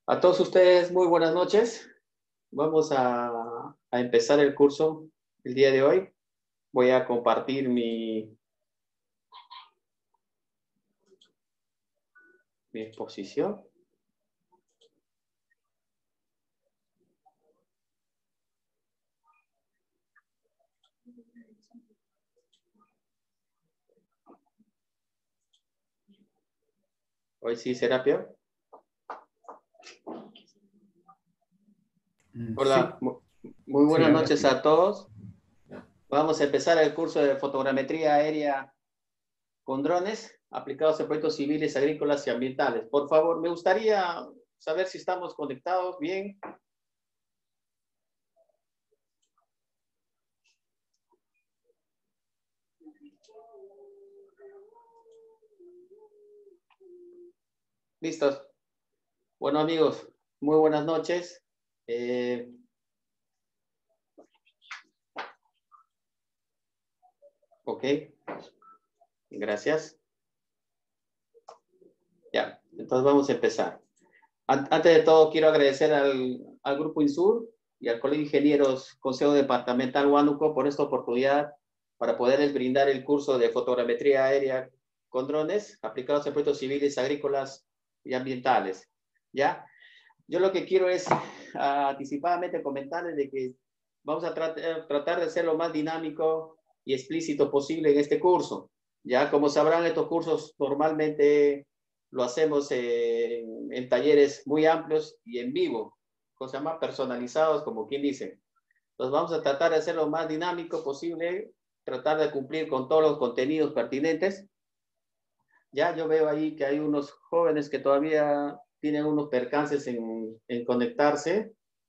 A todos ustedes, muy buenas noches. Vamos a empezar el curso el día de hoy. Voy a compartir mi exposición. Hoy sí, Serapio. Hola, Sí, muy sí, buenas ahora noches sí. a todos. Vamos a empezar el curso de fotogrametría aérea con drones aplicados en proyectos civiles, agrícolas y ambientales. Por favor, me gustaría saber si estamos conectados bien. ¿Listos? Bueno, amigos, muy buenas noches. Ok, gracias. Ya, entonces vamos a empezar. Antes de todo, quiero agradecer al Grupo INSUR y al Colegio de Ingenieros Consejo Departamental Huánuco por esta oportunidad para poderles brindar el curso de fotogrametría aérea con drones aplicados en proyectos civiles, agrícolas y ambientales. ¿Ya? Yo lo que quiero es anticipadamente comentarles de que vamos a tratar de ser lo más dinámico y explícito posible en este curso. Ya, como sabrán, estos cursos normalmente lo hacemos en talleres muy amplios y en vivo, cosas más personalizados, como quien dice. Entonces vamos a tratar de ser lo más dinámico posible, tratar de cumplir con todos los contenidos pertinentes. Ya yo veo ahí que hay unos jóvenes que todavía tienen unos percances en conectarse,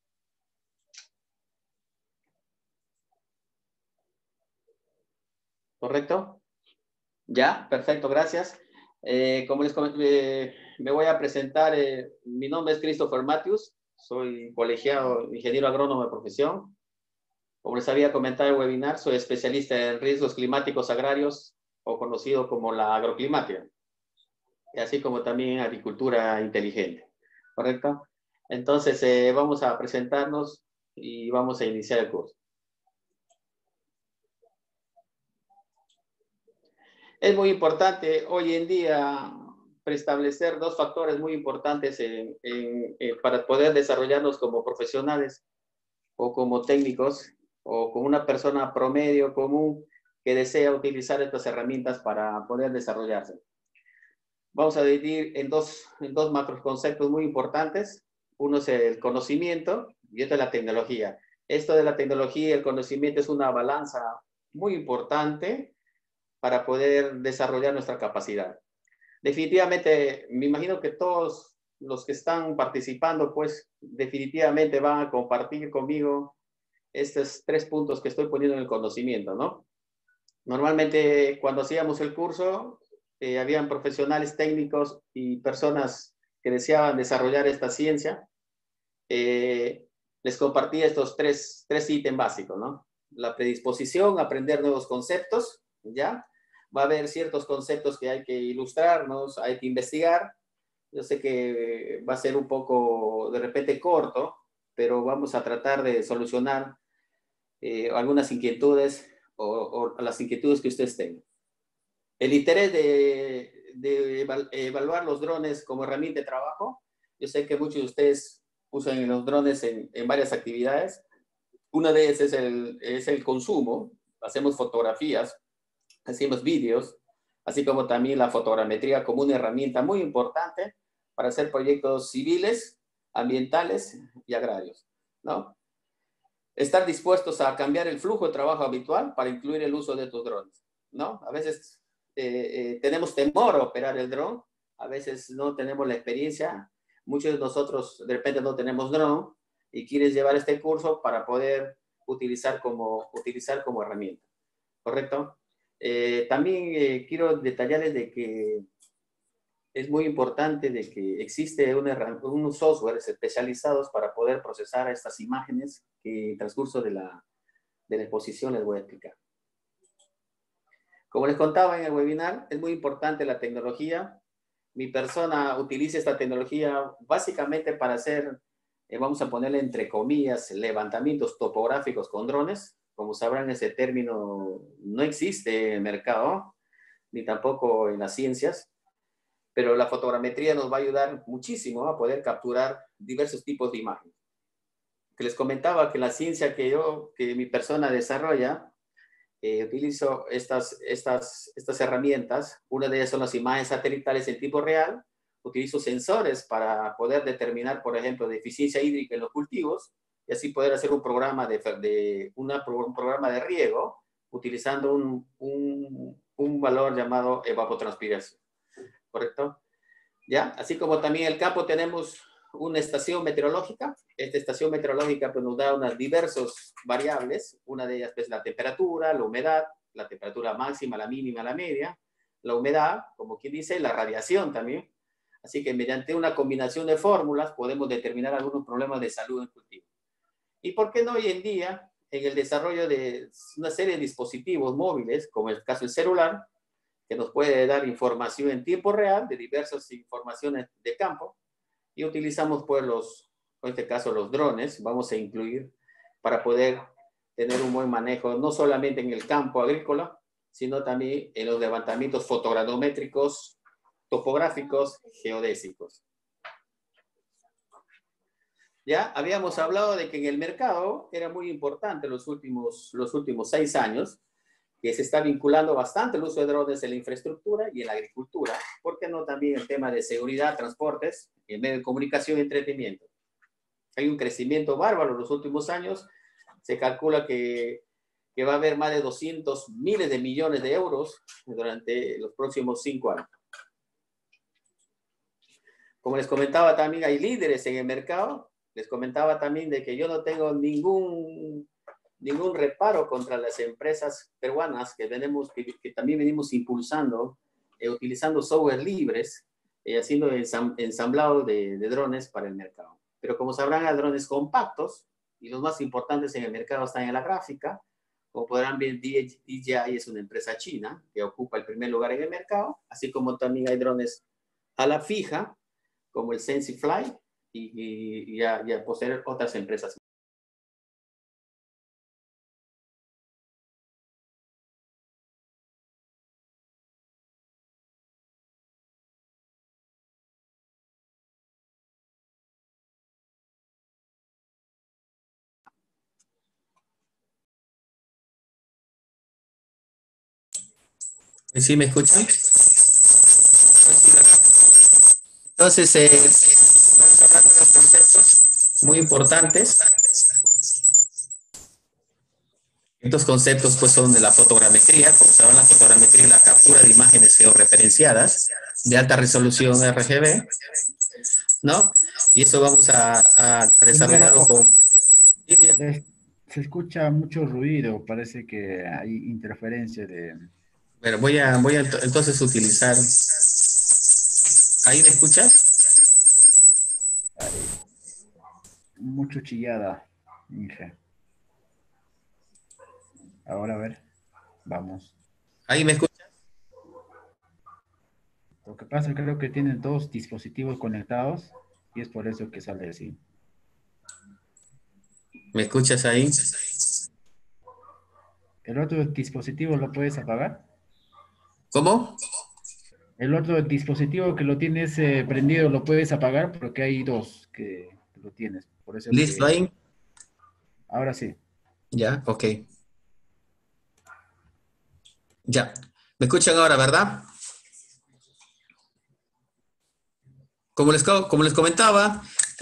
¿correcto? Ya, perfecto, gracias. Como les comenté, me voy a presentar. Mi nombre es Christopher Matthews, soy colegiado ingeniero agrónomo de profesión. Como les había comentado en el webinar, soy especialista en riesgos climáticos agrarios o conocido como la agroclimatia, y así como también agricultura inteligente, ¿correcto? Entonces, vamos a presentarnos y vamos a iniciar el curso. Es muy importante hoy en día preestablecer dos factores muy importantes para poder desarrollarnos como profesionales o como técnicos o como una persona promedio común que desea utilizar estas herramientas para poder desarrollarse. Vamos a dividir en dos macros conceptos muy importantes. Uno es el conocimiento y otro es la tecnología. Esto de la tecnología y el conocimiento es una balanza muy importante para poder desarrollar nuestra capacidad. Definitivamente, me imagino que todos los que están participando, pues definitivamente van a compartir conmigo estos tres puntos que estoy poniendo en el conocimiento, ¿no? Normalmente cuando hacíamos el curso, habían profesionales técnicos y personas que deseaban desarrollar esta ciencia. Les compartía estos tres ítems básicos, ¿no? La predisposición, aprender nuevos conceptos, ¿ya? Va a haber ciertos conceptos que hay que ilustrarnos, hay que investigar. Yo sé que va a ser un poco de repente corto, pero vamos a tratar de solucionar algunas inquietudes o las inquietudes que ustedes tengan. El interés de evaluar los drones como herramienta de trabajo. Yo sé que muchos de ustedes usan los drones en varias actividades. Una de ellas es el consumo. Hacemos fotografías, hacemos vídeos, así como también la fotogrametría como una herramienta muy importante para hacer proyectos civiles, ambientales y agrarios, ¿no? Estar dispuestos a cambiar el flujo de trabajo habitual para incluir el uso de estos drones, ¿no? A veces tenemos temor a operar el dron, a veces no tenemos la experiencia, muchos de nosotros de repente no tenemos dron y quieres llevar este curso para poder utilizar como herramienta, ¿correcto? También quiero detallarles de que es muy importante de que existe unos softwares especializados para poder procesar estas imágenes que en el transcurso de la exposición les voy a explicar. Como les contaba en el webinar, es muy importante la tecnología. mi persona utilice esta tecnología básicamente para hacer, vamos a ponerle entre comillas, levantamientos topográficos con drones. Como sabrán, ese término no existe en el mercado, ni tampoco en las ciencias, pero la fotogrametría nos va a ayudar muchísimo a poder capturar diversos tipos de imágenes. Que les comentaba que la ciencia que mi persona desarrolla, utilizo estas herramientas. Una de ellas son las imágenes satelitales en tiempo real. Utilizo sensores para poder determinar, por ejemplo, de eficiencia hídrica en los cultivos y así poder hacer un programa un programa de riego utilizando un valor llamado evapotranspiración. ¿Correcto? ¿Ya? Así como también en el campo tenemos una estación meteorológica. Esta estación meteorológica pues, nos da unas diversas variables. Una de ellas es la temperatura, la humedad, la temperatura máxima, la mínima, la media, la humedad, como quien dice, la radiación también. Así que mediante una combinación de fórmulas podemos determinar algunos problemas de salud en cultivo. ¿Y por qué no hoy en día, en el desarrollo de una serie de dispositivos móviles, como el caso del celular, que nos puede dar información en tiempo real de diversas informaciones de campo, y utilizamos pues en este caso los drones, vamos a incluir para poder tener un buen manejo, no solamente en el campo agrícola, sino también en los levantamientos fotogramétricos, topográficos, geodésicos. Ya habíamos hablado de que en el mercado era muy importante los últimos 6 años, que se está vinculando bastante el uso de drones en la infraestructura y en la agricultura, ¿por qué no también el tema de seguridad, transportes, en medio de comunicación y entretenimiento? Hay un crecimiento bárbaro en los últimos años, se calcula que va a haber más de 200 miles de millones de euros durante los próximos 5 años. Como les comentaba también, hay líderes en el mercado, les comentaba también de que yo no tengo ningún reparo contra las empresas peruanas que también venimos impulsando, utilizando software libres, haciendo ensamblado de drones para el mercado. Pero como sabrán, hay drones compactos y los más importantes en el mercado están en la gráfica. Como podrán ver, DJI es una empresa china que ocupa el primer lugar en el mercado, así como también hay drones a la fija, como el SensiFly y a posterior otras empresas. ¿Sí me escuchan? Entonces, vamos a hablar de unos conceptos muy importantes. Estos conceptos pues, son de la fotogrametría. Como saben, la fotogrametría es la captura de imágenes georreferenciadas de alta resolución RGB, ¿no? Y eso vamos a desarrollarlo con... Se escucha mucho ruido, parece que hay interferencia de... Bueno, voy a entonces utilizar... ¿Ahí me escuchas? Mucho chillada, Inge. Ahora a ver, vamos. ¿Ahí me escuchas? Lo que pasa es que creo que tienen 2 dispositivos conectados y es por eso que sale así. ¿Me escuchas ahí? ¿El otro dispositivo lo puedes apagar? ¿Cómo? El otro dispositivo que lo tienes prendido lo puedes apagar porque hay 2 que lo tienes. Por eso ¿Listo que... ahí? Ahora sí. Ya, ok. Ya. ¿Me escuchan ahora, verdad? Como les comentaba,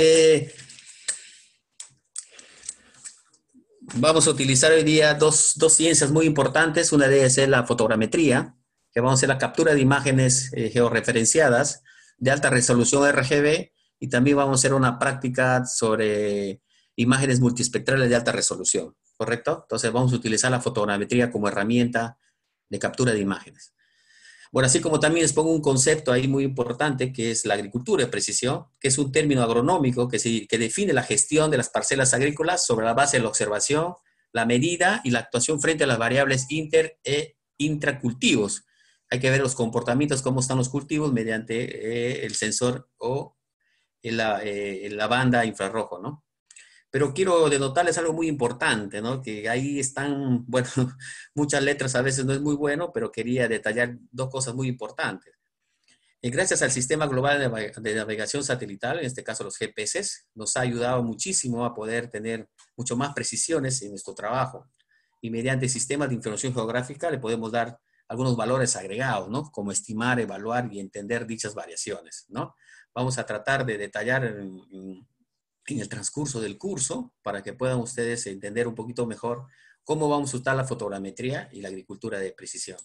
vamos a utilizar hoy día dos ciencias muy importantes. Una de ellas es la fotogrametría, que vamos a hacer la captura de imágenes georreferenciadas de alta resolución RGB, y también vamos a hacer una práctica sobre imágenes multiespectrales de alta resolución, ¿correcto? Entonces vamos a utilizar la fotogrametría como herramienta de captura de imágenes. Bueno, así como también les pongo un concepto ahí muy importante, que es la agricultura de precisión, que es un término agronómico que define la gestión de las parcelas agrícolas sobre la base de la observación, la medida y la actuación frente a las variables inter e intracultivos, hay que ver los comportamientos, cómo están los cultivos mediante el sensor o la banda infrarrojo, ¿no? Pero quiero denotarles algo muy importante, ¿no? Que ahí están, bueno, muchas letras a veces no es muy bueno, pero quería detallar dos cosas muy importantes. Gracias al sistema global de navegación satelital, en este caso los GPS, nos ha ayudado muchísimo a poder tener mucho más precisiones en nuestro trabajo. Y mediante sistemas de información geográfica le podemos dar algunos valores agregados, ¿no? Como estimar, evaluar y entender dichas variaciones, ¿no? Vamos a tratar de detallar en el transcurso del curso para que puedan ustedes entender un poquito mejor cómo vamos a usar la fotogrametría y la agricultura de precisión.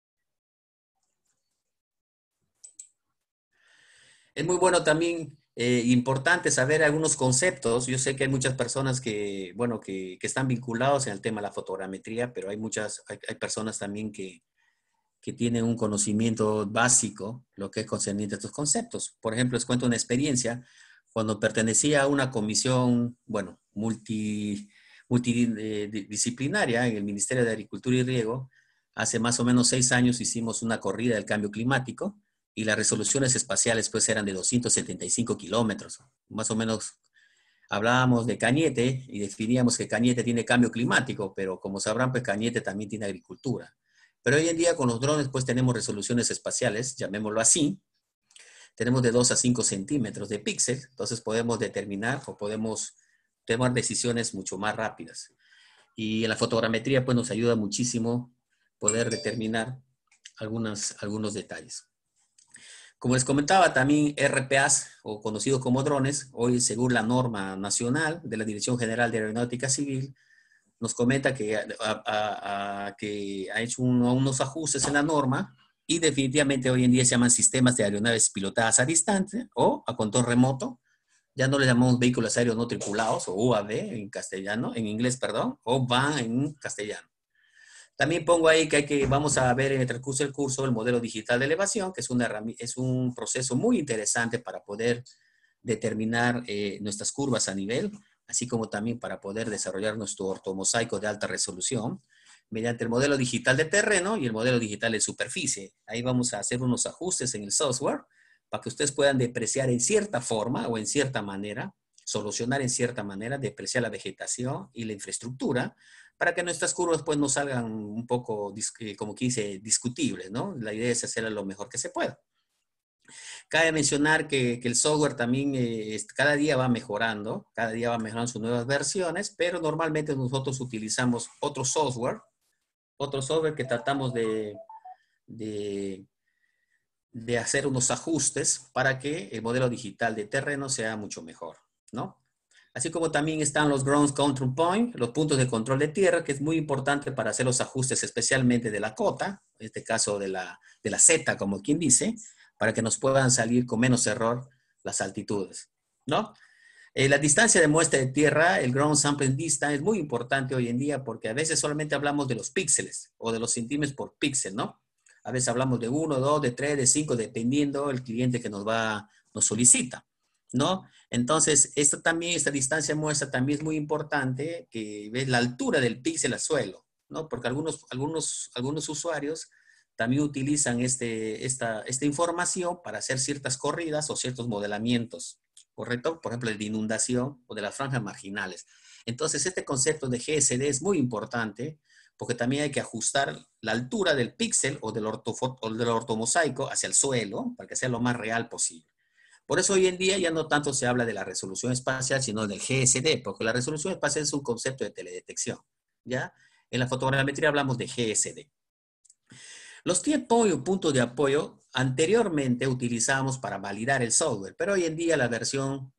Es muy bueno también, importante saber algunos conceptos. Yo sé que hay muchas personas que, bueno, que están vinculados en el tema de la fotogrametría, pero hay personas también que tienen un conocimiento básico, lo que es concerniente a estos conceptos. Por ejemplo, les cuento una experiencia. Cuando pertenecía a una comisión, bueno, multidisciplinaria en el Ministerio de Agricultura y Riego, hace más o menos 6 años hicimos una corrida del cambio climático y las resoluciones espaciales pues eran de 275 kilómetros. Más o menos hablábamos de Cañete y definíamos que Cañete tiene cambio climático, pero como sabrán, pues Cañete también tiene agricultura. Pero hoy en día con los drones pues tenemos resoluciones espaciales, llamémoslo así. Tenemos de 2 a 5 centímetros de píxel, entonces podemos determinar o podemos tomar decisiones mucho más rápidas. Y en la fotogrametría pues nos ayuda muchísimo poder determinar algunos detalles. Como les comentaba, también RPAs, o conocidos como drones, hoy según la norma nacional de la Dirección General de Aeronáutica Civil, nos comenta que ha hecho unos ajustes en la norma y definitivamente hoy en día se llaman sistemas de aeronaves pilotadas a distancia o a control remoto. Ya no le llamamos vehículos aéreos no tripulados o UAV en castellano, en inglés, perdón, o VAN en castellano. También pongo ahí que vamos a ver en el transcurso del curso el modelo digital de elevación, que es un proceso muy interesante para poder determinar nuestras curvas a nivel, así como también para poder desarrollar nuestro ortomosaico de alta resolución mediante el modelo digital de terreno y el modelo digital de superficie. Ahí vamos a hacer unos ajustes en el software para que ustedes puedan depreciar en cierta forma o en cierta manera, solucionar en cierta manera, depreciar la vegetación y la infraestructura para que nuestras curvas pues no salgan un poco, como que dice, discutibles, ¿no? La idea es hacerlo lo mejor que se pueda. Cabe mencionar que el software también cada día va mejorando sus nuevas versiones, pero normalmente nosotros utilizamos otro software que tratamos de hacer unos ajustes para que el modelo digital de terreno sea mucho mejor, ¿no? Así como también están los Ground Control Point, los puntos de control de tierra, que es muy importante para hacer los ajustes especialmente de la cota, en este caso de la Z, como quien dice, para que nos puedan salir con menos error las altitudes, ¿no? La distancia de muestra de tierra, el Ground Sampling Distance, es muy importante hoy en día porque a veces solamente hablamos de los píxeles o de los centímetros por píxel, ¿no? A veces hablamos de 1, 2, de 3, de 5, dependiendo del cliente que nos solicita, ¿no? Entonces, esta distancia de muestra también es muy importante, que ves la altura del píxel al suelo, ¿no? Porque algunos usuarios también utilizan esta información para hacer ciertas corridas o ciertos modelamientos, ¿correcto? Por ejemplo, el de inundación o de las franjas marginales. Entonces, este concepto de GSD es muy importante porque también hay que ajustar la altura del píxel o del ortomosaico hacia el suelo para que sea lo más real posible. Por eso hoy en día ya no tanto se habla de la resolución espacial, sino del GSD, porque la resolución espacial es un concepto de teledetección, ¿ya? En la fotogrametría hablamos de GSD. Los tiempos o puntos de apoyo anteriormente utilizábamos para validar el software, pero hoy en día la versión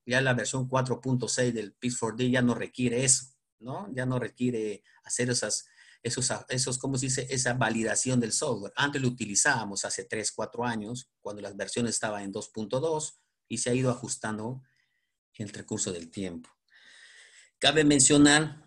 4.6 del Pix4D ya no requiere eso, ¿no? Ya no requiere hacer ¿cómo se dice? Esa validación del software. Antes lo utilizábamos hace 3, 4 años, cuando las versiones estaban en 2.2 y se ha ido ajustando en el transcurso del tiempo. Cabe mencionar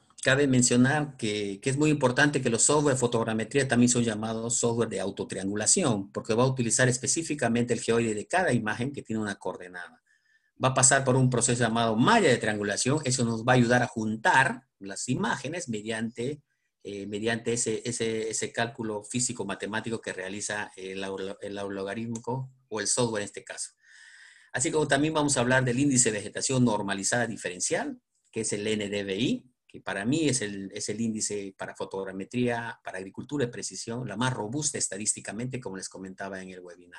que es muy importante que los software de fotogrametría también son llamados software de autotriangulación, porque va a utilizar específicamente el geoide de cada imagen que tiene una coordenada. Va a pasar por un proceso llamado malla de triangulación. Eso nos va a ayudar a juntar las imágenes mediante mediante ese cálculo físico-matemático que realiza el logaritmo o el software en este caso. Así como también vamos a hablar del índice de vegetación normalizada diferencial, que es el NDVI, que para mí es el índice para fotogrametría, para agricultura de precisión, la más robusta estadísticamente, como les comentaba en el webinar.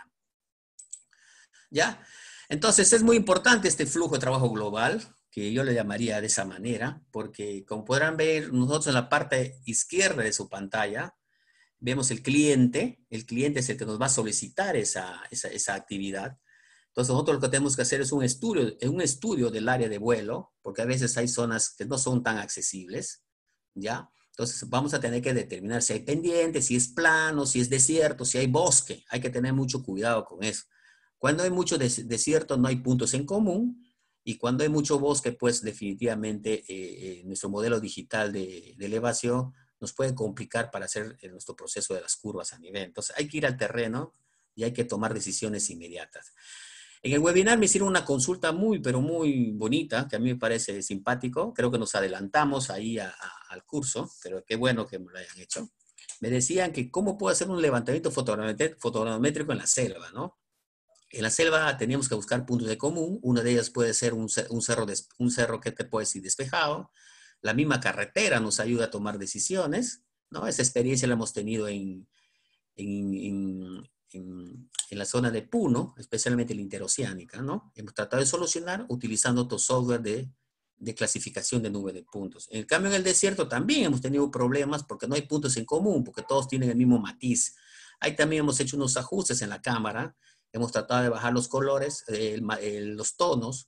¿Ya? Entonces es muy importante este flujo de trabajo global, que yo le llamaría de esa manera, porque como podrán ver nosotros en la parte izquierda de su pantalla, vemos el cliente es el que nos va a solicitar esa actividad. Entonces nosotros lo que tenemos que hacer es un estudio del área de vuelo, porque a veces hay zonas que no son tan accesibles, ¿ya? Entonces vamos a tener que determinar si hay pendientes, si es plano, si es desierto, si hay bosque. Hay que tener mucho cuidado con eso. Cuando hay mucho desierto no hay puntos en común, y cuando hay mucho bosque, pues definitivamente nuestro modelo digital de elevación nos puede complicar para hacer nuestro proceso de las curvas a nivel. Entonces hay que ir al terreno y hay que tomar decisiones inmediatas. En el webinar me hicieron una consulta pero muy bonita, que a mí me parece simpático. Creo que nos adelantamos ahí al curso, pero qué bueno que me lo hayan hecho. Me decían que cómo puedo hacer un levantamiento fotogramétrico en la selva, ¿no? En la selva teníamos que buscar puntos de común. Una de ellas puede ser un cerro que te puede decir despejado. La misma carretera nos ayuda a tomar decisiones, ¿no? Esa experiencia la hemos tenido en la zona de Puno, especialmente la interoceánica, ¿no? Hemos tratado de solucionar utilizando otro software de clasificación de nube de puntos. En cambio, en el desierto también hemos tenido problemas porque no hay puntos en común, porque todos tienen el mismo matiz. Ahí también hemos hecho unos ajustes en la cámara, hemos tratado de bajar los colores, los tonos,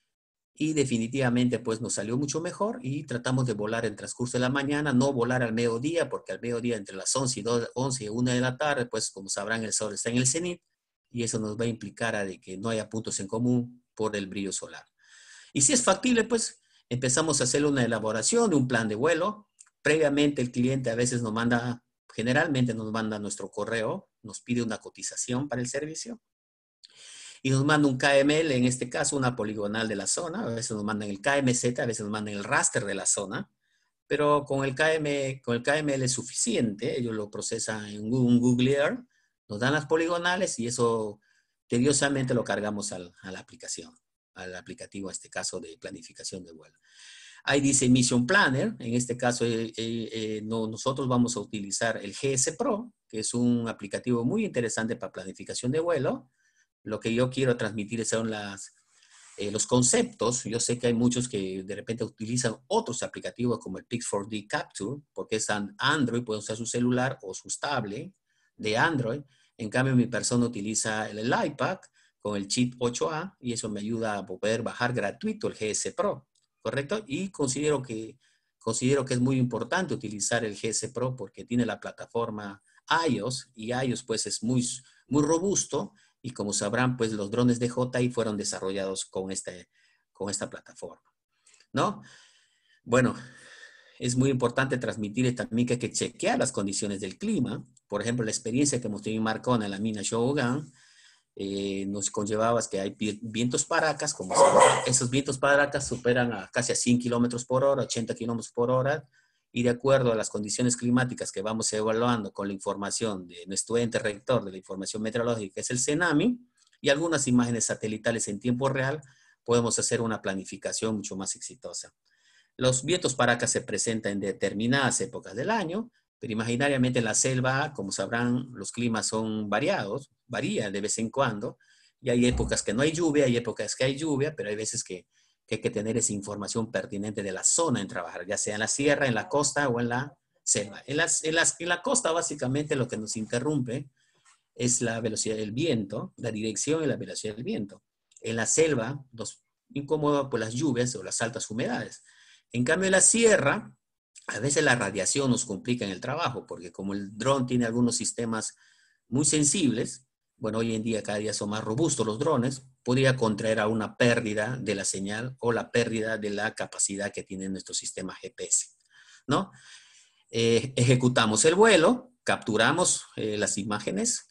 y definitivamente pues nos salió mucho mejor y tratamos de volar en el transcurso de la mañana, no volar al mediodía, porque al mediodía entre las 11 y 1 de la tarde, pues como sabrán el sol está en el cenit y eso nos va a implicar a de que no haya puntos en común por el brillo solar. Y si es factible, pues empezamos a hacer una elaboración de un plan de vuelo. Previamente el cliente a veces generalmente nos manda nuestro correo, nos pide una cotización para el servicio y nos manda un KML, en este caso una poligonal de la zona. A veces nos mandan el KMZ, a veces nos mandan el raster de la zona, pero con el KML es suficiente. Ellos lo procesan en un Google Earth, nos dan las poligonales y eso tediosamente lo cargamos a la aplicación, al aplicativo, en este caso de planificación de vuelo. Ahí dice Mission Planner. En este caso nosotros vamos a utilizar el GS Pro, que es un aplicativo muy interesante para planificación de vuelo. Lo que yo quiero transmitir son los conceptos. Yo sé que hay muchos que de repente utilizan otros aplicativos como el Pix4D Capture, porque es Android, puede usar su celular o sus tablets de Android. En cambio, mi persona utiliza el iPad con el chip 8A y eso me ayuda a poder bajar gratuito el GS Pro, ¿correcto? Y considero que es muy importante utilizar el GS Pro porque tiene la plataforma iOS y iOS pues es muy robusto. Y como sabrán, pues los drones de DJI fueron desarrollados con esta plataforma, ¿no? Bueno, es muy importante transmitir también que hay que chequear las condiciones del clima. Por ejemplo, la experiencia que hemos tenido en Marcona, en la mina Shogun, nos conllevaba que hay vientos paracas, como esos vientos paracas superan casi a 100 kilómetros por hora, 80 kilómetros por hora, y de acuerdo a las condiciones climáticas que vamos evaluando con la información de nuestro ente rector de la información meteorológica, que es el CENAMI, y algunas imágenes satelitales en tiempo real, podemos hacer una planificación mucho más exitosa. Los vientos paracas se presentan en determinadas épocas del año, pero imaginariamente en la selva, como sabrán, los climas son variados, varía de vez en cuando, y hay épocas que no hay lluvia, hay épocas que hay lluvia, pero hay veces que hay que tener esa información pertinente de la zona en trabajar, ya sea en la sierra, en la costa o en la selva. En la costa, básicamente, lo que nos interrumpe es la velocidad del viento, la dirección y la velocidad del viento. En la selva nos incomoda por las lluvias o las altas humedades. En cambio, en la sierra, a veces la radiación nos complica en el trabajo, porque como el dron tiene algunos sistemas muy sensibles, bueno, hoy en día cada día son más robustos los drones, podría contraer a una pérdida de la señal o la pérdida de la capacidad que tiene nuestro sistema GPS, ¿no? Ejecutamos el vuelo, capturamos las imágenes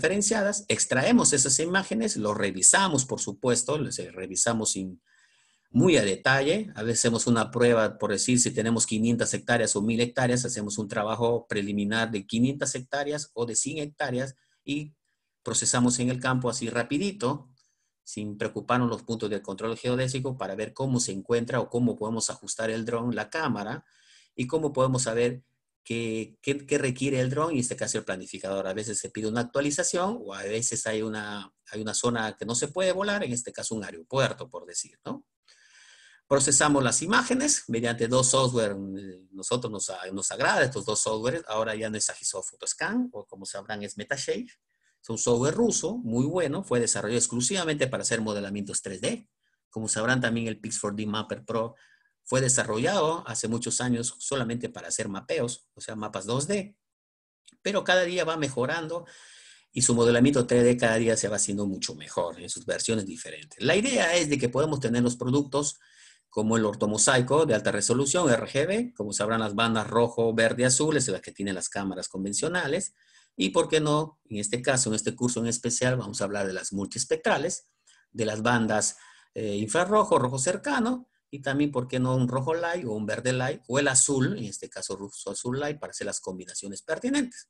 georreferenciadas, extraemos esas imágenes, lo revisamos, por supuesto, revisamos muy a detalle. A veces hacemos una prueba, por decir, si tenemos 500 hectáreas o 1000 hectáreas, hacemos un trabajo preliminar de 500 hectáreas o de 100 hectáreas y procesamos en el campo así rapidito, sin preocuparnos los puntos de control geodésico, para ver cómo se encuentra o cómo podemos ajustar el dron, la cámara, y cómo podemos saber qué requiere el dron, y en este caso el planificador. A veces se pide una actualización o a veces hay una zona que no se puede volar, en este caso un aeropuerto, por decir, ¿no? Procesamos las imágenes mediante dos software. Nosotros nos agrada estos dos softwares. Ahora ya no es Agisoft Photoscan, o como sabrán es Metashape. Es un software ruso muy bueno. Fue desarrollado exclusivamente para hacer modelamientos 3D. Como sabrán también el Pix4D Mapper Pro fue desarrollado hace muchos años solamente para hacer mapeos, o sea, mapas 2D. Pero cada día va mejorando y su modelamiento 3D cada día se va haciendo mucho mejor en sus versiones diferentes. La idea es de que podemos tener los productos como el ortomosaico de alta resolución, RGB, como sabrán las bandas rojo, verde, azul, es las que tienen las cámaras convencionales, y por qué no, en este caso, en este curso en especial, vamos a hablar de las multiespectrales, de las bandas infrarrojo, rojo cercano, y también, por qué no, un rojo light o un verde light, o el azul, en este caso ruso azul light, para hacer las combinaciones pertinentes.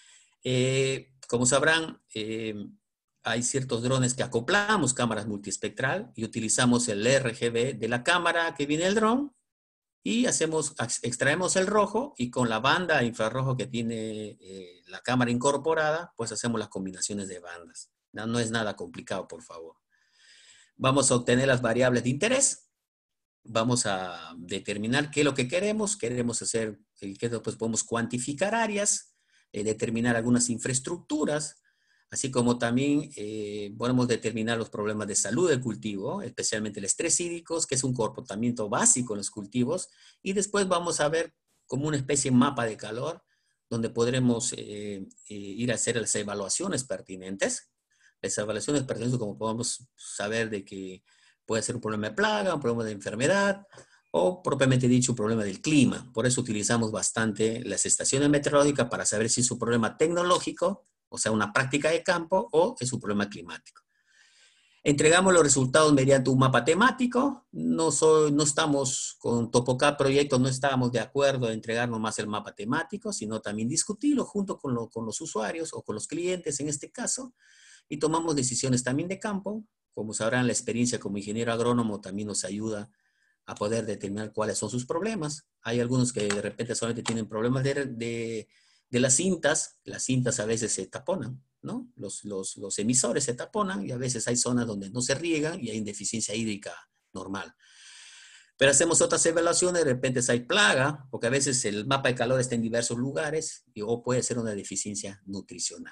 Como sabrán, hay ciertos drones que acoplamos cámaras multiespectral y utilizamos el RGB de la cámara que viene el dron y extraemos el rojo, y con la banda infrarrojo que tiene la cámara incorporada, pues hacemos las combinaciones de bandas. No es nada complicado, por favor. Vamos a obtener las variables de interés. Vamos a determinar qué es lo que queremos. Queremos hacer, pues podemos cuantificar áreas, determinar algunas infraestructuras, así como también podemos determinar los problemas de salud del cultivo, especialmente el estrés hídrico, que es un comportamiento básico en los cultivos, y después vamos a ver como una especie de mapa de calor, donde podremos ir a hacer las evaluaciones pertinentes. Las evaluaciones pertinentes, como podemos saber de que puede ser un problema de plaga, un problema de enfermedad, o propiamente dicho, un problema del clima. Por eso utilizamos bastante las estaciones meteorológicas para saber si es un problema tecnológico, o sea, una práctica de campo, o es un problema climático. Entregamos los resultados mediante un mapa temático. No estamos con TopoCAD Proyecto, no estábamos de acuerdo en entregar nomás el mapa temático, sino también discutirlo junto con los usuarios o con los clientes en este caso, y tomamos decisiones también de campo. Como sabrán, la experiencia como ingeniero agrónomo también nos ayuda a poder determinar cuáles son sus problemas. Hay algunos que de repente solamente tienen problemas de las cintas. Las cintas a veces se taponan, ¿no? Los emisores se taponan, y a veces hay zonas donde no se riegan y hay deficiencia hídrica normal. Pero hacemos otras evaluaciones, de repente hay plaga, porque a veces el mapa de calor está en diversos lugares, o puede ser una deficiencia nutricional.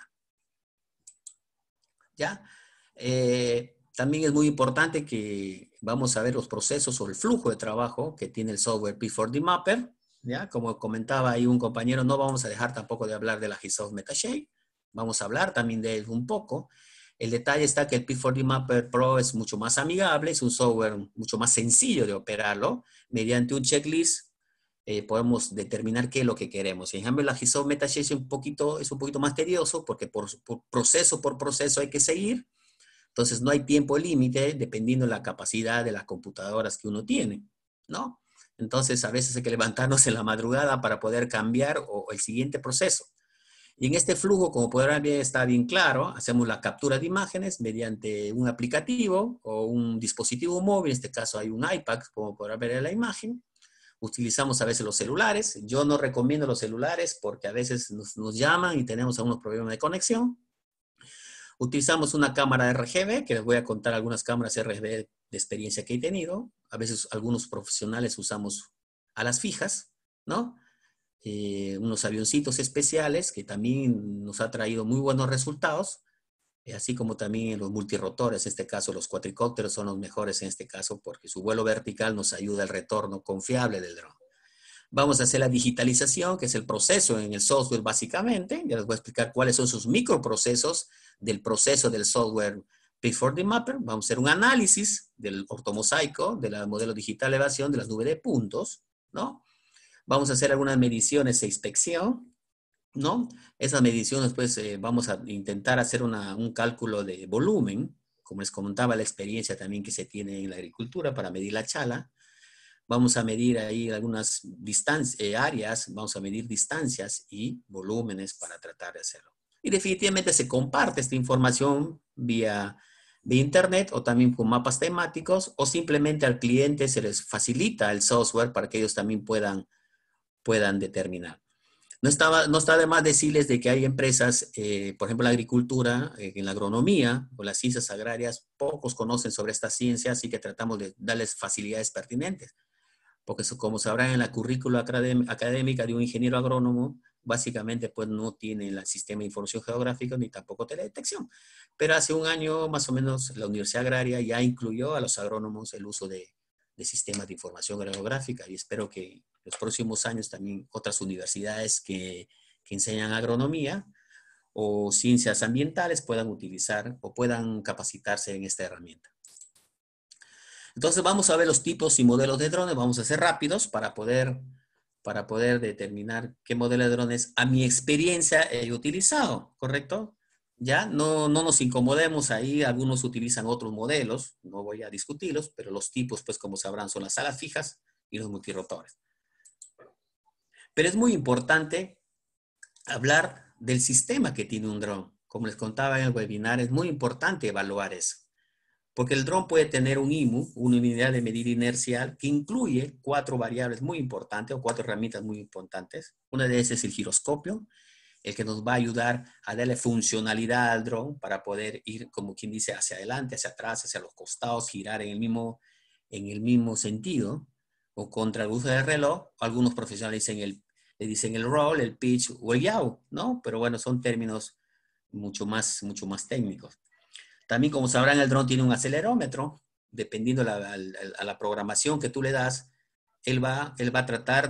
¿Ya? También es muy importante que vamos a ver los procesos o el flujo de trabajo que tiene el software P4D Mapper. ¿Ya? Como comentaba ahí un compañero, no vamos a dejar tampoco de hablar de la Agisoft Metashape. Vamos a hablar también de él un poco. El detalle está que el P4D Mapper Pro es mucho más amigable, es un software mucho más sencillo de operarlo. Mediante un checklist podemos determinar qué es lo que queremos. En cambio, la Agisoft Metashape es un poquito más tedioso, porque por proceso hay que seguir. Entonces no hay tiempo límite dependiendo de la capacidad de las computadoras que uno tiene, ¿no? Entonces a veces hay que levantarnos en la madrugada para poder cambiar o el siguiente proceso. Y en este flujo, como podrán ver, está bien claro. Hacemos la captura de imágenes mediante un aplicativo o un dispositivo móvil. En este caso hay un iPad, como podrán ver en la imagen. Utilizamos a veces los celulares. Yo no recomiendo los celulares porque a veces nos llaman y tenemos algunos problemas de conexión. Utilizamos una cámara RGB, que les voy a contar algunas cámaras RGB de experiencia que he tenido. A veces algunos profesionales usamos a las fijas, ¿no? Unos avioncitos especiales que también nos ha traído muy buenos resultados, así como también los multirotores. En este caso, los cuatricópteros son los mejores en este caso, porque su vuelo vertical nos ayuda al retorno confiable del dron. Vamos a hacer la digitalización, que es el proceso en el software básicamente. Ya les voy a explicar cuáles son sus microprocesos del proceso del software P4D Mapper. Vamos a hacer un análisis del ortomosaico, del modelo digital de elevación de las nubes de puntos, ¿no? Vamos a hacer algunas mediciones e inspección, ¿no? Esas mediciones, pues, vamos a intentar hacer un cálculo de volumen, como les comentaba, la experiencia también que se tiene en la agricultura para medir la chala. Vamos a medir ahí algunas áreas, vamos a medir distancias y volúmenes para tratar de hacerlo. Y definitivamente se comparte esta información vía internet o también con mapas temáticos, o simplemente al cliente se les facilita el software para que ellos también puedan determinar. No está de más decirles de que hay empresas, por ejemplo, en la agricultura, en la agronomía o las ciencias agrarias, pocos conocen sobre esta ciencia, así que tratamos de darles facilidades pertinentes. Porque como sabrán, en la currícula académica de un ingeniero agrónomo, básicamente pues no tiene el sistema de información geográfica ni tampoco teledetección. Pero hace un año más o menos la Universidad Agraria ya incluyó a los agrónomos el uso de sistemas de información geográfica, y espero que los próximos años también otras universidades que enseñan agronomía o ciencias ambientales puedan utilizar o puedan capacitarse en esta herramienta. Entonces vamos a ver los tipos y modelos de drones. Vamos a ser rápidos para poder determinar qué modelo de drones a mi experiencia he utilizado, ¿correcto? Ya no nos incomodemos ahí, algunos utilizan otros modelos, no voy a discutirlos, pero los tipos, pues como sabrán, son las alas fijas y los multirotores. Pero es muy importante hablar del sistema que tiene un dron. Como les contaba en el webinar, es muy importante evaluar eso. Porque el dron puede tener un IMU, una unidad de medida inercial, que incluye 4 variables muy importantes o 4 herramientas muy importantes. Una de esas es el giroscopio, el que nos va a ayudar a darle funcionalidad al dron para poder ir, como quien dice, hacia adelante, hacia atrás, hacia los costados, girar en el mismo sentido, o contra el uso del reloj. Algunos profesionales le dicen el roll, el pitch o el yaw, ¿no? Pero bueno, son términos mucho más técnicos. También, como sabrán, el dron tiene un acelerómetro. Dependiendo a la programación que tú le das, él va a tratar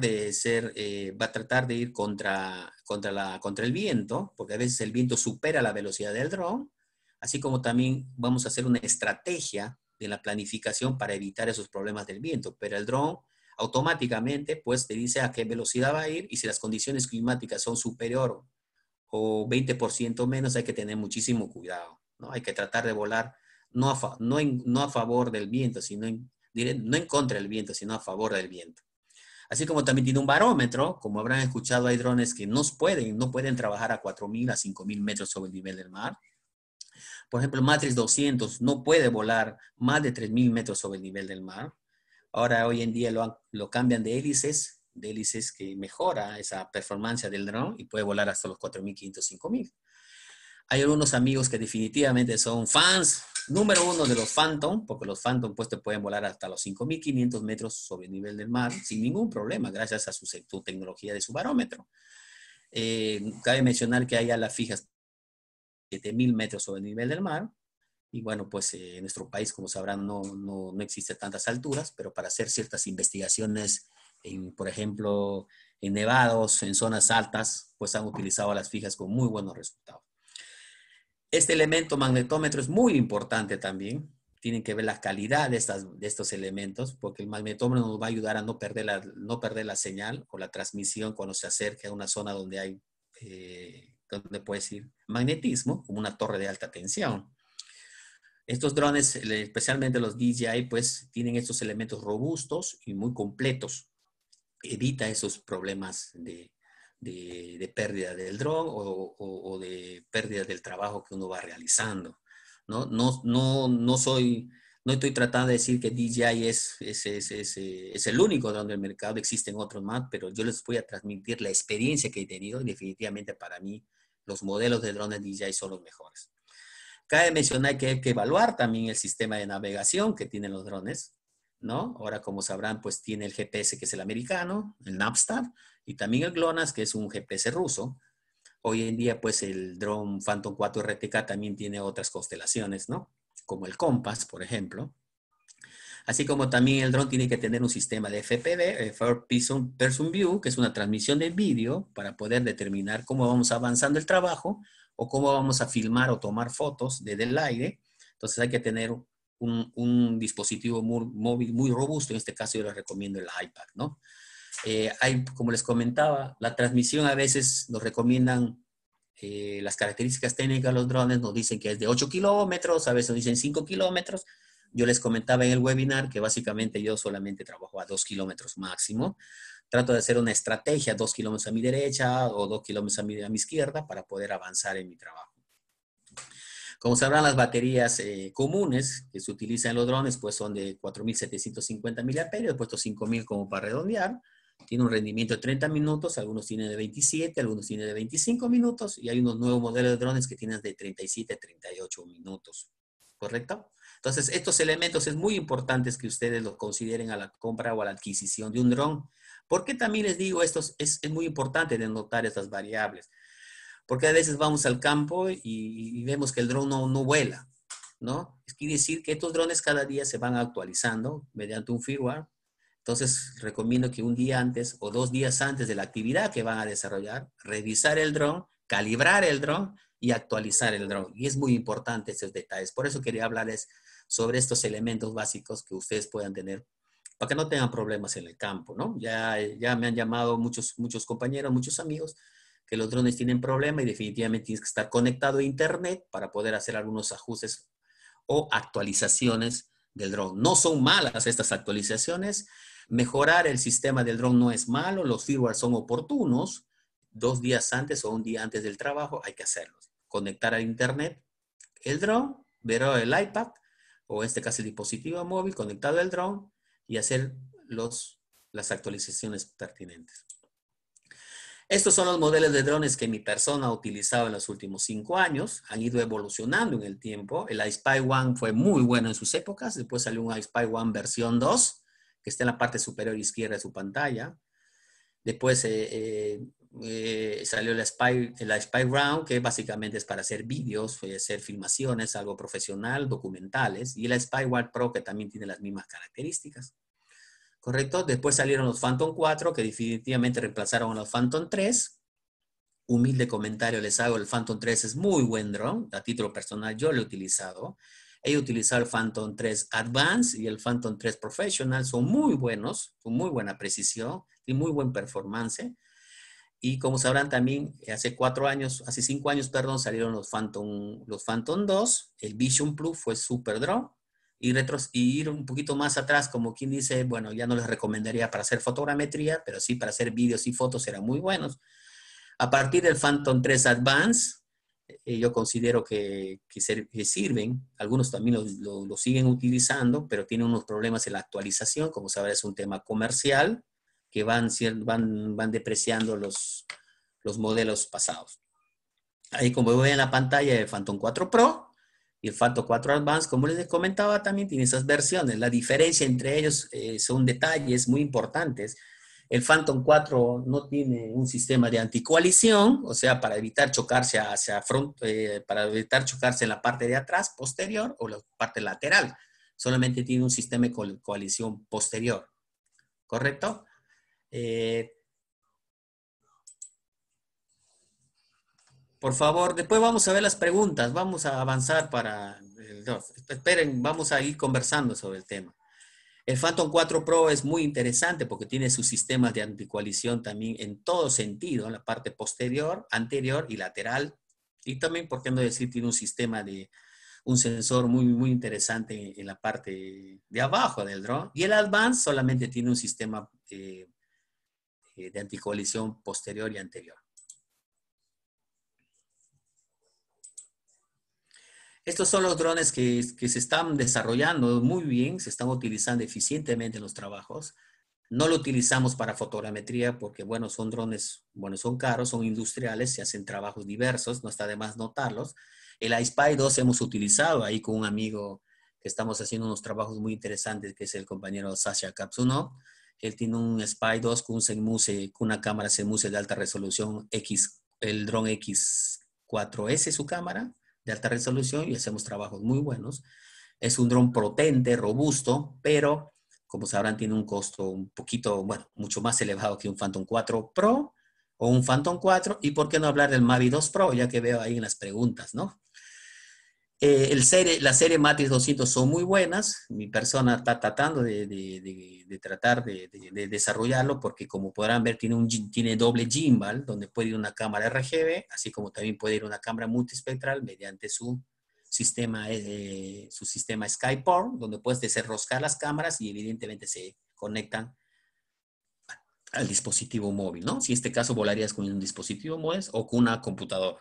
de ir contra el viento, porque a veces el viento supera la velocidad del dron, así como también vamos a hacer una estrategia de la planificación para evitar esos problemas del viento. Pero el dron automáticamente pues te dice a qué velocidad va a ir, y si las condiciones climáticas son superior o 20% menos, hay que tener muchísimo cuidado, ¿no? Hay que tratar de volar no a favor del viento, no en contra del viento, sino a favor del viento. Así como también tiene un barómetro. Como habrán escuchado, hay drones que no pueden trabajar a 4.000 a 5.000 metros sobre el nivel del mar. Por ejemplo, el Matrix 200 no puede volar más de 3.000 metros sobre el nivel del mar. Ahora, hoy en día lo cambian de hélices que mejora esa performance del dron y puede volar hasta los 4.500, 5.000. Hay algunos amigos que definitivamente son fans número 1 de los Phantom, porque los Phantom pues te pueden volar hasta los 5.500 metros sobre el nivel del mar sin ningún problema, gracias a su tecnología de su barómetro. Cabe mencionar que hay alas fijas 7.000 metros sobre el nivel del mar. Y bueno, pues en nuestro país, como sabrán, no existe tantas alturas, pero para hacer ciertas investigaciones, por ejemplo, en nevados, en zonas altas, pues han utilizado las fijas con muy buenos resultados. Este elemento magnetómetro es muy importante también. Tienen que ver la calidad de estos elementos, porque el magnetómetro nos va a ayudar a no perder la señal o la transmisión cuando se acerque a una zona donde hay, donde puede decir magnetismo, como una torre de alta tensión. Estos drones, especialmente los DJI, pues tienen estos elementos robustos y muy completos. Evita esos problemas de pérdida del dron o de pérdida del trabajo que uno va realizando, ¿no? No estoy tratando de decir que DJI es el único dron del mercado, existen otros más, pero yo les voy a transmitir la experiencia que he tenido, y definitivamente para mí los modelos de drones DJI son los mejores. Cabe mencionar que hay que evaluar también el sistema de navegación que tienen los drones, ¿no? Ahora, como sabrán, pues tiene el GPS, que es el americano, el Navstar, y también el GLONASS, que es un GPS ruso. Hoy en día, pues el dron Phantom 4 RTK también tiene otras constelaciones, ¿no? Como el Compass, por ejemplo. Así como también el dron tiene que tener un sistema de FPV, First Person View, que es una transmisión de vídeo para poder determinar cómo vamos avanzando el trabajo o cómo vamos a filmar o tomar fotos desde el aire. Entonces hay que tener un dispositivo móvil muy robusto. En este caso yo les recomiendo el iPad, ¿no? Como les comentaba, la transmisión a veces nos recomiendan Las características técnicas de los drones nos dicen que es de 8 kilómetros, a veces nos dicen 5 kilómetros. Yo les comentaba en el webinar que básicamente yo solamente trabajo a 2 kilómetros máximo. Trato de hacer una estrategia, 2 kilómetros a mi derecha o 2 kilómetros a mi izquierda para poder avanzar en mi trabajo. Como sabrán, las baterías comunes que se utilizan en los drones pues son de 4.750 miliamperios, he puesto 5.000 como para redondear. Tiene un rendimiento de 30 minutos, algunos tienen de 27, algunos tienen de 25 minutos y hay unos nuevos modelos de drones que tienen de 37, 38 minutos. ¿Correcto? Entonces, estos elementos es muy importantes que ustedes los consideren a la compra o a la adquisición de un dron. ¿Por qué también les digo esto? Es muy importante de notar estas variables. Porque a veces vamos al campo y vemos que el dron no vuela, ¿no? Quiere decir que estos drones cada día se van actualizando mediante un firmware. Entonces, recomiendo que un día antes o 2 días antes de la actividad que van a desarrollar, revisar el dron, calibrar el dron y actualizar el dron. Y es muy importante estos detalles. Por eso quería hablarles sobre estos elementos básicos que ustedes puedan tener para que no tengan problemas en el campo, ¿no? Ya me han llamado muchos compañeros, muchos amigos, que los drones tienen problema y definitivamente tienes que estar conectado a internet para poder hacer algunos ajustes o actualizaciones del dron. No son malas estas actualizaciones. Mejorar el sistema del dron no es malo, los firmware son oportunos. 2 días antes o un día antes del trabajo hay que hacerlos. Conectar a internet el dron, ver el iPad o en este caso el dispositivo móvil conectado al dron y hacer las actualizaciones pertinentes. Estos son los modelos de drones que mi persona ha utilizado en los últimos 5 años. Han ido evolucionando en el tiempo. El iSpy One fue muy bueno en sus épocas. Después salió un iSpy One versión 2, que está en la parte superior izquierda de su pantalla. Después salió el iSpy Round, que básicamente es para hacer vídeos, hacer filmaciones, algo profesional, documentales. Y el iSpy One Pro, que también tiene las mismas características. ¿Correcto? Después salieron los Phantom 4, que definitivamente reemplazaron a los Phantom 3. Humilde comentario les hago, el Phantom 3 es muy buen drone. A título personal yo lo he utilizado. He utilizado el Phantom 3 Advanced y el Phantom 3 Professional. Son muy buenos, con muy buena precisión y muy buen performance. Y como sabrán también, hace 5 años, perdón, salieron los Phantom 2. El Vision Plus fue super drone. Y ir un poquito más atrás, como quien dice, bueno, ya no les recomendaría para hacer fotogrametría, pero sí para hacer vídeos y fotos eran muy buenos. A partir del Phantom 3 Advance, yo considero que sirven. Algunos también lo siguen utilizando, pero tienen unos problemas en la actualización. Como sabrán, es un tema comercial que van depreciando los modelos pasados. Ahí, como ven en la pantalla, el Phantom 4 Pro y el Phantom 4 Advance, como les comentaba, también tiene esas versiones. La diferencia entre ellos son detalles muy importantes. El Phantom 4 no tiene un sistema de anticolisión, o sea, para evitar chocarse para evitar chocarse en la parte de atrás, posterior, o la parte lateral. Solamente tiene un sistema de colisión posterior. ¿Correcto? Por favor, después vamos a ver las preguntas. Vamos a avanzar para el 2. Esperen, vamos a ir conversando sobre el tema. El Phantom 4 Pro es muy interesante porque tiene sus sistemas de anticolisión también en todo sentido, en la parte posterior, anterior y lateral. Y también, por qué no decir, tiene un sistema un sensor muy, muy interesante en la parte de abajo del dron. Y el Advance solamente tiene un sistema de anticolisión posterior y anterior. Estos son los drones que se están desarrollando muy bien, se están utilizando eficientemente en los trabajos. No lo utilizamos para fotogrametría porque, bueno, son drones, bueno, son caros, son industriales, se hacen trabajos diversos, no está de más notarlos. El iSpy 2 hemos utilizado ahí con un amigo que estamos haciendo unos trabajos muy interesantes, que es el compañero Sasha Kapsunov. Él tiene un Spy 2 con una cámara CMUSE de alta resolución el dron X4S, su cámara de alta resolución, y hacemos trabajos muy buenos. Es un dron potente, robusto, pero como sabrán tiene un costo un poquito, bueno, mucho más elevado que un Phantom 4 Pro o un Phantom 4, y por qué no hablar del Mavic 2 Pro, ya que veo ahí en las preguntas, ¿no? La serie Matrix 200 son muy buenas. Mi persona está tratando tratar de desarrollarlo porque, como podrán ver, tiene doble gimbal, donde puede ir una cámara RGB, así como también puede ir una cámara multispectral mediante su sistema Skyport, donde puedes desenroscar las cámaras y evidentemente se conectan al dispositivo móvil, ¿no? Si en este caso volarías con un dispositivo móvil o con una computadora,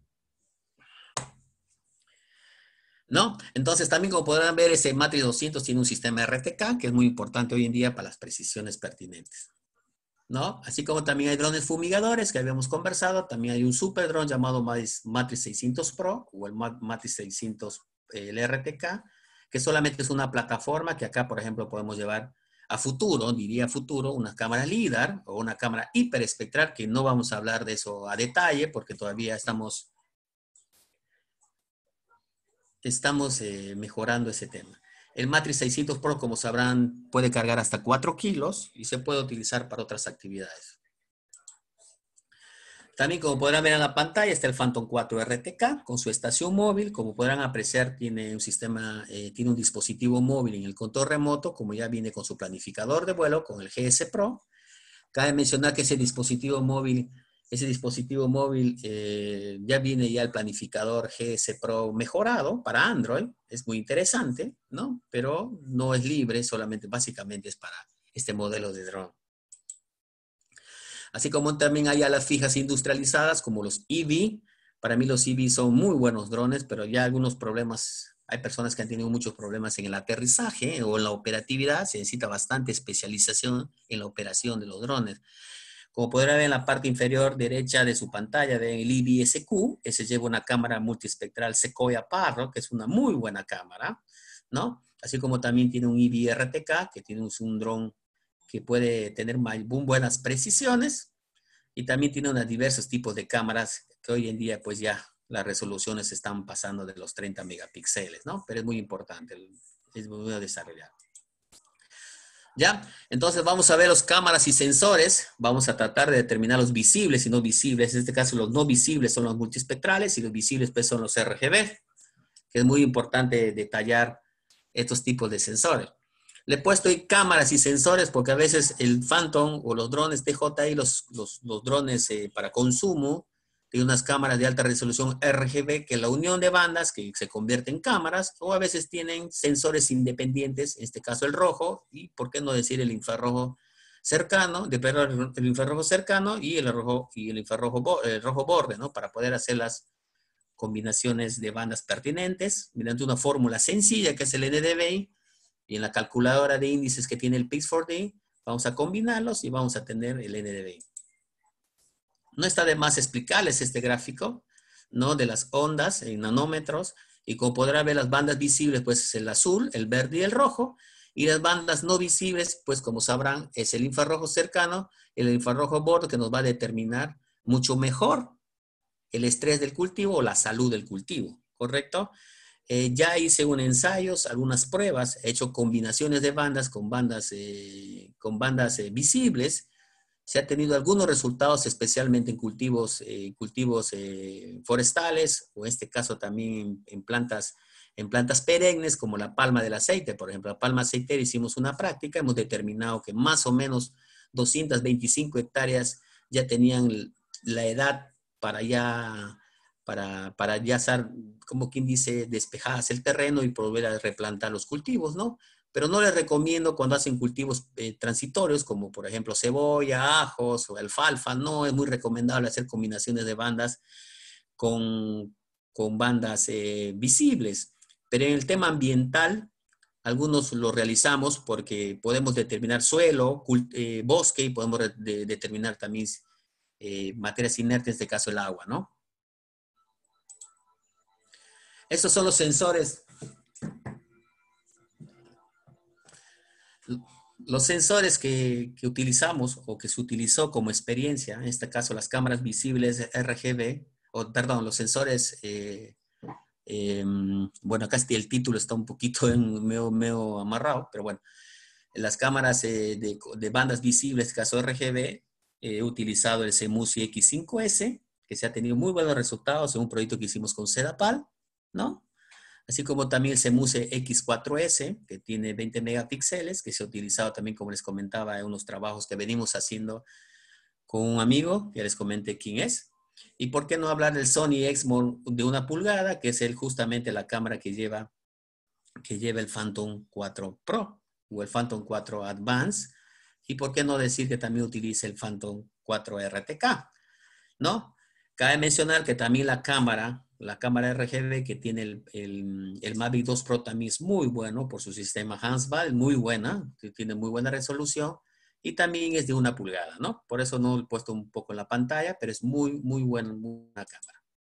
¿no? Entonces, también como podrán ver, ese Matrix 200 tiene un sistema RTK, que es muy importante hoy en día para las precisiones pertinentes, ¿no? Así como también hay drones fumigadores que habíamos conversado, también hay un super dron llamado Matrix 600 Pro o el Matrix 600 el RTK, que solamente es una plataforma que acá, por ejemplo, podemos llevar a futuro, diría futuro, una cámara LIDAR o una cámara hiperespectral, que no vamos a hablar de eso a detalle porque todavía estamos mejorando ese tema. El Matrix 600 Pro, como sabrán, puede cargar hasta 4 kilos y se puede utilizar para otras actividades. También, como podrán ver en la pantalla, está el Phantom 4 RTK con su estación móvil. Como podrán apreciar, tiene un dispositivo móvil en el control remoto, como ya viene con su planificador de vuelo, con el GS Pro. Cabe mencionar que ese dispositivo móvil ya viene ya el planificador GS Pro mejorado para Android. Es muy interesante, ¿no? Pero no es libre, solamente básicamente es para este modelo de drone. Así como también hay alas fijas industrializadas como los EV. Para mí los EV son muy buenos drones, pero ya algunos problemas, hay personas que han tenido muchos problemas en el aterrizaje o en la operatividad. Se necesita bastante especialización en la operación de los drones. Como podrán ver en la parte inferior derecha de su pantalla, ven el EV-SQ. Ese lleva una cámara multiespectral Sequoia Parro, que es una muy buena cámara, ¿no? Así como también tiene un EV-RTK, que tiene un dron que puede tener muy buenas precisiones, y también tiene unos diversos tipos de cámaras que hoy en día pues ya las resoluciones están pasando de los 30 megapíxeles, ¿no? Pero es muy importante, es muy desarrollado. ¿Ya? Entonces vamos a ver los cámaras y sensores. Vamos a tratar de determinar los visibles y no visibles. En este caso los no visibles son los multiespectrales y los visibles pues son los RGB, que es muy importante detallar estos tipos de sensores. Le he puesto ahí cámaras y sensores porque a veces el Phantom o los drones DJI, los drones para consumo, tienen unas cámaras de alta resolución RGB, que es la unión de bandas que se convierte en cámaras, o a veces tienen sensores independientes, en este caso el rojo, y por qué no decir el infrarrojo cercano, el infrarrojo cercano y el rojo borde, ¿no? Para poder hacer las combinaciones de bandas pertinentes mediante una fórmula sencilla que es el NDVI. Y en la calculadora de índices que tiene el Pix4D, vamos a combinarlos y vamos a tener el NDVI. No está de más explicarles este gráfico, ¿no? De las ondas en nanómetros. Y como podrán ver, las bandas visibles, pues es el azul, el verde y el rojo. Y las bandas no visibles, pues como sabrán, es el infrarrojo cercano, el infrarrojo borde, que nos va a determinar mucho mejor el estrés del cultivo o la salud del cultivo, ¿correcto? Ya hice un ensayos, algunas pruebas, he hecho combinaciones de bandas con bandas visibles. Se han tenido algunos resultados, especialmente en cultivos forestales, o en este caso también en plantas perennes, como la palma del aceite. Por ejemplo, la palma aceitera hicimos una práctica, hemos determinado que más o menos 225 hectáreas ya tenían la edad para ya estar, como quien dice, despejadas el terreno y volver a replantar los cultivos, ¿no? Pero no les recomiendo cuando hacen cultivos transitorios, como por ejemplo cebolla, ajos o alfalfa. No es muy recomendable hacer combinaciones de bandas con bandas visibles. Pero en el tema ambiental, algunos lo realizamos porque podemos determinar suelo, bosque, y podemos determinar también materias inertes, en este caso el agua, ¿no? Estos son los sensores. Los sensores que utilizamos o que se utilizó como experiencia, en este caso las cámaras visibles RGB, los sensores, bueno, acá el título está un poquito medio amarrado, pero bueno, las cámaras de bandas visibles, caso RGB, he utilizado el Semusi X5S, que se ha tenido muy buenos resultados en un proyecto que hicimos con Sedapal, ¿no? Así como también el CMUSE X4S, que tiene 20 megapíxeles, que se ha utilizado también, como les comentaba, en unos trabajos que venimos haciendo con un amigo, que les comenté quién es. Y por qué no hablar del Sony Exmor de 1 pulgada, que es justamente la cámara que lleva el Phantom 4 Pro o el Phantom 4 Advance. Y por qué no decir que también utilice el Phantom 4 RTK, ¿no? Cabe mencionar que también la cámara RGB que tiene el Mavic 2 Pro también es muy bueno por su sistema Hasselblad, muy buena, tiene muy buena resolución y también es de 1 pulgada, ¿no? Por eso no lo he puesto un poco en la pantalla, pero es muy buena cámara.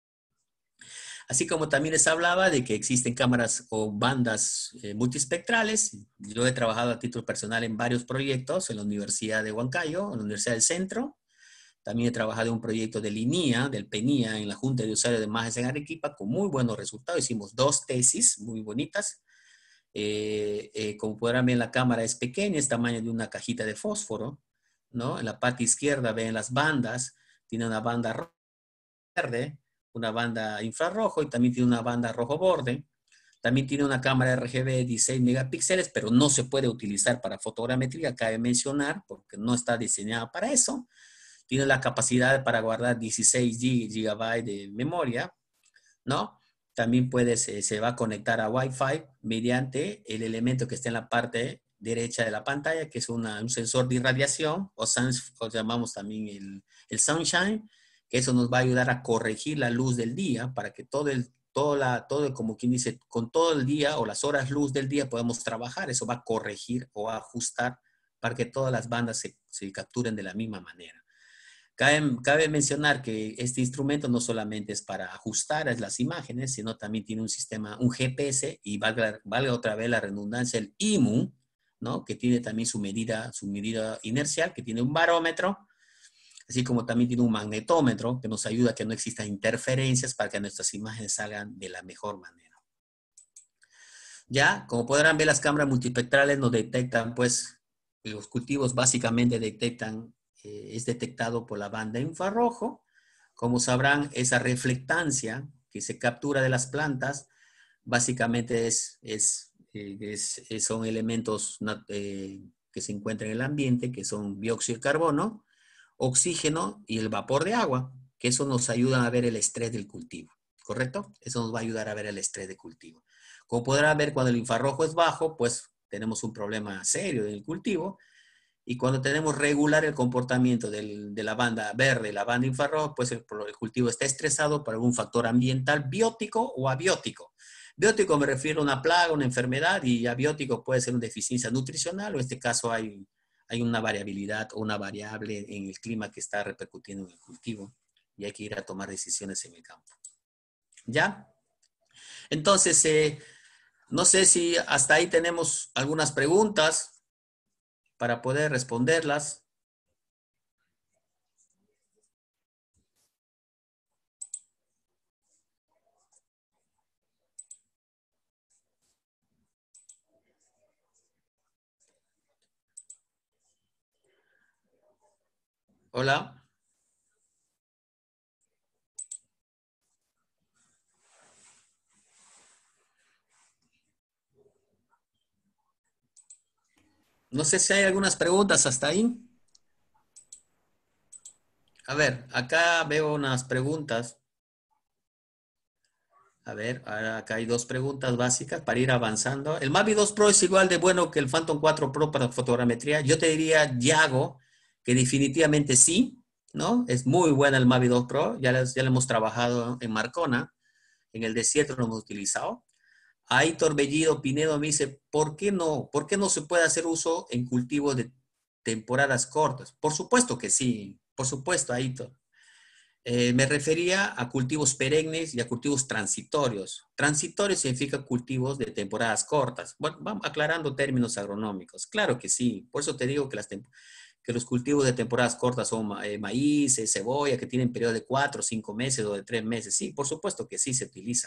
Así como también les hablaba de que existen cámaras o bandas multispectrales. Yo he trabajado a título personal en varios proyectos en la Universidad de Huancayo, en la Universidad del Centro. También he trabajado en un proyecto de LINIA, del PENIA, en la Junta de Usuarios de Imágenes en Arequipa, con muy buenos resultados. Hicimos 2 tesis muy bonitas. Como podrán ver, la cámara es pequeña, es tamaño de una cajita de fósforo, ¿no? En la parte izquierda ven las bandas, tiene una banda verde, una banda infrarrojo y también tiene una banda rojo borde. También tiene una cámara RGB de 16 megapíxeles, pero no se puede utilizar para fotogrametría, cabe mencionar, porque no está diseñada para eso. Tiene la capacidad para guardar 16 GB de memoria, ¿no? También se va a conectar a Wi-Fi mediante el elemento que está en la parte derecha de la pantalla, que es un sensor de irradiación, o llamamos también el Sunshine, que eso nos va a ayudar a corregir la luz del día para que como quien dice, con todo el día o las horas luz del día podemos trabajar. Eso va a corregir o a ajustar para que todas las bandas se capturen de la misma manera. Cabe mencionar que este instrumento no solamente es para ajustar las imágenes, sino también tiene un sistema, un GPS, y valga otra vez la redundancia, el IMU, ¿no? Que tiene también su medida inercial, que tiene un barómetro, así como también tiene un magnetómetro, que nos ayuda a que no existan interferencias para que nuestras imágenes salgan de la mejor manera. Ya, como podrán ver, las cámaras multispectrales nos detectan, pues, los cultivos básicamente es detectado por la banda infrarrojo. Como sabrán, esa reflectancia que se captura de las plantas, básicamente son elementos que se encuentran en el ambiente, que son dióxido de carbono, oxígeno y el vapor de agua, que eso nos ayuda a ver el estrés del cultivo, ¿correcto? Eso nos va a ayudar a ver el estrés del cultivo. Como podrán ver, cuando el infrarrojo es bajo, pues tenemos un problema serio en el cultivo. Y cuando tenemos regular el comportamiento de la banda verde y la banda infrarroja, pues el cultivo está estresado por algún factor ambiental biótico o abiótico. Biótico me refiero a una plaga, una enfermedad, y abiótico puede ser una deficiencia nutricional, o en este caso hay una variabilidad o una variable en el clima que está repercutiendo en el cultivo y hay que ir a tomar decisiones en el campo. ¿Ya? Entonces, no sé si hasta ahí tenemos algunas preguntas para poder responderlas. Hola. No sé si hay algunas preguntas hasta ahí. A ver, acá veo unas preguntas. A ver, ahora acá hay 2 preguntas básicas para ir avanzando. ¿El Mavic 2 Pro es igual de bueno que el Phantom 4 Pro para fotogrametría? Yo te diría, Yago, que definitivamente sí, ¿no? Es muy buena el Mavic 2 Pro. Ya lo hemos trabajado en Marcona. En el desierto lo hemos utilizado. Aitor Bellido Pinedo me dice, ¿por qué no? ¿Por qué no se puede hacer uso en cultivos de temporadas cortas? Por supuesto que sí. Por supuesto, Aitor. Me refería a cultivos perennes y a cultivos transitorios. Transitorios significa cultivos de temporadas cortas. Bueno, vamos aclarando términos agronómicos. Claro que sí. Por eso te digo que los cultivos de temporadas cortas son maíz, cebolla, que tienen periodo de 4 o 5 meses o de 3 meses. Sí, por supuesto que sí se utiliza.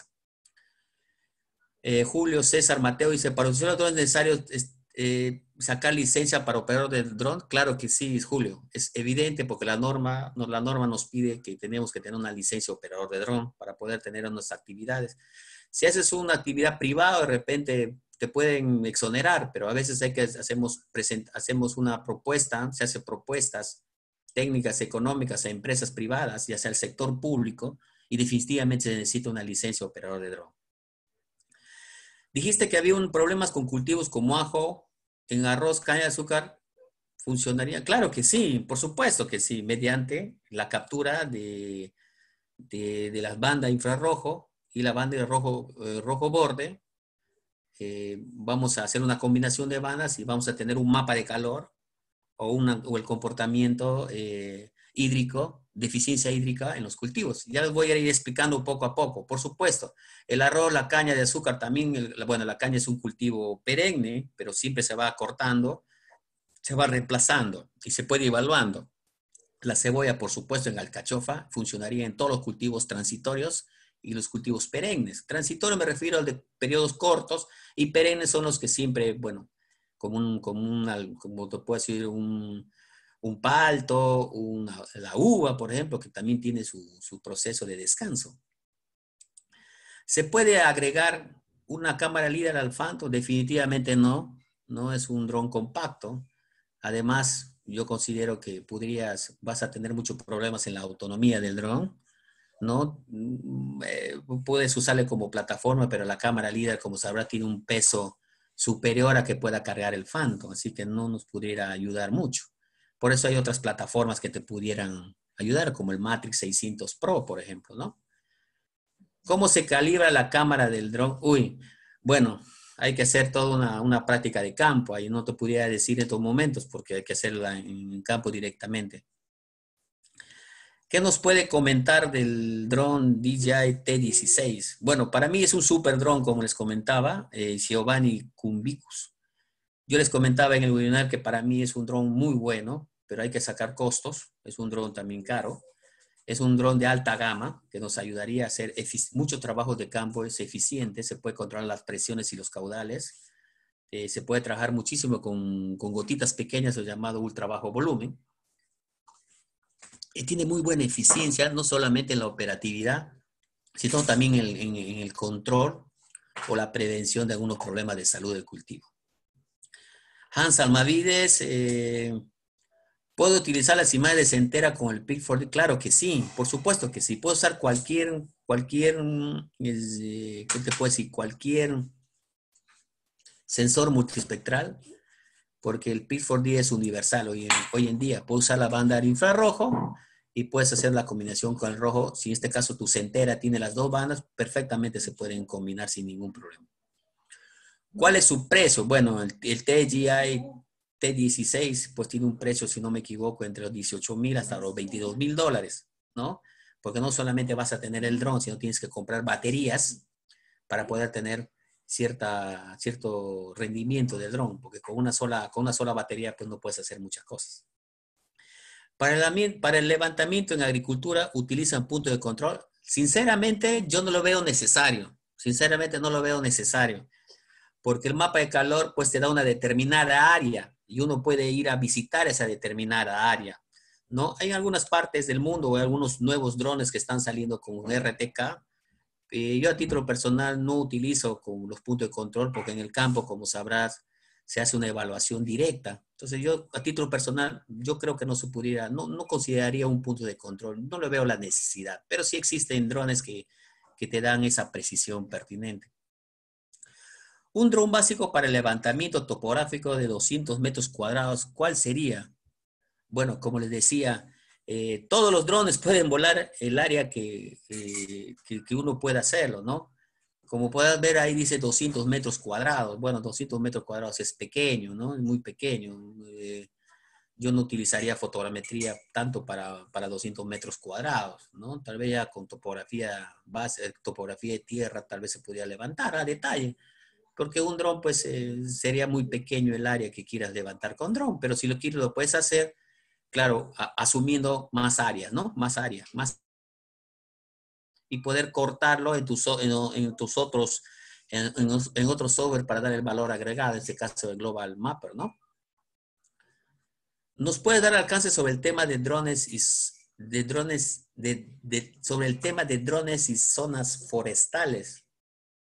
Julio César Mateo dice, ¿para usar los drones es necesario sacar licencia para operador del dron? Claro que sí, Julio. Es evidente porque la norma nos pide que tenemos que tener una licencia de operador de dron para poder tener nuestras actividades. Si haces una actividad privada, de repente te pueden exonerar, pero a veces hacemos una propuesta, se hacen propuestas técnicas económicas a empresas privadas, ya sea el sector público, y definitivamente se necesita una licencia de operador de dron. Dijiste que había problemas con cultivos como ajo, en arroz, caña de azúcar. ¿Funcionaría? Claro que sí, por supuesto que sí, mediante la captura de las bandas infrarrojo y la banda de rojo borde. Vamos a hacer una combinación de bandas y vamos a tener un mapa de calor o el comportamiento hídrico, deficiencia hídrica en los cultivos. Ya les voy a ir explicando poco a poco. Por supuesto, el arroz, la caña de azúcar también, bueno, la caña es un cultivo perenne, pero siempre se va cortando, se va reemplazando y se puede ir evaluando. La cebolla, por supuesto, en alcachofa funcionaría en todos los cultivos transitorios y los cultivos perennes. Transitorio me refiero al de periodos cortos y perennes son los que siempre, bueno, como te puedo decir, un palto, la uva, por ejemplo, que también tiene su proceso de descanso. ¿Se puede agregar una cámara líder al Phantom? Definitivamente no. No es un dron compacto. Además, yo considero que vas a tener muchos problemas en la autonomía del dron, ¿no? Puedes usarle como plataforma, pero la cámara líder, como sabrá, tiene un peso superior a que pueda cargar el Phantom, así que no nos pudiera ayudar mucho. Por eso hay otras plataformas que te pudieran ayudar, como el Matrix 600 Pro, por ejemplo, ¿no? ¿Cómo se calibra la cámara del dron? Bueno, hay que hacer toda una práctica de campo. Ahí no te pudiera decir en estos momentos porque hay que hacerla en campo directamente. ¿Qué nos puede comentar del dron DJI T16? Bueno, para mí es un super dron, como les comentaba, Giovanni Cumbicus. Yo les comentaba en el webinar que para mí es un dron muy bueno, pero hay que sacar costos. Es un dron también caro. Es un dron de alta gama que nos ayudaría a hacer muchos trabajos de campo, es eficiente, se puede controlar las presiones y los caudales, se puede trabajar muchísimo con gotitas pequeñas, lo llamado ultra bajo volumen. Tiene muy buena eficiencia, no solamente en la operatividad, sino también en el control o la prevención de algunos problemas de salud del cultivo. Hans Almavides, ¿puedo utilizar las imágenes enteras con el Pix4D? Claro que sí, por supuesto que sí. Puedo usar cualquier, ¿qué te puedo decir? Cualquier sensor multiespectral, porque el Pix4D es universal hoy en día. Puedo usar la banda de infrarrojo y puedes hacer la combinación con el rojo. Si en este caso tu Centera tiene las dos bandas, perfectamente se pueden combinar sin ningún problema. ¿Cuál es su precio? Bueno, el DJI T16, pues tiene un precio, si no me equivoco, entre los 18,000 hasta los $22,000, ¿no? Porque no solamente vas a tener el dron, sino tienes que comprar baterías para poder tener cierto rendimiento del dron, porque con una sola batería, pues no puedes hacer muchas cosas. Para el levantamiento en agricultura, ¿utilizan puntos de control? Sinceramente, yo no lo veo necesario. Sinceramente, no lo veo necesario. Porque el mapa de calor pues te da una determinada área y uno puede ir a visitar esa determinada área, ¿no? Hay algunas partes del mundo o algunos nuevos drones que están saliendo con un RTK. Yo a título personal no utilizo con los puntos de control porque en el campo, como sabrás, se hace una evaluación directa. Entonces yo a título personal, yo creo que no consideraría un punto de control, no le veo la necesidad, pero sí existen drones que te dan esa precisión pertinente. Un dron básico para el levantamiento topográfico de 200 metros cuadrados, ¿cuál sería? Bueno, como les decía, todos los drones pueden volar el área que uno pueda hacerlo, ¿no? Como puedas ver ahí dice 200 metros cuadrados. Bueno, 200 metros cuadrados es pequeño, ¿no? Es muy pequeño. Yo no utilizaría fotogrametría tanto para 200 metros cuadrados, ¿no? Tal vez ya con topografía base, topografía de tierra, tal vez se podría levantar a detalle. Porque un dron, pues, sería muy pequeño el área que quieras levantar con dron, pero si lo quieres, lo puedes hacer, claro, asumiendo más áreas, ¿no? Más áreas, más. Y poder cortarlo en otros software para dar el valor agregado, en este caso el Global Mapper, ¿no? ¿Nos puede dar alcance sobre el tema de drones sobre el tema de drones y zonas forestales?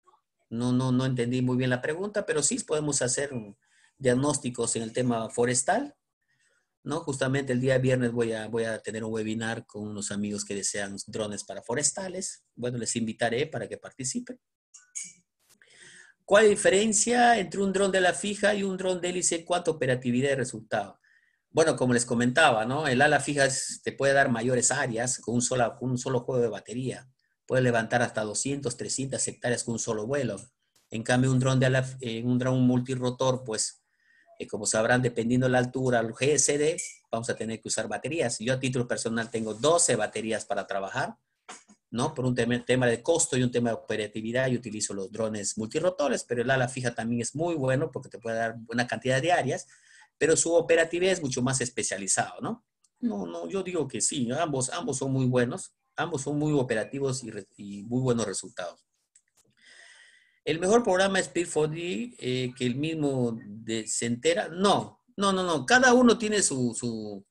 No entendí muy bien la pregunta, pero sí podemos hacer diagnósticos en el tema forestal, ¿no? Justamente el día viernes voy a tener un webinar con unos amigos que desean drones para forestales. Bueno, les invitaré para que participen. ¿Cuál es la diferencia entre un dron de ala fija y un dron de hélice en cuanto a operatividad y resultado? Bueno, como les comentaba, ¿no? El ala fija te puede dar mayores áreas con un solo juego de batería. Puede levantar hasta 200, 300 hectáreas con un solo vuelo. En cambio, un dron multirotor, pues, como sabrán, dependiendo de la altura, el GSD, vamos a tener que usar baterías. Yo a título personal tengo 12 baterías para trabajar, ¿no? Por un tema de costo y un tema de operatividad, yo utilizo los drones multirotores, pero el ala fija también es muy bueno porque te puede dar buena cantidad de áreas, pero su operatividad es mucho más especializado, ¿no? No, yo digo que sí, ambos son muy buenos, ambos son muy operativos y muy buenos resultados. ¿El mejor programa es Speed4D que el mismo de Centera? No. Cada uno tiene sus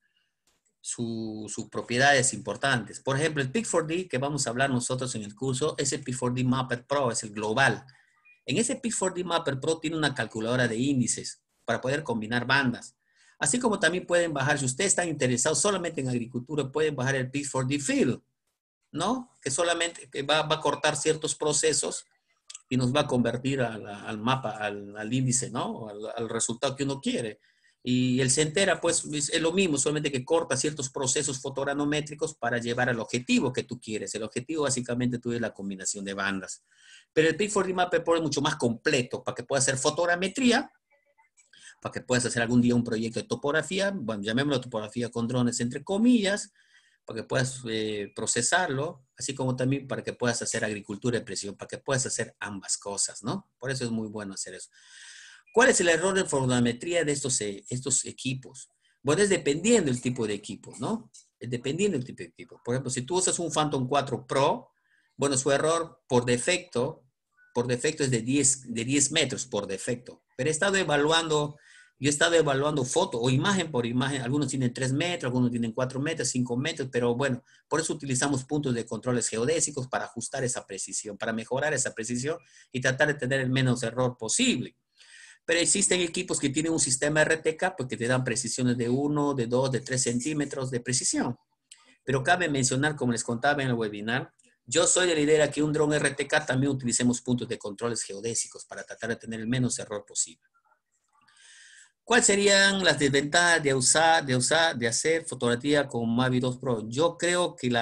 propiedades importantes. Por ejemplo, el Pick4D que vamos a hablar nosotros en el curso es el Pick4D Mapper Pro, es el global. En ese Pick4D Mapper Pro tiene una calculadora de índices para poder combinar bandas. Así como también pueden bajar, si ustedes están interesados solamente en agricultura, pueden bajar el Pick4D Field, ¿no? Que solamente va a cortar ciertos procesos y nos va a convertir al mapa, al índice, ¿no? Al resultado que uno quiere. Y el Centera, pues, es lo mismo, solamente que corta ciertos procesos fotogranométricos para llevar al objetivo que tú quieres. El objetivo, básicamente, tú es la combinación de bandas. Pero el Pick4D Mapper Pro es mucho más completo para que puedas hacer fotogrametría, para que puedas hacer algún día un proyecto de topografía, bueno, llamémoslo topografía con drones, entre comillas, para que puedas procesarlo, así como también para que puedas hacer agricultura de precisión, para que puedas hacer ambas cosas, ¿no? Por eso es muy bueno hacer eso. ¿Cuál es el error de fotogrametría de estos equipos? Bueno, es dependiendo del tipo de equipo, ¿no? Es dependiendo del tipo de equipo. Por ejemplo, si tú usas un Phantom 4 Pro, bueno, su error por defecto es de 10 metros por defecto. Pero yo he estado evaluando foto o imagen por imagen. Algunos tienen 3 metros, algunos tienen 4 metros, 5 metros, pero bueno, por eso utilizamos puntos de controles geodésicos para ajustar esa precisión, para mejorar esa precisión y tratar de tener el menos error posible. Pero existen equipos que tienen un sistema RTK porque te dan precisiones de 1, de 2, de 3 centímetros de precisión. Pero cabe mencionar, como les contaba en el webinar, yo soy de la idea que un dron RTK también utilicemos puntos de controles geodésicos para tratar de tener el menos error posible. ¿Cuáles serían las desventajas de hacer fotografía con Mavic 2 Pro? Yo creo que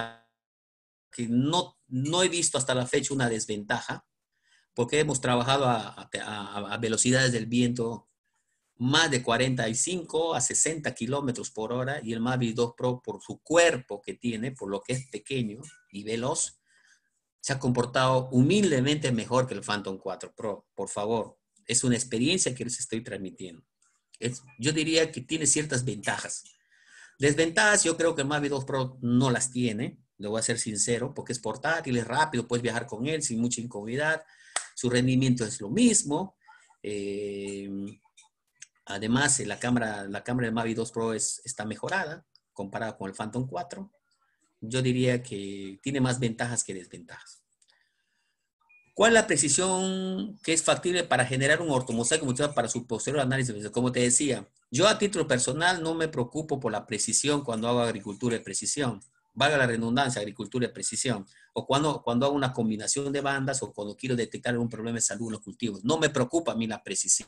no he visto hasta la fecha una desventaja, porque hemos trabajado a velocidades del viento más de 45 a 60 kilómetros por hora, y el Mavic 2 Pro, por su cuerpo que tiene, por lo que es pequeño y veloz, se ha comportado humildemente mejor que el Phantom 4 Pro. Por favor, es una experiencia que les estoy transmitiendo. Yo diría que tiene ciertas ventajas. Desventajas, yo creo que el Mavic 2 Pro no las tiene, le voy a ser sincero, porque es portátil, es rápido, puedes viajar con él sin mucha incomodidad. Su rendimiento es lo mismo. Además, la cámara del Mavic 2 Pro está mejorada comparada con el Phantom 4. Yo diría que tiene más ventajas que desventajas. ¿Cuál es la precisión que es factible para generar un ortomosaico multiplicador para su posterior análisis? Como te decía, yo a título personal no me preocupo por la precisión cuando hago agricultura de precisión. Valga la redundancia, agricultura de precisión. O cuando hago una combinación de bandas o cuando quiero detectar algún problema de salud en los cultivos. No me preocupa a mí la precisión.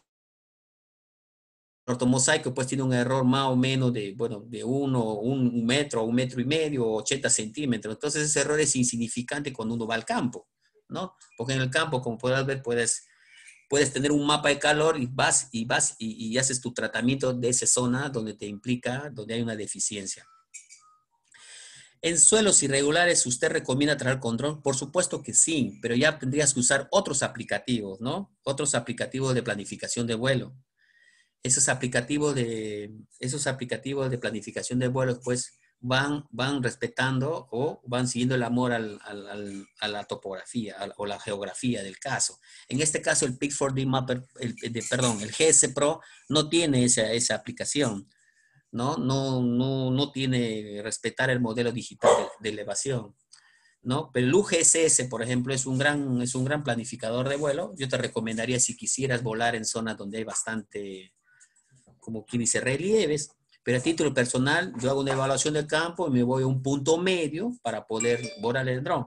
El ortomosaico pues tiene un error más o menos de un metro, 1,5 metros, 80 centímetros. Entonces ese error es insignificante cuando uno va al campo, ¿no? Porque en el campo, como podrás ver, puedes tener un mapa de calor y vas y haces tu tratamiento de esa zona donde donde hay una deficiencia. ¿En suelos irregulares usted recomienda trabajar con dron? Por supuesto que sí, pero ya tendrías que usar otros aplicativos, ¿no? Otros aplicativos de planificación de vuelo. Esos aplicativos de planificación de vuelos, pues, van respetando o van siguiendo el amor a la topografía o la geografía del caso. En este caso, el Pick4D Mapper, el GS Pro no tiene esa aplicación, ¿no? No tiene respetar el modelo digital de elevación. ¿no? Pero el UGSS, por ejemplo, es un gran planificador de vuelo. Yo te recomendaría si quisieras volar en zonas donde hay bastante, como quien dice, relieves. Pero a título personal, yo hago una evaluación del campo y me voy a un punto medio para poder volar el dron.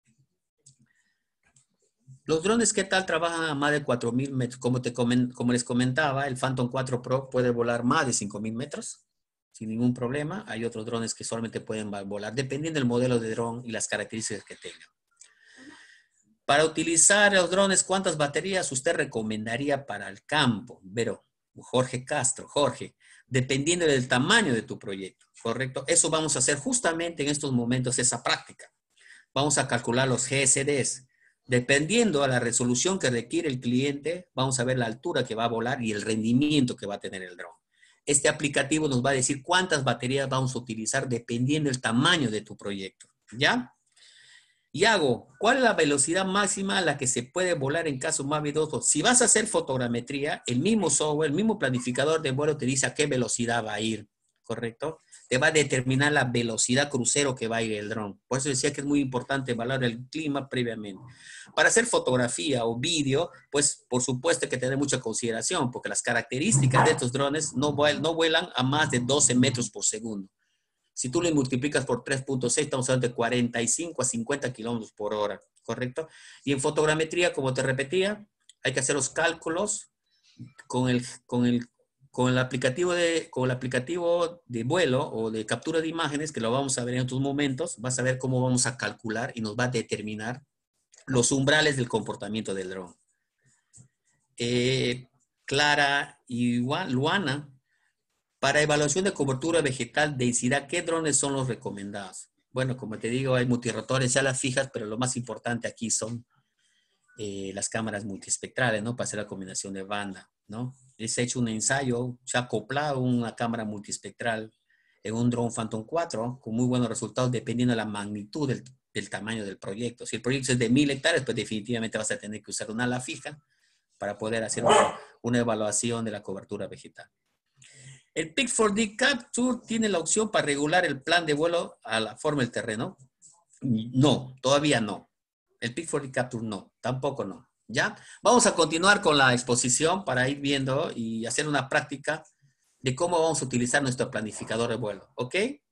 Los drones, ¿qué tal? Trabajan a más de 4.000 metros. Como les comentaba, el Phantom 4 Pro puede volar más de 5.000 metros sin ningún problema. Hay otros drones que solamente pueden volar, dependiendo del modelo de dron y las características que tengan. Para utilizar los drones, ¿cuántas baterías usted recomendaría para el campo? Pero, Jorge Castro, Jorge, dependiendo del tamaño de tu proyecto, ¿correcto? Eso vamos a hacer justamente en estos momentos, esa práctica. Vamos a calcular los GSDs. Dependiendo a la resolución que requiere el cliente, vamos a ver la altura que va a volar y el rendimiento que va a tener el dron. Este aplicativo nos va a decir cuántas baterías vamos a utilizar dependiendo del tamaño de tu proyecto, ¿ya? Yago, ¿cuál es la velocidad máxima a la que se puede volar en caso más vidoso? Si vas a hacer fotogrametría, el mismo software, el mismo planificador de vuelo te dice a qué velocidad va a ir, ¿correcto? Te va a determinar la velocidad crucero que va a ir el dron. Por eso decía que es muy importante evaluar el clima previamente. Para hacer fotografía o vídeo, pues por supuesto que tener mucha consideración, porque las características de estos drones no vuelan a más de 12 metros por segundo. Si tú le multiplicas por 3.6, estamos hablando de 45 a 50 kilómetros por hora, ¿correcto? Y en fotogrametría, como te repetía, hay que hacer los cálculos con el aplicativo de vuelo o de captura de imágenes, que lo vamos a ver en otros momentos. Vas a ver cómo vamos a calcular y nos va a determinar los umbrales del comportamiento del dron. Clara y Luana, para evaluación de cobertura vegetal, densidad, ¿qué drones son los recomendados? Bueno, como te digo, hay multirotores, ya las fijas, pero lo más importante aquí son las cámaras multiespectrales, ¿no? Para hacer la combinación de banda, ¿no? Les he hecho un ensayo, se ha acoplado una cámara multiespectral en un drone Phantom 4 con muy buenos resultados dependiendo de la magnitud del tamaño del proyecto. Si el proyecto es de 1.000 hectáreas, pues definitivamente vas a tener que usar una ala fija para poder hacer una evaluación de la cobertura vegetal. El Pix4D Capture tiene la opción para regular el plan de vuelo a la forma del terreno. No, todavía no. El Pix4D Capture no, tampoco no. ¿Ya? Vamos a continuar con la exposición para ir viendo y hacer una práctica de cómo vamos a utilizar nuestro planificador de vuelo. ¿Ok?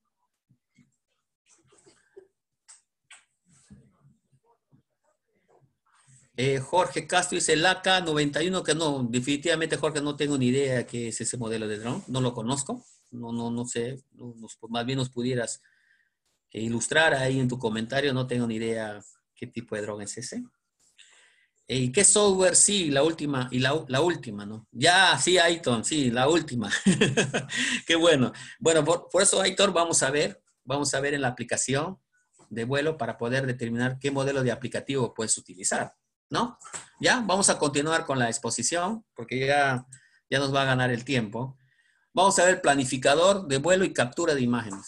Jorge Castro dice el AK-91, que no, definitivamente Jorge no tengo ni idea de qué es ese modelo de dron, no lo conozco, no sé, más bien nos pudieras ilustrar ahí en tu comentario, no tengo ni idea qué tipo de dron es ese. ¿Y qué software? Sí, la última, la última, ¿no? Ya, sí, Aiton, sí, la última. Qué bueno. Bueno, por eso, Aitor, vamos a ver en la aplicación de vuelo para poder determinar qué modelo de aplicativo puedes utilizar, ¿no? Ya, vamos a continuar con la exposición porque ya nos va a ganar el tiempo. Vamos a ver planificador de vuelo y captura de imágenes.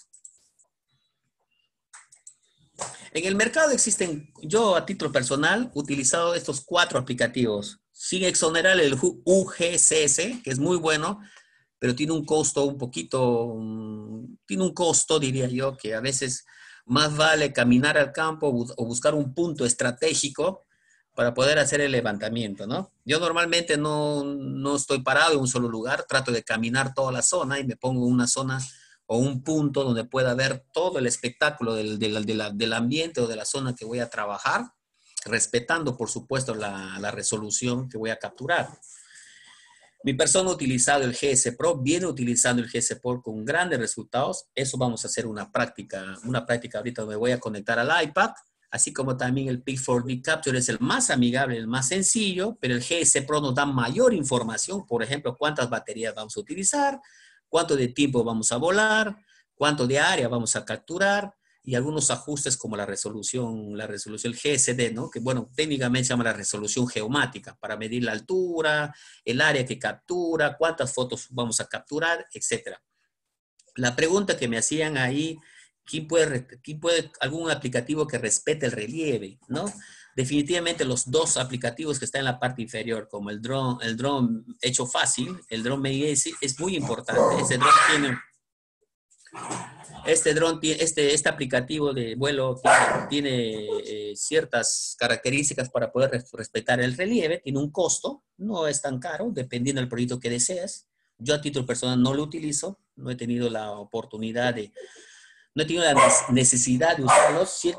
En el mercado existen, yo a título personal, he utilizado estos 4 aplicativos, sin exonerar el UGSS, que es muy bueno, pero tiene un costo un poquito, tiene un costo, diría yo, que a veces más vale caminar al campo o buscar un punto estratégico para poder hacer el levantamiento, ¿no? Yo normalmente no estoy parado en un solo lugar, trato de caminar toda la zona y me pongo en una zona o un punto donde pueda ver todo el espectáculo del ambiente o de la zona que voy a trabajar, respetando, por supuesto, la resolución que voy a capturar. Mi persona ha utilizado el GS Pro, viene utilizando el GS Pro con grandes resultados. Eso vamos a hacer una práctica ahorita me voy a conectar al iPad, así como también el Pix4D Capture es el más amigable, el más sencillo, pero el GS Pro nos da mayor información, por ejemplo, cuántas baterías vamos a utilizar, cuánto de tiempo vamos a volar, cuánto de área vamos a capturar y algunos ajustes como la resolución GSD, ¿no? Que bueno, técnicamente se llama la resolución geomática para medir la altura, el área que captura, cuántas fotos vamos a capturar, etc. La pregunta que me hacían ahí, ¿quién puede algún aplicativo que respete el relieve, ¿no? Definitivamente los 2 aplicativos que están en la parte inferior, como el drone hecho fácil, el drone Megacy, es muy importante. Este dron, este aplicativo de vuelo tiene ciertas características para poder respetar el relieve, tiene un costo, no es tan caro, dependiendo del proyecto que deseas. Yo a título personal no lo utilizo, no he tenido la oportunidad no he tenido la necesidad de usarlos, sí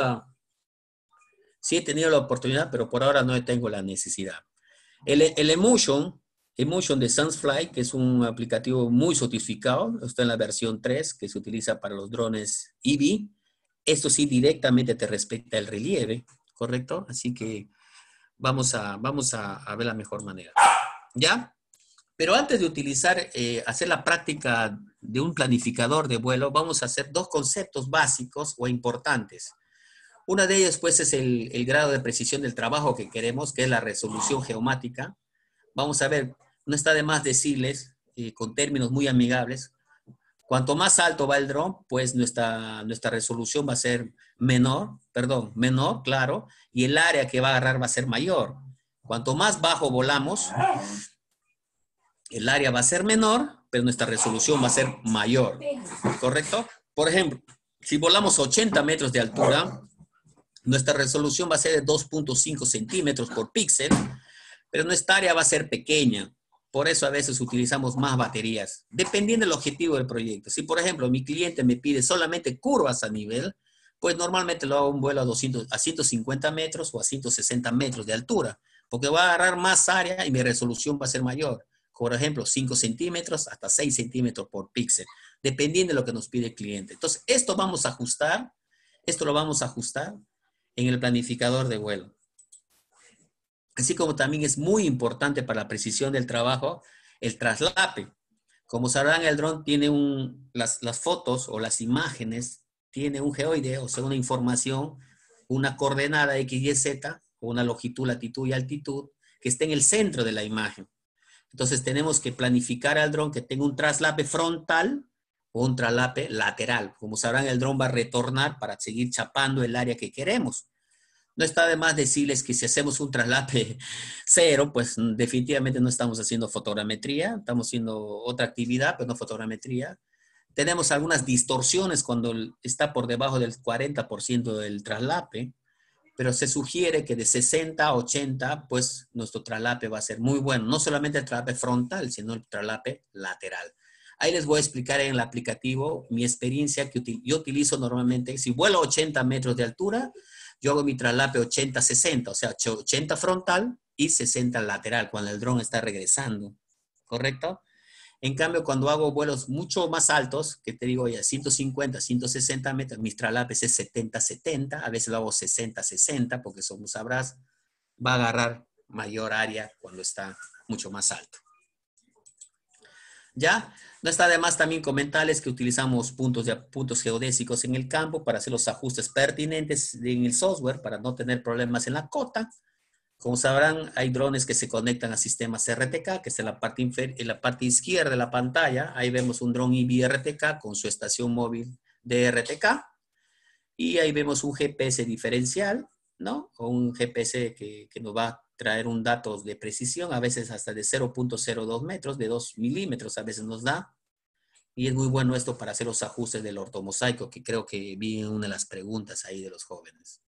he tenido la oportunidad, pero por ahora no tengo la necesidad. El Emotion de Sunsfly, que es un aplicativo muy sofisticado, está en la versión 3, que se utiliza para los drones EV. Esto sí directamente te respecta el relieve, ¿correcto? Así que vamos a ver la mejor manera. ¿Ya? Pero antes de hacer la práctica de un planificador de vuelo, vamos a hacer dos conceptos básicos o importantes. Una de ellas, pues, es el grado de precisión del trabajo que queremos, que es la resolución geomática. Vamos a ver, no está de más decirles, con términos muy amigables, cuanto más alto va el dron, pues nuestra resolución va a ser menor, claro, y el área que va a agarrar va a ser mayor. Cuanto más bajo volamos, el área va a ser menor, pero nuestra resolución va a ser mayor, ¿correcto? Por ejemplo, si volamos 80 metros de altura, nuestra resolución va a ser de 2.5 centímetros por píxel, pero nuestra área va a ser pequeña. Por eso a veces utilizamos más baterías, dependiendo del objetivo del proyecto. Si, por ejemplo, mi cliente me pide solamente curvas a nivel, pues normalmente lo hago un vuelo a 150 metros o a 160 metros de altura, porque va a agarrar más área y mi resolución va a ser mayor. Por ejemplo, 5 centímetros hasta 6 centímetros por píxel, dependiendo de lo que nos pide el cliente. Entonces, esto lo vamos a ajustar en el planificador de vuelo. Así como también es muy importante para la precisión del trabajo, el traslape. Como sabrán, el dron tiene las fotos o las imágenes, tiene un geoide, o sea, una información, una coordenada X, Y, Z, o una longitud, latitud y altitud, que está en el centro de la imagen. Entonces tenemos que planificar al dron que tenga un traslape frontal o un traslape lateral. Como sabrán, el dron va a retornar para seguir chapando el área que queremos. No está de más decirles que si hacemos un traslape cero, pues definitivamente no estamos haciendo fotogrametría, estamos haciendo otra actividad, pero no fotogrametría. Tenemos algunas distorsiones cuando está por debajo del 40% del traslape, pero se sugiere que de 60 a 80, pues nuestro traslape va a ser muy bueno. No solamente el traslape frontal, sino el traslape lateral. Ahí les voy a explicar en el aplicativo mi experiencia que yo utilizo normalmente. Si vuelo a 80 metros de altura, yo hago mi traslape 80-60, o sea, 80 frontal y 60 lateral, cuando el dron está regresando, ¿correcto? En cambio, cuando hago vuelos mucho más altos, que te digo ya 150, 160 metros, mis traslapes es 70-70, a veces lo hago 60-60, porque como sabrás, va a agarrar mayor área cuando está mucho más alto. ¿Ya? No está de más también comentarles que utilizamos puntos geodésicos en el campo para hacer los ajustes pertinentes en el software para no tener problemas en la cota. Como sabrán, hay drones que se conectan a sistemas RTK, que es en la parte izquierda de la pantalla. Ahí vemos un dron EV RTK con su estación móvil de RTK. Y ahí vemos un GPS diferencial, ¿no? O un GPS que nos va a traer un dato de precisión, a veces hasta de 0.02 metros, de 2 milímetros a veces nos da. Y es muy bueno esto para hacer los ajustes del ortomosaico, que creo que vi en una de las preguntas ahí de los jóvenes.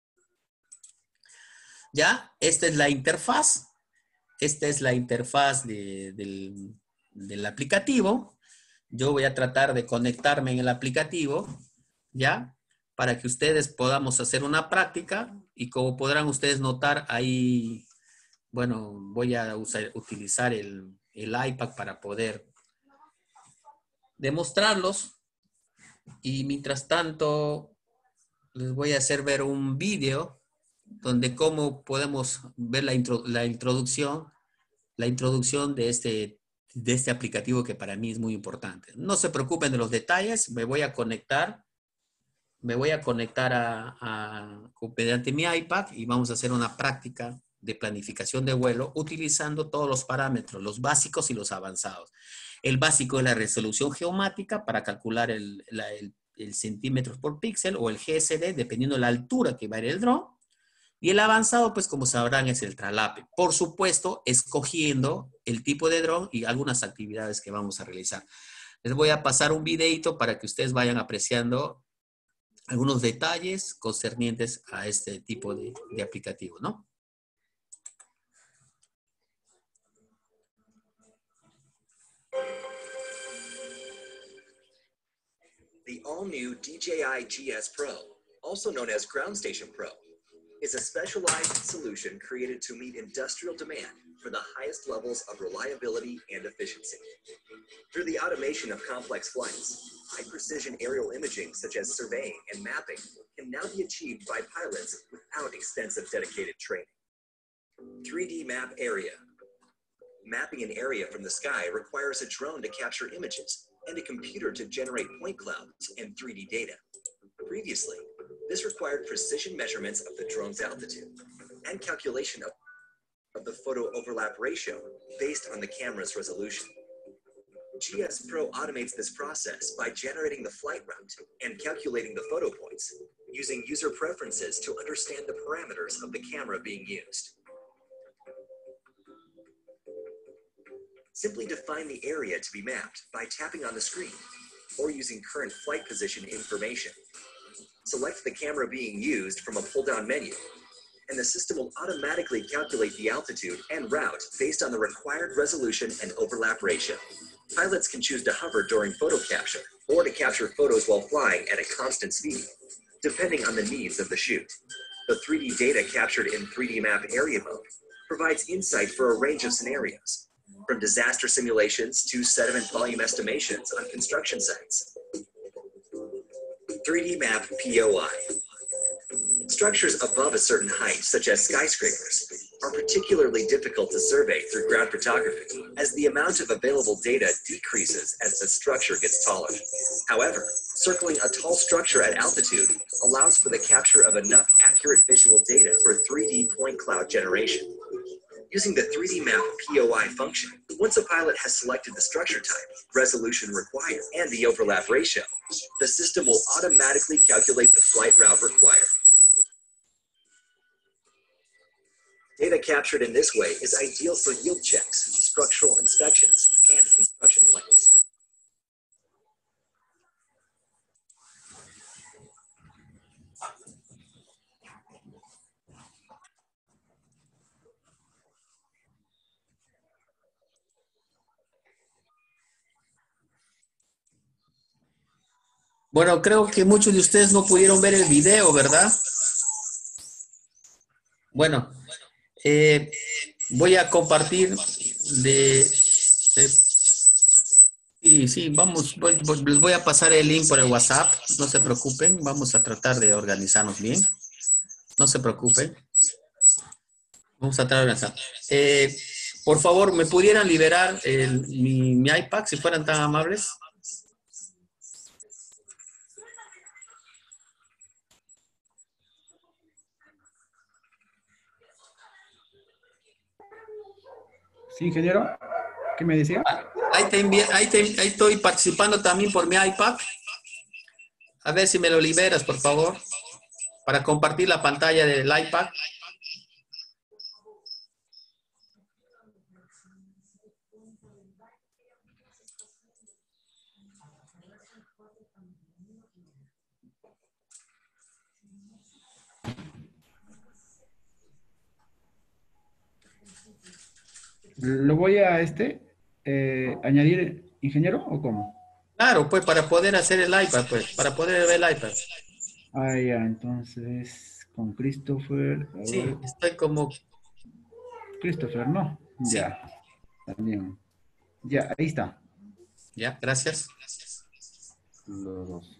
¿Ya? Esta es la interfaz. Esta es la interfaz del aplicativo. Yo voy a tratar de conectarme en el aplicativo, ¿ya? Para que ustedes podamos hacer una práctica y como podrán ustedes notar ahí, bueno, voy a utilizar el iPad para poder demostrarlos. Y mientras tanto, les voy a hacer ver un video donde cómo podemos ver la introducción de este aplicativo que para mí es muy importante. No se preocupen de los detalles, me voy a conectar mediante mi iPad y vamos a hacer una práctica de planificación de vuelo utilizando todos los parámetros, los básicos y los avanzados. El básico es la resolución geomática para calcular el centímetros por píxel o el GSD, dependiendo de la altura que va a ir el dron. Y el avanzado, pues como sabrán, es el traslape. Por supuesto, escogiendo el tipo de dron y algunas actividades que vamos a realizar. Les voy a pasar un videito para que ustedes vayan apreciando algunos detalles concernientes a este tipo de aplicativo, ¿no? The all-new DJI GS Pro, also known as Ground Station Pro, is a specialized solution created to meet industrial demand for the highest levels of reliability and efficiency. Through the automation of complex flights, high-precision aerial imaging such as surveying and mapping can now be achieved by pilots without extensive dedicated training. 3D Map Area. Mapping an area from the sky requires a drone to capture images and a computer to generate point clouds and 3D data. Previously, this required precision measurements of the drone's altitude and calculation of the photo overlap ratio based on the camera's resolution. GS Pro automates this process by generating the flight route and calculating the photo points, using user preferences to understand the parameters of the camera being used. Simply define the area to be mapped by tapping on the screen or using current flight position information. Select the camera being used from a pull-down menu, and the system will automatically calculate the altitude and route based on the required resolution and overlap ratio. Pilots can choose to hover during photo capture or to capture photos while flying at a constant speed, depending on the needs of the shoot. The 3D data captured in 3D Map Area mode provides insight for a range of scenarios, from disaster simulations to sediment volume estimations on construction sites. 3D Map POI. Structures above a certain height, such as skyscrapers, are particularly difficult to survey through ground photography, as the amount of available data decreases as the structure gets taller. However, circling a tall structure at altitude allows for the capture of enough accurate visual data for 3D point cloud generation. Using the 3D Map POI function, once a pilot has selected the structure type, resolution required, and the overlap ratio, the system will automatically calculate the flight route required. Data captured in this way is ideal for yield checks, structural inspections, and construction plans. Bueno, creo que muchos de ustedes no pudieron ver el video, ¿verdad? Bueno, voy a compartir sí, vamos, les voy a pasar el link por el WhatsApp, no se preocupen, vamos a tratar de organizarnos bien, no se preocupen, vamos a tratar de organizar. Por favor, ¿me pudieran liberar mi iPad, si fueran tan amables? Sí, ingeniero, ¿qué me decía? Ahí estoy participando también por mi iPad. A ver si me lo liberas, por favor, para compartir la pantalla del iPad. ¿Lo voy a añadir, ingeniero, o cómo? Claro, pues para poder hacer el iPad, pues, para poder ver el iPad. Ah, ya, entonces, con Christopher. Sí, estoy como... Christopher, ¿no? Sí. Ya, también. Ya, ahí está. Ya, gracias. Los dos.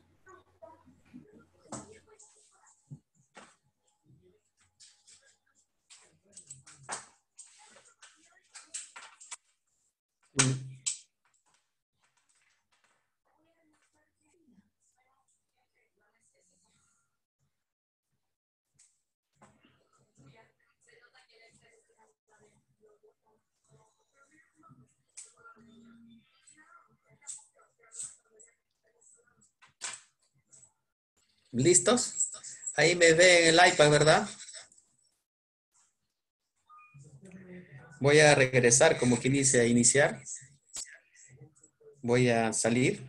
¿Listos? Ahí me ve en el iPad, ¿verdad? Voy a regresar, como quien dice, a iniciar. Voy a salir.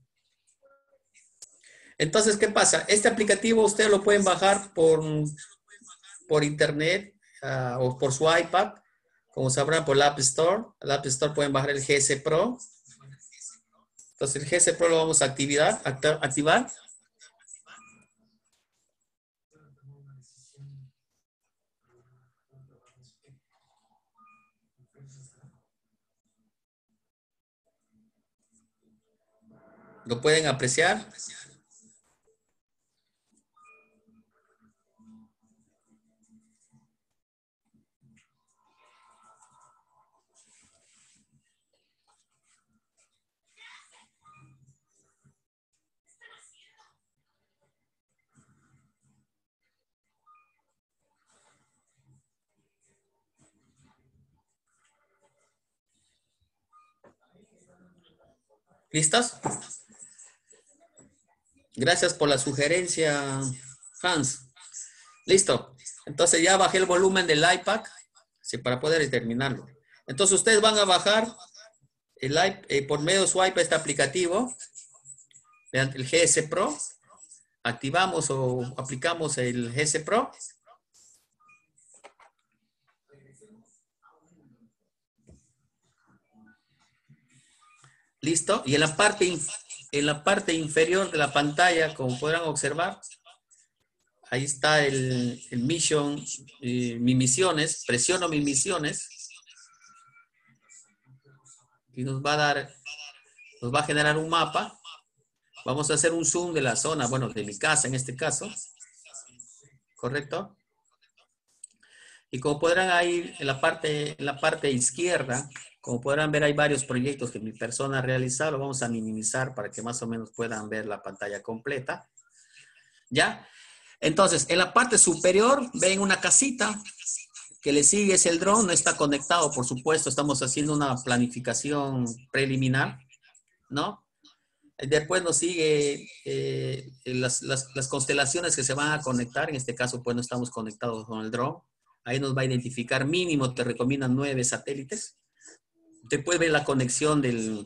Entonces, ¿qué pasa? Este aplicativo ustedes lo pueden bajar por internet o por su iPad. Como sabrán, por la App Store. En la App Store pueden bajar el GS Pro. Entonces, el GS Pro lo vamos a activar. ¿Lo pueden apreciar? ¿Listos? Gracias por la sugerencia, Hans. Listo. Entonces ya bajé el volumen del iPad, sí, para poder terminarlo. Entonces ustedes van a bajar por medio de su iPad este aplicativo, el GS Pro. Activamos o aplicamos el GS Pro. Listo. Y en la parte inferior de la pantalla, como podrán observar, ahí está el Mission, mis misiones. Presiono mis misiones. Y nos va a generar un mapa. Vamos a hacer un zoom de la zona, bueno, de mi casa en este caso. ¿Correcto? Y como podrán ahí en la parte izquierda, como podrán ver, hay varios proyectos que mi persona ha realizado. Lo vamos a minimizar para que más o menos puedan ver la pantalla completa. ¿Ya? Entonces, en la parte superior ven una casita que le sigue, es el dron. No está conectado, por supuesto. Estamos haciendo una planificación preliminar, ¿no? Después nos sigue las constelaciones que se van a conectar. En este caso, pues no estamos conectados con el dron. Ahí nos va a identificar mínimo, te recomiendan 9 satélites. Después ve la conexión del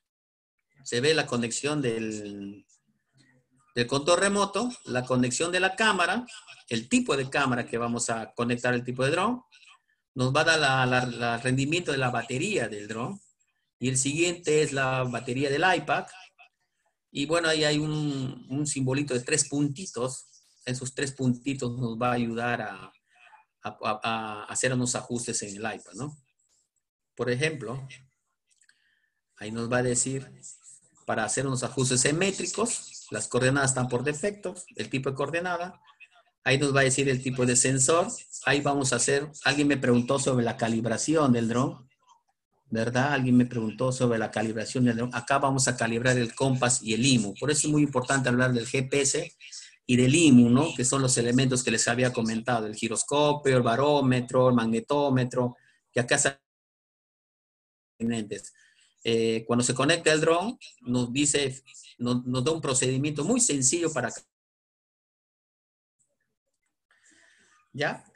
control remoto, la conexión de la cámara, el tipo de cámara que vamos a conectar, el tipo de dron. Nos va a dar el rendimiento de la batería del dron. Y el siguiente es la batería del iPad. Y bueno, ahí hay un simbolito de 3 puntitos. Esos 3 puntitos nos va a ayudar a hacer unos ajustes en el iPad, ¿no? Por ejemplo, ahí nos va a decir para hacer unos ajustes simétricos, las coordenadas están por defecto, el tipo de coordenada. Ahí nos va a decir el tipo de sensor. Ahí vamos a hacer, alguien me preguntó sobre la calibración del dron, ¿verdad? Alguien me preguntó sobre la calibración del dron. Acá vamos a calibrar el compás y el IMU. Por eso es muy importante hablar del GPS y del IMU, ¿no? Que son los elementos que les había comentado, el giroscopio, el barómetro, el magnetómetro, que acá están. Cuando se conecta el dron, nos da un procedimiento muy sencillo para... ¿Ya?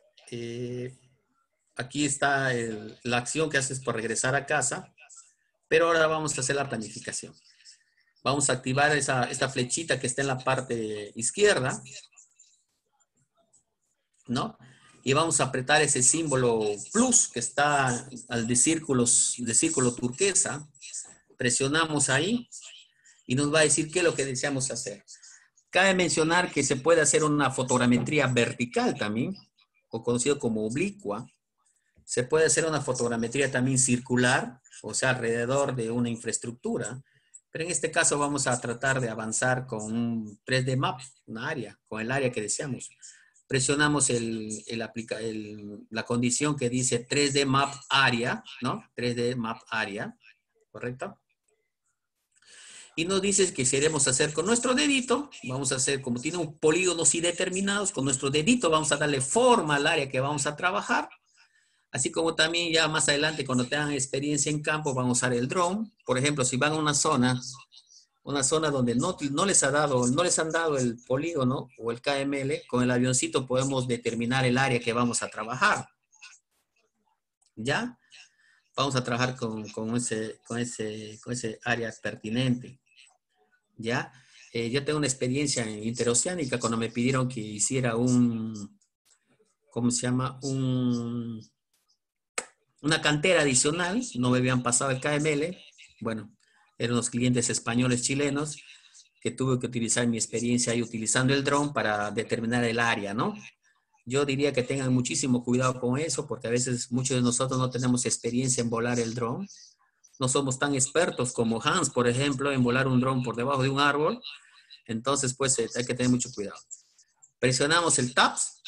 Aquí está la acción que haces por regresar a casa, pero ahora vamos a hacer la planificación. Vamos a activar esta flechita que está en la parte izquierda, ¿no? Y vamos a apretar ese símbolo plus que está de círculo turquesa. Presionamos ahí y nos va a decir qué es lo que deseamos hacer. Cabe mencionar que se puede hacer una fotogrametría vertical también, o conocido como oblicua. Se puede hacer una fotogrametría también circular, o sea, alrededor de una infraestructura. Pero en este caso vamos a tratar de avanzar con un 3D Map, una área, con el área que deseamos. Presionamos la condición que dice 3D Map Area, ¿no? 3D Map Area, ¿correcto? Y nos dice que queremos hacer con nuestro dedito, vamos a hacer, como tiene un polígonos y determinados, con nuestro dedito vamos a darle forma al área que vamos a trabajar. Así como también ya más adelante, cuando tengan experiencia en campo, van a usar el drone. Por ejemplo, si van a una zona donde no les han dado el polígono o el KML, con el avioncito podemos determinar el área que vamos a trabajar. ¿Ya? vamos a trabajar con ese área pertinente, ¿ya? Yo tengo una experiencia en interoceánica cuando me pidieron que hiciera ¿cómo se llama? Una cantera adicional, no me habían pasado el KML, bueno, eran unos clientes españoles chilenos que tuve que utilizar mi experiencia ahí utilizando el dron para determinar el área, ¿no? Yo diría que tengan muchísimo cuidado con eso, porque a veces muchos de nosotros no tenemos experiencia en volar el dron. No somos tan expertos como Hans, por ejemplo, en volar un dron por debajo de un árbol. Entonces, pues, hay que tener mucho cuidado. Presionamos el TAPS.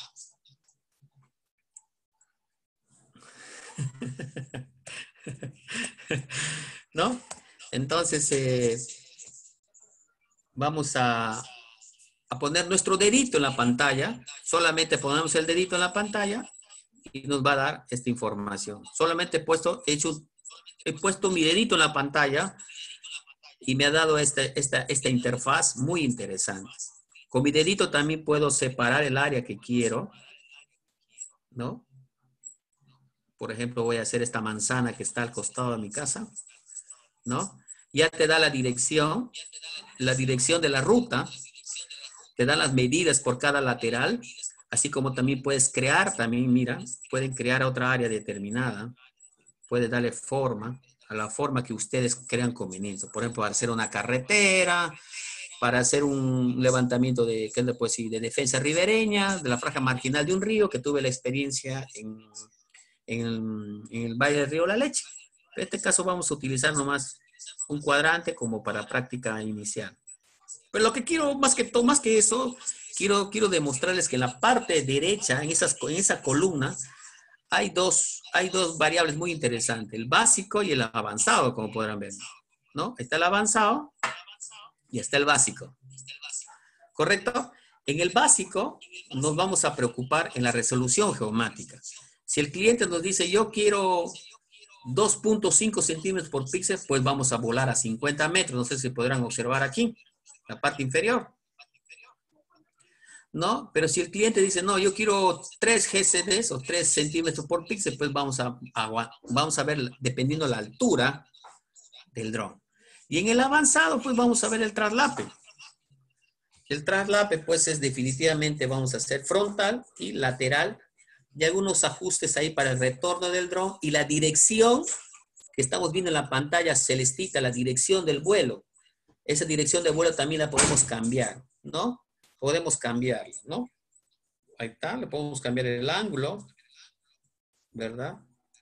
¿No? Entonces, vamos a poner nuestro dedito en la pantalla. Solamente ponemos el dedito en la pantalla y nos va a dar esta información. Solamente he puesto mi dedito en la pantalla y me ha dado esta interfaz muy interesante. Con mi dedito también puedo separar el área que quiero, ¿no? Por ejemplo, voy a hacer esta manzana que está al costado de mi casa, ¿no? Ya te da la dirección de la ruta, te dan las medidas por cada lateral, así como también puedes crear, mira, pueden crear otra área determinada, puedes darle forma, a la forma que ustedes crean conveniente. Por ejemplo, para hacer una carretera, para hacer un levantamiento de defensa ribereña, de la franja marginal de un río, que tuve la experiencia en el Valle del Río La Leche. En este caso vamos a utilizar nomás un cuadrante como para práctica inicial. Pero lo que quiero, más que eso, quiero demostrarles que en la parte derecha, en esa columna, hay dos variables muy interesantes, el básico y el avanzado, como podrán ver, ¿no? Está el avanzado y está el básico. ¿Correcto? En el básico nos vamos a preocupar en la resolución geomática. Si el cliente nos dice, yo quiero 2.5 centímetros por píxel, pues vamos a volar a 50 metros. No sé si podrán observar aquí, la parte inferior. ¿No? Pero si el cliente dice, no, yo quiero 3 GCDs o 3 centímetros por píxel, pues vamos a ver dependiendo la altura del dron. Y en el avanzado, pues vamos a ver el traslape. El traslape, pues es definitivamente, vamos a hacer frontal y lateral y algunos ajustes ahí para el retorno del dron y la dirección que estamos viendo en la pantalla celestita, la dirección del vuelo. Esa dirección de vuelo también la podemos cambiar, ¿no? Podemos cambiarla, ¿no? Ahí está, le podemos cambiar el ángulo, ¿verdad?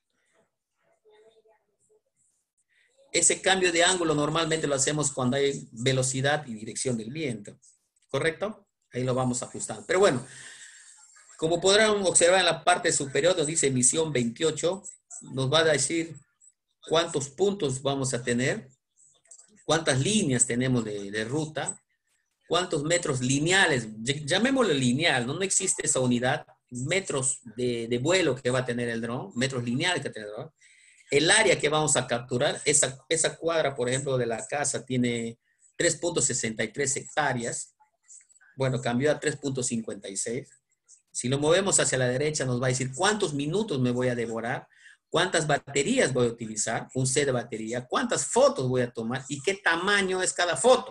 Ese cambio de ángulo normalmente lo hacemos cuando hay velocidad y dirección del viento, ¿correcto? Ahí lo vamos ajustando. Pero bueno, como podrán observar en la parte superior, nos dice emisión 28, nos va a decir cuántos puntos vamos a tener, cuántas líneas tenemos de ruta, cuántos metros lineales, llamémoslo lineal, no existe esa unidad, metros de vuelo que va a tener el dron, metros lineales que tiene el dron, el área que vamos a capturar, esa cuadra, por ejemplo, de la casa tiene 3.63 hectáreas, bueno, cambió a 3.56, si lo movemos hacia la derecha nos va a decir cuántos minutos me voy a devorar, cuántas baterías voy a utilizar, un set de batería, cuántas fotos voy a tomar y qué tamaño es cada foto.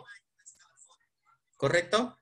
¿Correcto?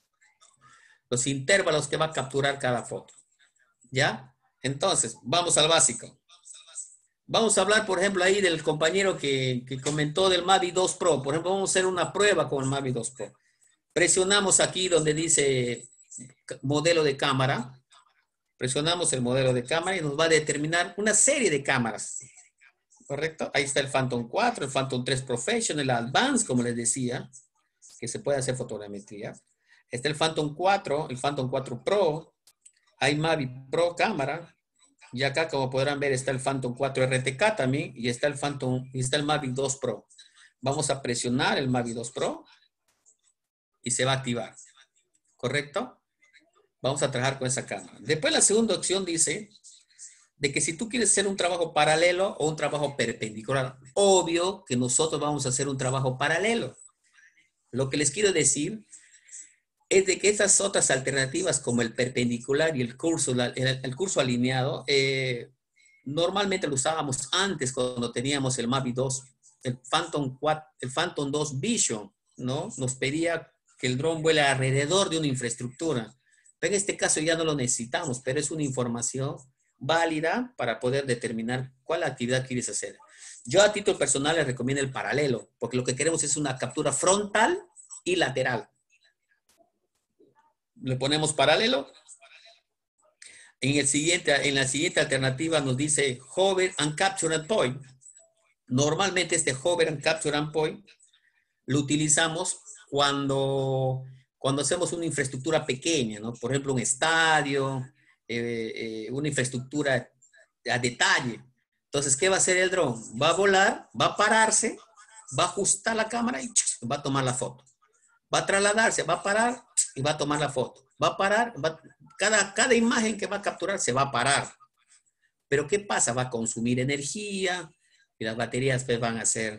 Los intervalos que va a capturar cada foto. ¿Ya? Entonces, vamos al básico. Vamos a hablar, por ejemplo, ahí del compañero que comentó del Mavic 2 Pro. Por ejemplo, vamos a hacer una prueba con el Mavic 2 Pro. Presionamos aquí donde dice modelo de cámara. Presionamos el modelo de cámara y nos va a determinar una serie de cámaras. ¿Correcto? Ahí está el Phantom 4, el Phantom 3 Professional, el Advanced, como les decía, que se puede hacer fotogrametría. Está el Phantom 4, el Phantom 4 Pro, hay Mavic Pro cámara, y acá como podrán ver está el Phantom 4 RTK también, y está el Mavic 2 Pro. Vamos a presionar el Mavic 2 Pro y se va a activar. ¿Correcto? Vamos a trabajar con esa cámara. Después la segunda opción dice de que si tú quieres hacer un trabajo paralelo o un trabajo perpendicular, obvio que nosotros vamos a hacer un trabajo paralelo. Lo que les quiero decir es de que estas otras alternativas como el perpendicular y el curso alineado normalmente lo usábamos antes cuando teníamos el Mavic 2, el Phantom 4, el Phantom 2 Vision, ¿no? Nos pedía que el dron vuele alrededor de una infraestructura. Pero en este caso ya no lo necesitamos, pero es una información válida para poder determinar cuál actividad quieres hacer. Yo a título personal les recomiendo el paralelo, porque lo que queremos es una captura frontal y lateral. Le ponemos paralelo. En la siguiente alternativa nos dice Hover and Capture and Point. Normalmente este Hover and Capture and Point lo utilizamos cuando hacemos una infraestructura pequeña, ¿no? Por ejemplo, un estadio, una infraestructura a detalle. Entonces, ¿qué va a hacer el dron? Va a volar, va a pararse, va a ajustar la cámara y va a tomar la foto. Va a trasladarse, va a parar y va a tomar la foto. Va a parar, cada imagen que va a capturar se va a parar. Pero ¿qué pasa? Va a consumir energía y las baterías pues, van a ser,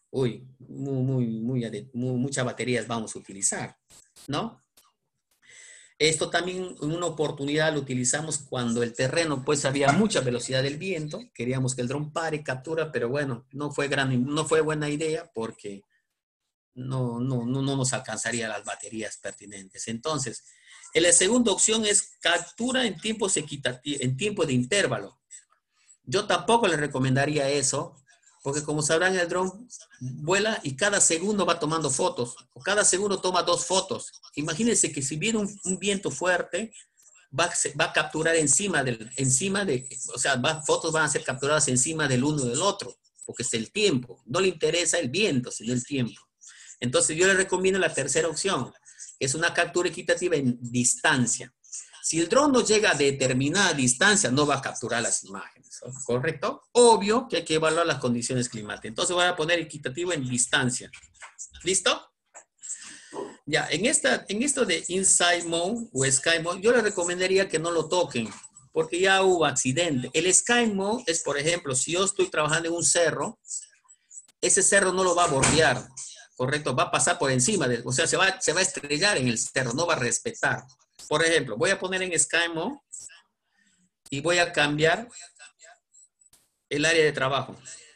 muchas baterías vamos a utilizar, ¿no? Esto también en una oportunidad lo utilizamos cuando el terreno pues había mucha velocidad del viento. Queríamos que el dron pare, captura, pero bueno, no fue buena idea porque no nos alcanzaría las baterías pertinentes. Entonces, la segunda opción es captura en tiempos equitativos, en tiempo de intervalo. Yo tampoco les recomendaría eso, porque como sabrán, el dron vuela y cada segundo va tomando fotos, o cada segundo toma 2 fotos. Imagínense que si viene un viento fuerte, va a capturar fotos van a ser capturadas encima del uno del otro, porque es el tiempo. No le interesa el viento, sino el tiempo. Entonces yo les recomiendo la tercera opción, que es una captura equitativa en distancia. Si el dron no llega a determinada distancia, no va a capturar las imágenes, ¿correcto? Obvio que hay que evaluar las condiciones climáticas. Entonces voy a poner equitativo en distancia. ¿Listo? Ya, en esto de Inside Mode o Sky Mode, yo les recomendaría que no lo toquen, porque ya hubo accidente. El Sky Mode es, por ejemplo, si yo estoy trabajando en un cerro, ese cerro no lo va a bordear, ¿correcto? Va a pasar por encima, o sea, se va a estrellar en el cerro, no va a respetar. Por ejemplo, voy a poner en Sky Mode y voy a cambiar el área de trabajo.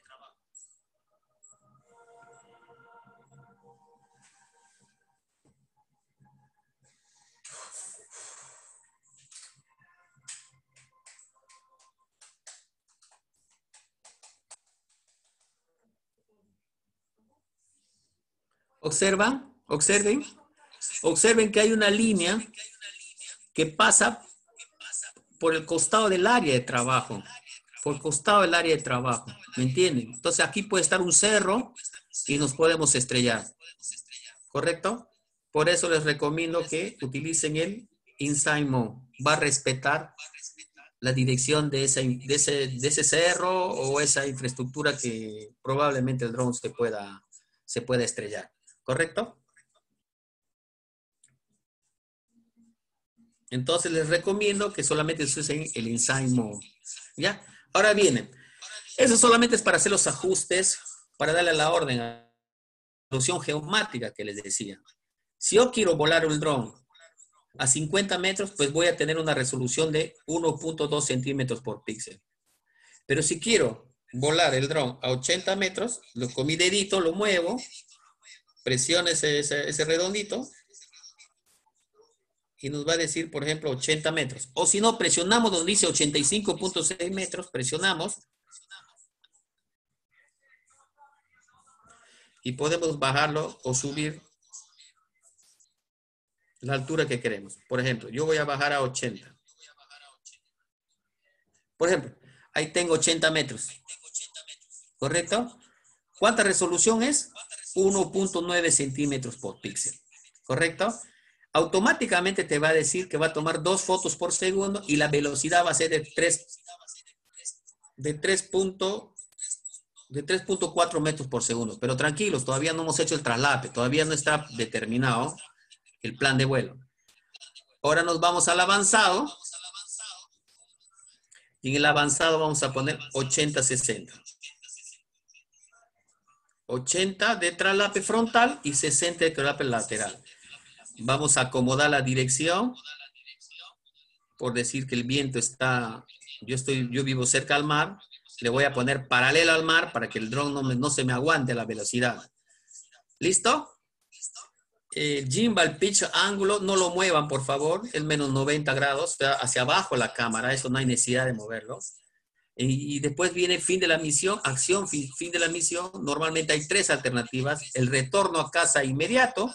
Observen que hay una línea que pasa por el costado del área de trabajo. Por el costado del área de trabajo. ¿Me entienden? Entonces aquí puede estar un cerro y nos podemos estrellar. ¿Correcto? Por eso les recomiendo que utilicen el Inside Mode. Va a respetar la dirección de ese cerro o esa infraestructura que probablemente el dron se pueda estrellar. ¿Correcto? Entonces les recomiendo que solamente usen el Inside Mode. ¿Ya? Ahora viene. Eso solamente es para hacer los ajustes, para darle la orden a la resolución geomática que les decía. Si yo quiero volar un dron a 50 metros, pues voy a tener una resolución de 1.2 centímetros por píxel. Pero si quiero volar el dron a 80 metros, con mi dedito lo muevo, presiono ese redondito y nos va a decir, por ejemplo, 80 metros. O si no, presionamos donde dice 85.6 metros, presionamos y podemos bajarlo o subir la altura que queremos. Por ejemplo, yo voy a bajar a 80. Por ejemplo, ahí tengo 80 metros. ¿Correcto? ¿Cuánta resolución es? 1.9 centímetros por píxel. ¿Correcto? Automáticamente te va a decir que va a tomar 2 fotos por segundo y la velocidad va a ser de 3.4 metros por segundo. Pero tranquilos, todavía no hemos hecho el traslape, todavía no está determinado el plan de vuelo. Ahora nos vamos al avanzado. Y en el avanzado vamos a poner 80-60. 80 de traslape frontal y 60 de traslape lateral. Vamos a acomodar la dirección. Por decir que el viento está Yo vivo cerca al mar, le voy a poner paralelo al mar para que el dron no se me aguante la velocidad. ¿Listo? Gimbal pitch ángulo, no lo muevan, por favor, es menos 90 grados, hacia abajo la cámara, eso no hay necesidad de moverlo. Y después viene fin de la misión, acción, fin de la misión. Normalmente hay 3 alternativas: el retorno a casa inmediato,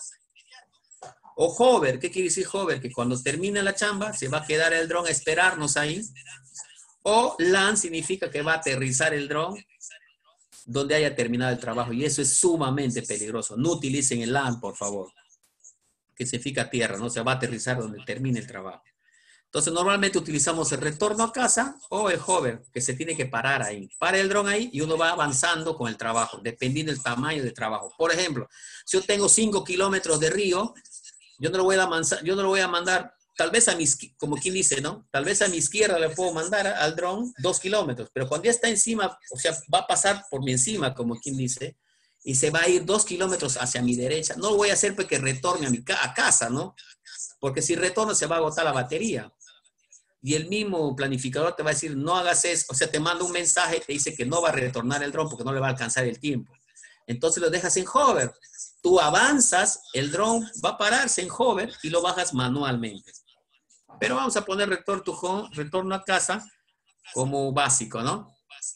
o hover. ¿Qué quiere decir hover? Que cuando termine la chamba se va a quedar el dron a esperarnos ahí. O land significa que va a aterrizar el dron donde haya terminado el trabajo, y eso es sumamente peligroso. No utilicen el land, por favor, que significa tierra, no se va a aterrizar donde termine el trabajo. Entonces, normalmente utilizamos el retorno a casa o el hover, que se tiene que parar ahí. Para el dron ahí y uno va avanzando con el trabajo, dependiendo del tamaño del trabajo. Por ejemplo, si yo tengo 5 kilómetros de río, yo no lo voy a mandar, tal vez como quien dice, ¿no? Tal vez a mi izquierda le puedo mandar al dron 2 kilómetros, pero cuando ya está encima, o sea, va a pasar por mi encima, como quien dice, y se va a ir 2 kilómetros hacia mi derecha. No lo voy a hacer porque retorne a casa, ¿no? Porque si retorno se va a agotar la batería. Y el mismo planificador te va a decir, no hagas eso. O sea, te manda un mensaje, te dice que no va a retornar el dron porque no le va a alcanzar el tiempo. Entonces lo dejas en hover. Tú avanzas, el dron va a pararse en hover y lo bajas manualmente. Pero vamos a poner return to home, retorno a casa, como básico, ¿no?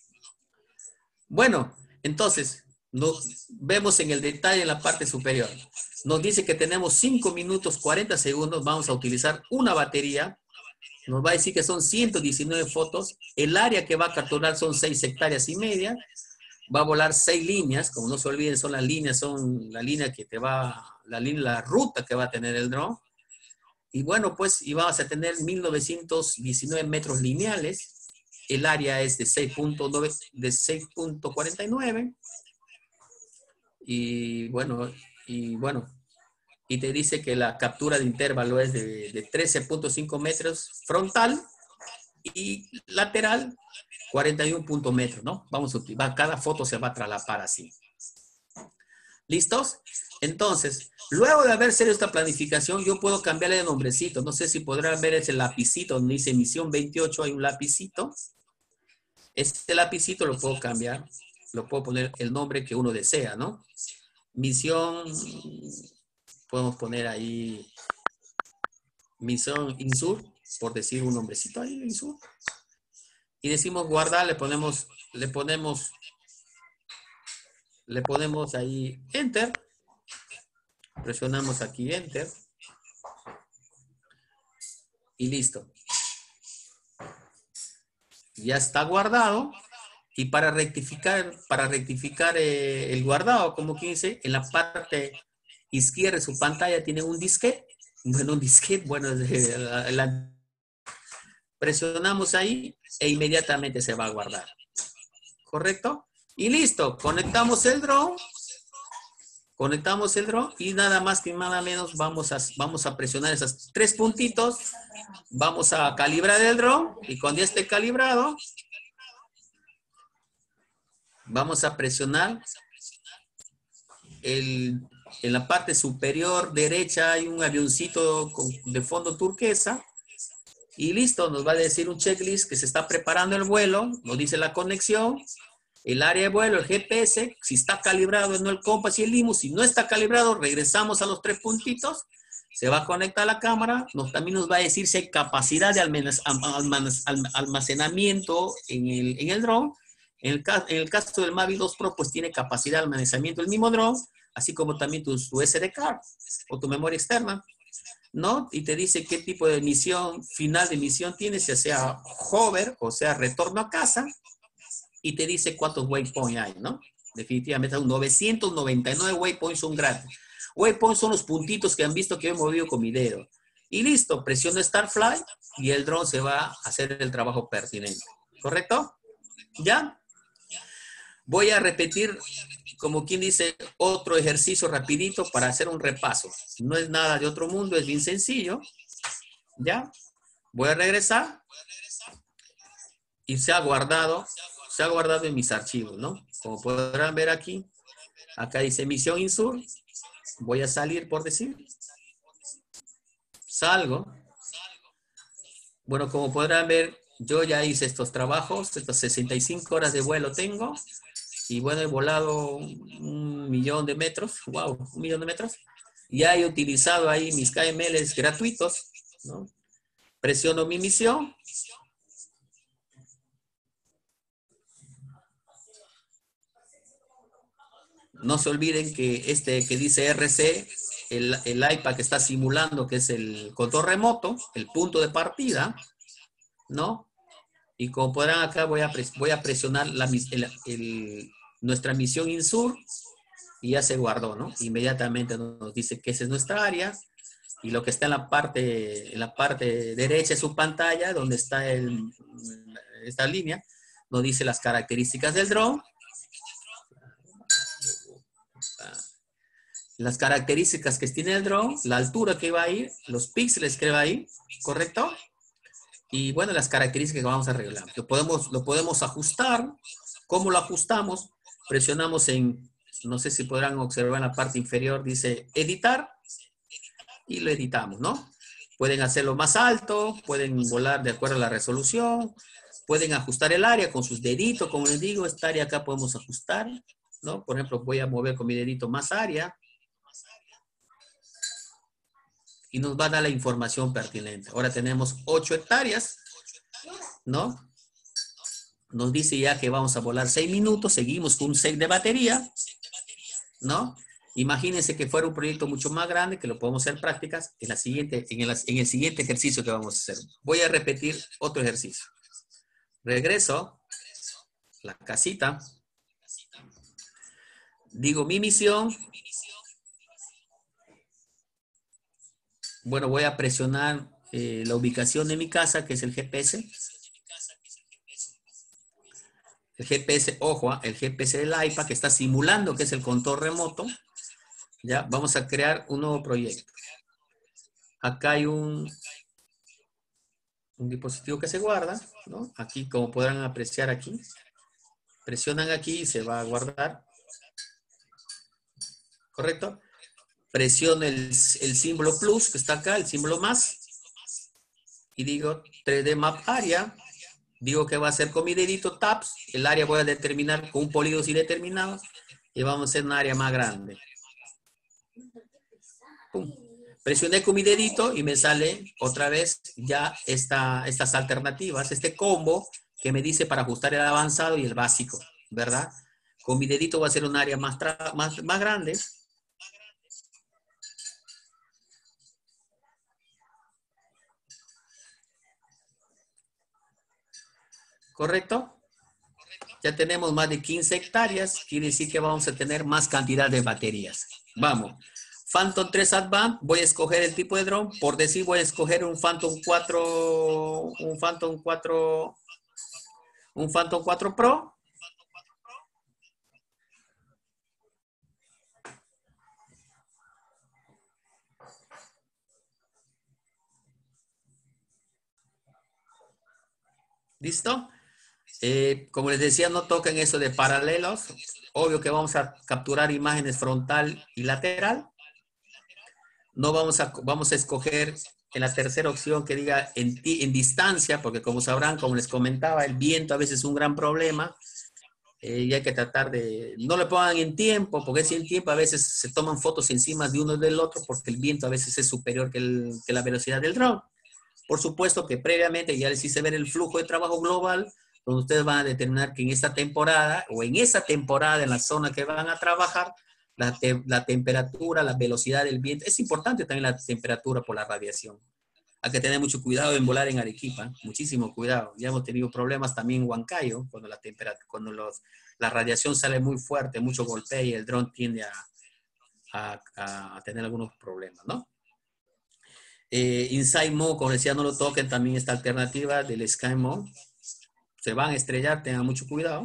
Bueno, entonces, nos vemos en el detalle en la parte superior. Nos dice que tenemos 5 minutos 40 segundos. Vamos a utilizar una batería. Nos va a decir que son 119 fotos. El área que va a capturar son 6 hectáreas y media. Va a volar 6 líneas. Como no se olviden, son las líneas, son la línea que te va, la ruta que va a tener el dron. Y bueno, pues, y vamos a tener 1919 metros lineales. El área es de 6.49. Y bueno, y te dice que la captura de intervalo es de 13.5 metros frontal y lateral 41 metros, ¿no? Vamos a utilizar, cada foto se va a traslapar así. ¿Listos? Entonces, luego de haber hecho esta planificación, yo puedo cambiarle de nombrecito. No sé si podrán ver ese lapicito donde dice misión 28, hay un lapicito. Este lapicito lo puedo cambiar, lo puedo poner el nombre que uno desea, ¿no? Misión, podemos poner ahí misión Insur, por decir un nombrecito ahí, Insur. Y decimos guardar, le ponemos ahí Enter. Presionamos aquí Enter. Y listo. Ya está guardado. Y para rectificar el guardado, como quien dice, en la parte izquierda de su pantalla tiene un disquete. Bueno, presionamos ahí e inmediatamente se va a guardar. ¿Correcto? Y listo. Conectamos el dron y nada más que nada menos vamos a presionar esos 3 puntitos. Vamos a calibrar el dron y cuando ya esté calibrado, vamos a presionar en la parte superior derecha hay un avioncito de fondo turquesa y listo, nos va a decir un checklist que se está preparando el vuelo, nos dice la conexión, el área de vuelo, el GPS, si está calibrado, no el compás y el LIMU. Si no está calibrado, regresamos a los 3 puntitos, se va a conectar a la cámara, también nos va a decir si hay capacidad de almacenamiento en el dron. En el caso del Mavic 2 Pro, pues tiene capacidad de almacenamiento el mismo dron, así como también tu SD card o tu memoria externa, ¿no? Y te dice qué tipo de misión, final de misión tienes, ya sea hover, o sea, retorno a casa, y te dice cuántos waypoints hay, ¿no? Definitivamente, 999 waypoints son gratis. Waypoints son los puntitos que han visto que he movido con mi dedo. Y listo, presiono Start Fly y el dron se va a hacer el trabajo pertinente. ¿Correcto? ¿Ya? Voy a repetir, como quien dice, otro ejercicio rapidito para hacer un repaso. No es nada de otro mundo, es bien sencillo. ¿Ya? Voy a regresar y se ha guardado en mis archivos, ¿no? Como podrán ver aquí, acá dice misión Insur. Voy a salir por decir. Salgo. Bueno, como podrán ver, yo ya hice estos trabajos, estas 65 horas de vuelo tengo, y bueno, he volado 1.000.000 de metros, wow, 1.000.000 de metros. Ya he utilizado ahí mis KMLs gratuitos, ¿no? Presiono mi misión. No se olviden que este que dice RC, el iPad que está simulando, que es el control remoto, el punto de partida, ¿no? Y como podrán acá voy a presionar nuestra misión INSUR y ya se guardó, ¿no? Inmediatamente nos dice que esa es nuestra área y lo que está en la parte derecha de su pantalla, donde está esta línea, nos dice las características del dron. Las características que tiene el dron, la altura que va a ir, los píxeles que va a ir, ¿correcto? Y bueno, las características que vamos a arreglar. Lo podemos ajustar. ¿Cómo lo ajustamos? Presionamos no sé si podrán observar en la parte inferior, dice editar, y lo editamos, ¿no? Pueden hacerlo más alto, pueden volar de acuerdo a la resolución, pueden ajustar el área con sus deditos, como les digo, esta área acá podemos ajustar, ¿no? Por ejemplo, voy a mover con mi dedito más área, y nos va a dar la información pertinente. Ahora tenemos 8 hectáreas, ¿no? Nos dice ya que vamos a volar 6 minutos, seguimos con un set de batería, ¿no? Imagínense que fuera un proyecto mucho más grande, que lo podemos hacer prácticas en el siguiente ejercicio que vamos a hacer. Voy a repetir otro ejercicio. Regreso, la casita, digo mi misión. Bueno, voy a presionar la ubicación de mi casa, que es el GPS. El GPS, ojo, el GPS del iPad que está simulando que es el control remoto. Ya, vamos a crear un nuevo proyecto. Acá hay un dispositivo que se guarda, ¿no? Aquí, como podrán apreciar aquí, presionan aquí y se va a guardar. ¿Correcto? Presiono el símbolo plus que está acá, el símbolo más, y digo 3D Map Area. Digo que va a ser con mi dedito tabs, el área voy a determinar con un polígono sin determinado, y vamos a hacer un área más grande. Pum. Presioné con mi dedito y me sale otra vez ya estas alternativas, este combo que me dice para ajustar el avanzado y el básico, ¿verdad? Con mi dedito voy a hacer un área más grande. ¿Correcto? Ya tenemos más de 15 hectáreas, quiere decir que vamos a tener más cantidad de baterías. Vamos. Phantom 3 Advanced, voy a escoger el tipo de dron. Por decir, voy a escoger un Phantom 4, un Phantom 4 Pro. ¿Listo? Como les decía, no toquen eso de paralelos. Obvio que vamos a capturar imágenes frontal y lateral. No vamos a escoger en la tercera opción que diga en distancia, porque como sabrán, como les comentaba, el viento a veces es un gran problema. Y hay que tratar de, no le pongan en tiempo, porque si en tiempo a veces se toman fotos encima de uno del otro, porque el viento a veces es superior que la velocidad del dron. Por supuesto que previamente ya les hice ver el flujo de trabajo global, donde ustedes van a determinar que en esta temporada, o en esa temporada, en la zona que van a trabajar, la temperatura, la velocidad del viento, es importante también la temperatura por la radiación. Hay que tener mucho cuidado en volar en Arequipa, muchísimo cuidado. Ya hemos tenido problemas también en Huancayo, cuando la radiación sale muy fuerte, mucho golpea y el dron tiende a tener algunos problemas, ¿no? Inside Mode, como decía, no lo toquen, también esta alternativa del Sky Mode. Se van a estrellar, tengan mucho cuidado.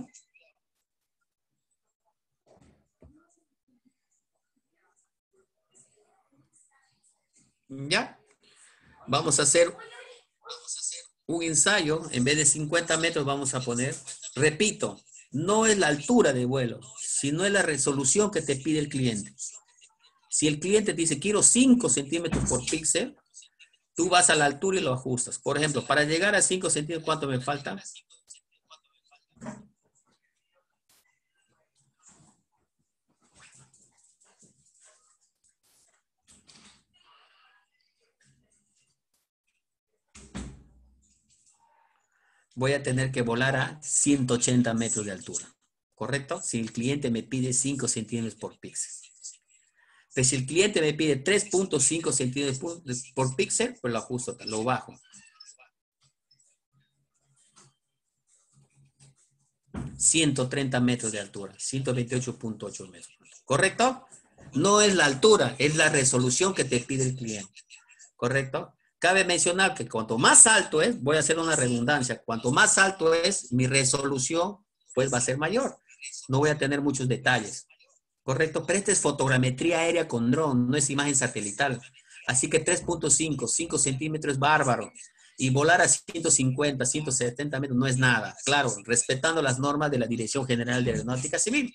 Ya. Vamos a hacer un ensayo. En vez de 50 metros vamos a poner, repito, no es la altura de vuelo, sino es la resolución que te pide el cliente. Si el cliente dice, quiero 5 centímetros por píxel, Tú vas a la altura y lo ajustas. Por ejemplo, para llegar a 5 centímetros, ¿cuánto me falta? Voy a tener que volar a 180 metros de altura. ¿Correcto? Si el cliente me pide 5 centímetros por píxel. Pero si el cliente me pide 3.5 centímetros por píxel, pues lo ajusto, lo bajo. 130 metros de altura, 128.8 metros. ¿Correcto? No es la altura, es la resolución que te pide el cliente. ¿Correcto? Cabe mencionar que cuanto más alto es, voy a hacer una redundancia, cuanto más alto es, mi resolución, pues va a ser mayor. No voy a tener muchos detalles. ¿Correcto? Pero esta es fotogrametría aérea con dron, no es imagen satelital. Así que 3.5, 5 centímetros es bárbaro. Y volar a 150, 170 metros no es nada. Claro, respetando las normas de la Dirección General de Aeronáutica Civil.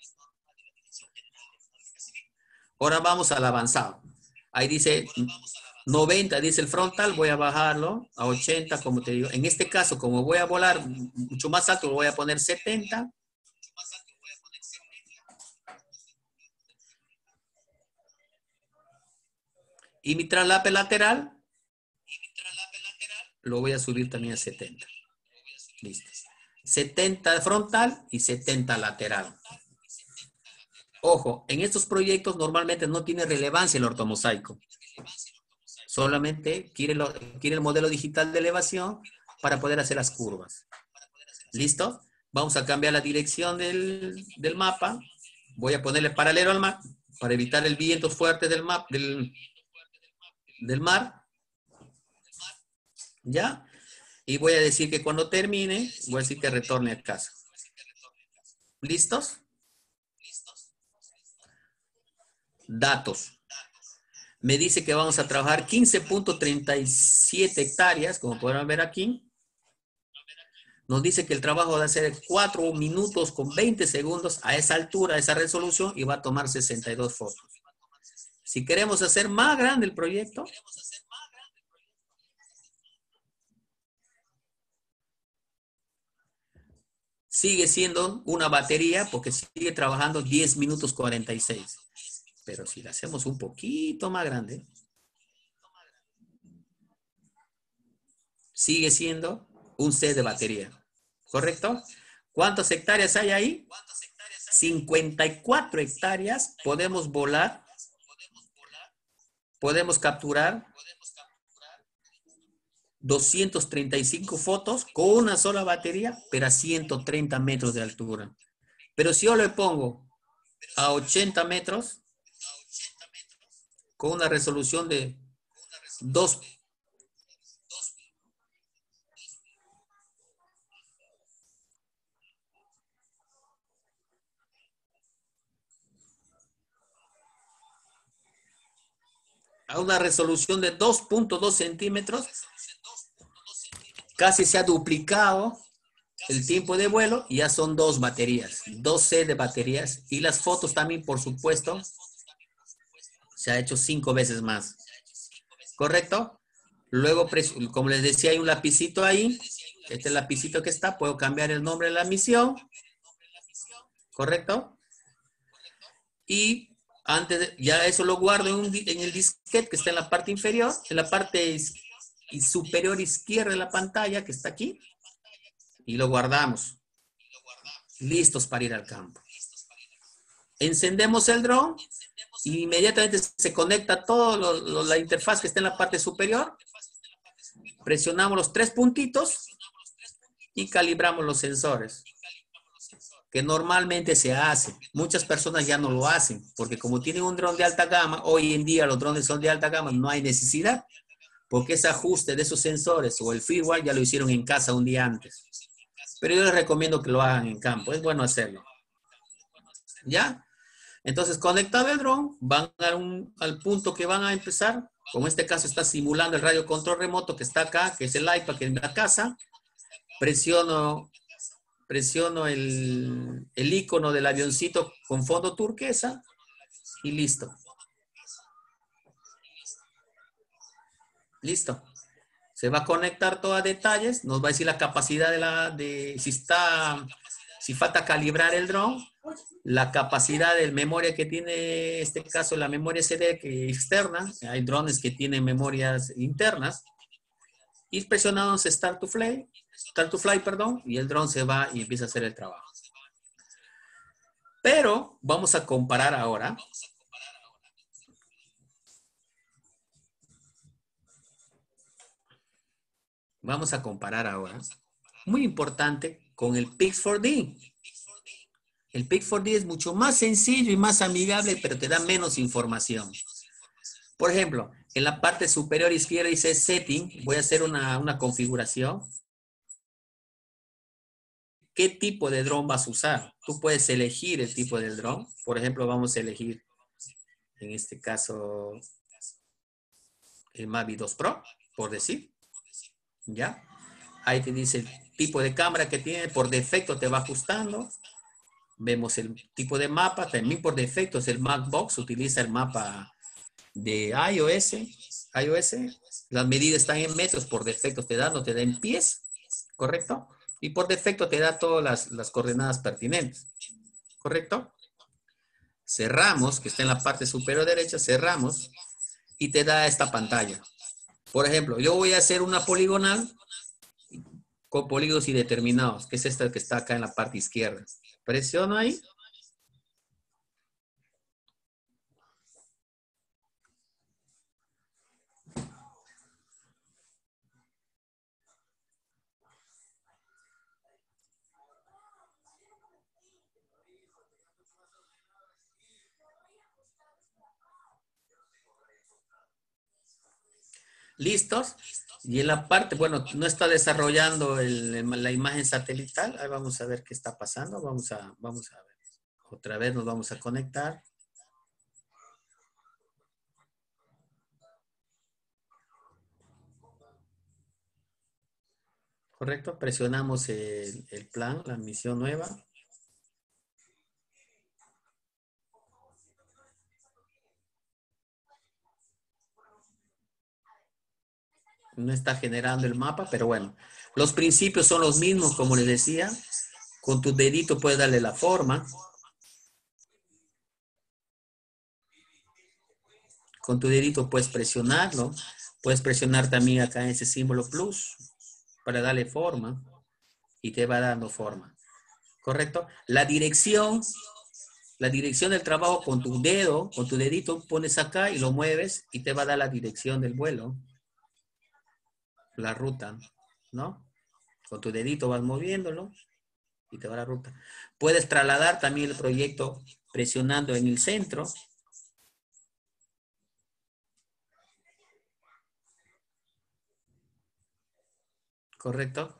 Ahora vamos al avanzado. Ahí dice 90, dice el frontal, voy a bajarlo a 80, como te digo. En este caso, como voy a volar mucho más alto, voy a poner 70. Y mi traslape lateral, lo voy a subir también a 70. Listo. 70 frontal y 70 lateral. Ojo, en estos proyectos normalmente no tiene relevancia el ortomosaico. Solamente quiere el modelo digital de elevación para poder hacer las curvas. ¿Listo? Vamos a cambiar la dirección del mapa. Voy a ponerle paralelo al mar para evitar el viento fuerte del mar. ¿Ya? Y voy a decir que cuando termine, voy a decir que retorne a casa. ¿Listos? Datos. Me dice que vamos a trabajar 15.37 hectáreas, como podrán ver aquí. Nos dice que el trabajo va a ser 4 minutos con 20 segundos a esa altura, a esa resolución, y va a tomar 62 fotos. Si queremos hacer más grande el proyecto, sigue siendo una batería porque sigue trabajando 10 minutos 46. Pero si la hacemos un poquito más grande, sigue siendo un set de batería. ¿Correcto? ¿Cuántas hectáreas hay ahí? 54 hectáreas. Podemos volar. Podemos capturar 235 fotos con una sola batería, pero a 130 metros de altura. Pero si yo le pongo a 80 metros, con una resolución de 2. A una resolución de 2.2 centímetros, casi se ha duplicado el tiempo de vuelo y ya son 2 baterías, 2 sets de baterías. Y las fotos también, por supuesto, se ha hecho 5 veces más. ¿Correcto? Luego, como les decía, hay un lapicito ahí. Este lapicito que está, puedo cambiar el nombre de la misión. ¿Correcto? Y ya eso lo guardo en el disquete que está en la parte inferior, en la parte superior izquierda de la pantalla que está aquí. Y lo guardamos. Listos para ir al campo. Encendemos el dron. Y inmediatamente se conecta toda la interfaz que está en la parte superior. Presionamos los 3 puntitos y calibramos los sensores. Que normalmente se hace. Muchas personas ya no lo hacen, porque como tienen un dron de alta gama, hoy en día los drones son de alta gama, no hay necesidad, porque ese ajuste de esos sensores o el firmware ya lo hicieron en casa un día antes. Pero yo les recomiendo que lo hagan en campo, es bueno hacerlo. ¿Ya? Entonces, conectado el dron, van al punto que van a empezar. Como en este caso está simulando el radio control remoto que está acá, que es el iPad que es en la casa. Presiono el icono del avioncito con fondo turquesa y listo. Listo. Se va a conectar todo a detalles, nos va a decir la capacidad si falta calibrar el dron, la capacidad de memoria que tiene, en este caso, la memoria CD externa. Hay drones que tienen memorias internas. Y presionamos Start to Fly, y el dron se va y empieza a hacer el trabajo. Pero vamos a comparar ahora. Vamos a comparar ahora, muy importante, con el Pix4D. El Pix4D es mucho más sencillo y más amigable, pero te da menos información. Por ejemplo, en la parte superior izquierda dice Setting. Voy a hacer una configuración. ¿Qué tipo de dron vas a usar? Tú puedes elegir el tipo del dron. Por ejemplo, vamos a elegir, en este caso, el Mavic 2 Pro, por decir. ¿Ya? Ahí te dice el tipo de cámara que tiene, por defecto te va ajustando. Vemos el tipo de mapa, también por defecto es el Mapbox, utiliza el mapa de iOS. Las medidas están en metros, por defecto no te da en pies, ¿correcto? Y por defecto te da todas las coordenadas pertinentes, ¿correcto? Cerramos, que está en la parte superior derecha, cerramos y te da esta pantalla. Por ejemplo, yo voy a hacer una poligonal con polígonos indeterminados, que es esta que está acá en la parte izquierda. Presiono ahí. ¿Listos? Y en la parte, bueno, no está desarrollando la imagen satelital. Ahí vamos a ver qué está pasando. Vamos a ver. Otra vez nos vamos a conectar. Correcto, presionamos el plan, la misión nueva. No está generando el mapa, pero bueno. Los principios son los mismos, como les decía. Con tu dedito puedes darle la forma. Con tu dedito puedes presionarlo. Puedes presionar también acá en ese símbolo plus para darle forma. Y te va dando forma. ¿Correcto? La dirección del trabajo con tu dedo, con tu dedito, pones acá y lo mueves y te va a dar la dirección del vuelo. La ruta, ¿no? Con tu dedito vas moviéndolo y te va la ruta. Puedes trasladar también el proyecto presionando en el centro. ¿Correcto?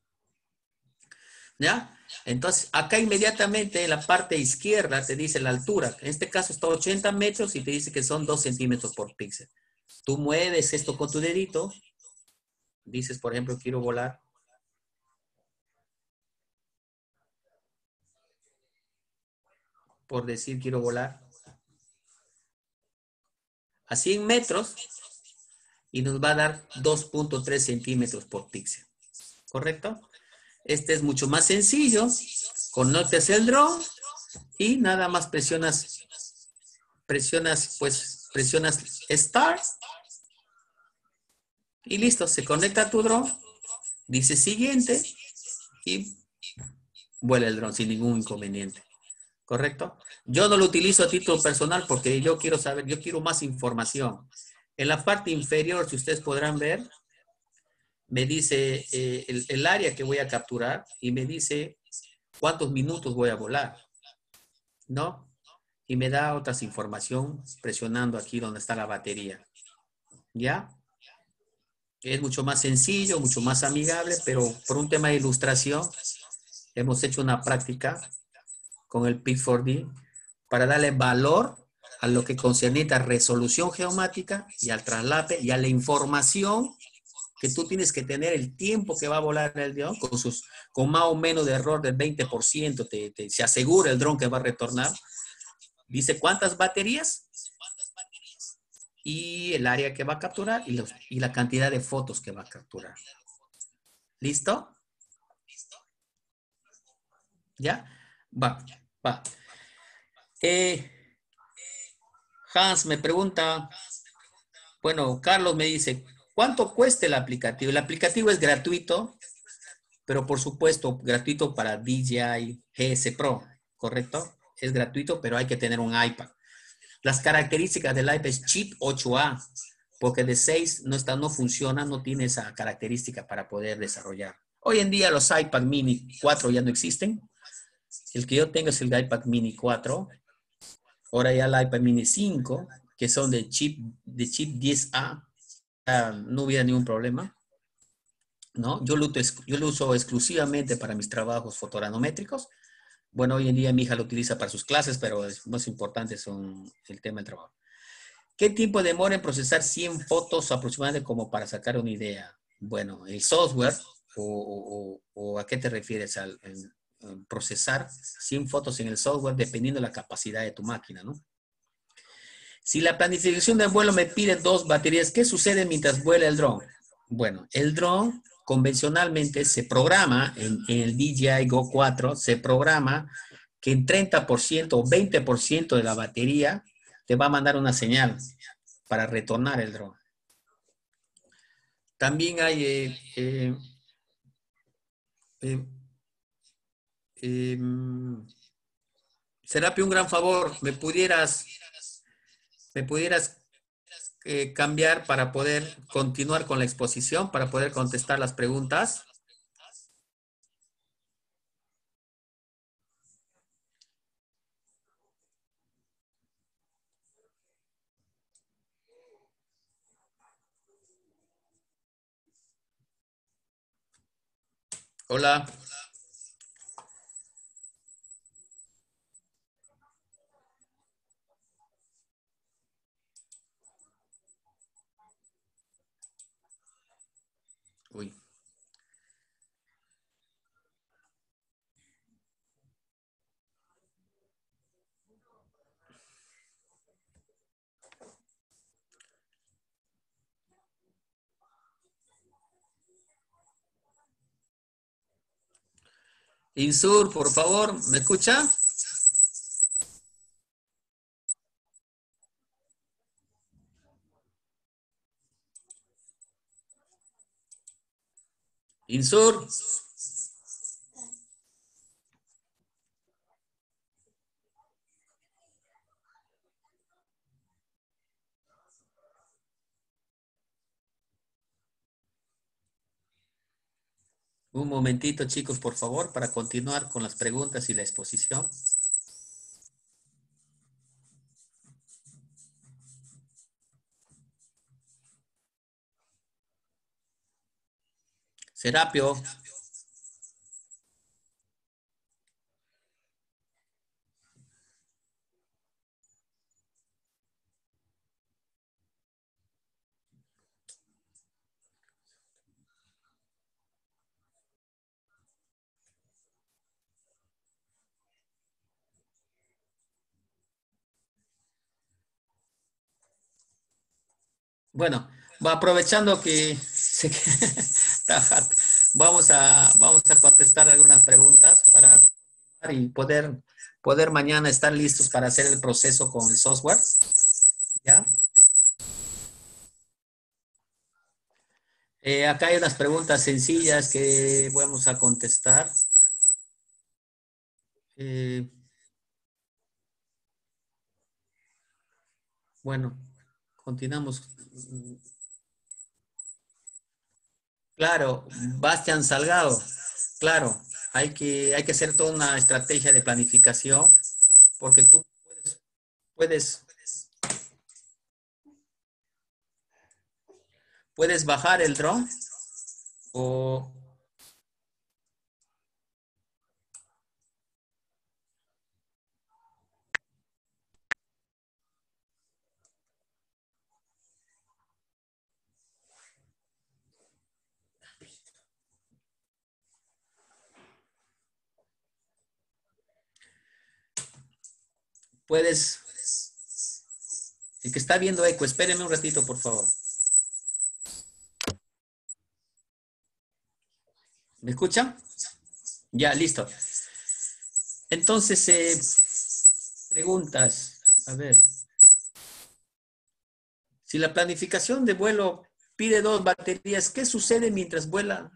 ¿Ya? Entonces, acá inmediatamente en la parte izquierda te dice la altura. En este caso está a 80 metros y te dice que son 2 centímetros por píxel. Tú mueves esto con tu dedito. Dices, por ejemplo, quiero volar. Por decir, quiero volar. A 100 metros. Y nos va a dar 2.3 centímetros por píxel. ¿Correcto? Este es mucho más sencillo. Conectas el dron y nada más presionas Start. Y listo, se conecta tu dron. Dice siguiente y vuela el dron sin ningún inconveniente. ¿Correcto? Yo no lo utilizo a título personal porque yo quiero saber, yo quiero más información. En la parte inferior, si ustedes podrán ver, me dice el área que voy a capturar y me dice cuántos minutos voy a volar, ¿no? Y me da otras información presionando aquí donde está la batería. ¿Ya? Es mucho más sencillo, mucho más amigable, pero por un tema de ilustración hemos hecho una práctica con el Pix4D para darle valor a lo que concerniente a resolución geomática y al traslape y a la información que tú tienes que tener, el tiempo que va a volar el dron, con más o menos de error del 20%, se asegura el dron que va a retornar. Dice cuántas baterías y el área que va a capturar y la cantidad de fotos que va a capturar. ¿Listo? ¿Ya? Va. Hans me pregunta, bueno, Carlos me dice, ¿cuánto cuesta el aplicativo? El aplicativo es gratuito, pero por supuesto, gratuito para DJI GS Pro, ¿correcto? Es gratuito, pero hay que tener un iPad. Las características del iPad es chip 8A, porque de 6 no funciona, no tiene esa característica para poder desarrollar. Hoy en día los iPad mini 4 ya no existen. El que yo tengo es el iPad mini 4. Ahora ya el iPad mini 5, que son de chip 10A, no hubiera ningún problema, ¿no? Yo lo uso exclusivamente para mis trabajos fotogramétricos. Bueno, hoy en día mi hija lo utiliza para sus clases, pero es más importante son el tema del trabajo. ¿Qué tiempo demora en procesar 100 fotos aproximadamente como para sacar una idea? Bueno, el software, o ¿a qué te refieres al procesar 100 fotos en el software dependiendo de la capacidad de tu máquina, ¿no? Si la planificación del vuelo me pide 2 baterías, ¿qué sucede mientras vuela el dron? Bueno, el dron convencionalmente se programa en el DJI Go 4, se programa que en 30% o 20% de la batería te va a mandar una señal para retornar el dron. También hay Serapio, un gran favor, me pudieras cambiar para poder continuar con la exposición, para poder contestar las preguntas. Hola. Uy. Insur, por favor, ¿me escucha? Insur. Un momentito, chicos, por favor, para continuar con las preguntas y la exposición. Serapio. Bueno, va aprovechando que vamos a contestar algunas preguntas para y poder mañana estar listos para hacer el proceso con el software. ¿Ya? Acá hay unas preguntas sencillas que vamos a contestar. Bueno, continuamos. Claro, Bastian Salgado. Claro, hay que hacer toda una estrategia de planificación porque tú puedes, puedes bajar el dron o puedes El que está viendo eco, espéreme un ratito, por favor. ¿Me escuchan? Ya, listo. Entonces, preguntas. A ver. Si la planificación de vuelo pide 2 baterías, ¿qué sucede mientras vuela?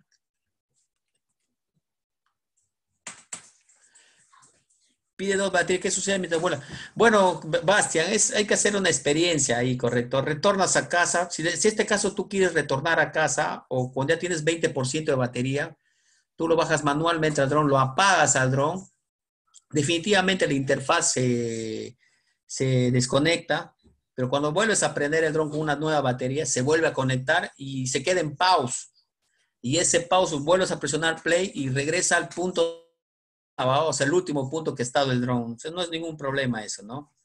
Pide 2 baterías, ¿qué sucede mientras vuela? Bueno, Bastian, hay que hacer una experiencia ahí, correcto. Retornas a casa. Si este caso tú quieres retornar a casa o cuando ya tienes 20% de batería, tú lo bajas manualmente al dron, lo apagas al dron. Definitivamente la interfaz se desconecta, pero cuando vuelves a prender el dron con una nueva batería, se vuelve a conectar y se queda en pause. Y ese pause vuelves a presionar play y regresa al punto abajo, o sea, el último punto que ha estado el dron. O sea, no es ningún problema eso, ¿no?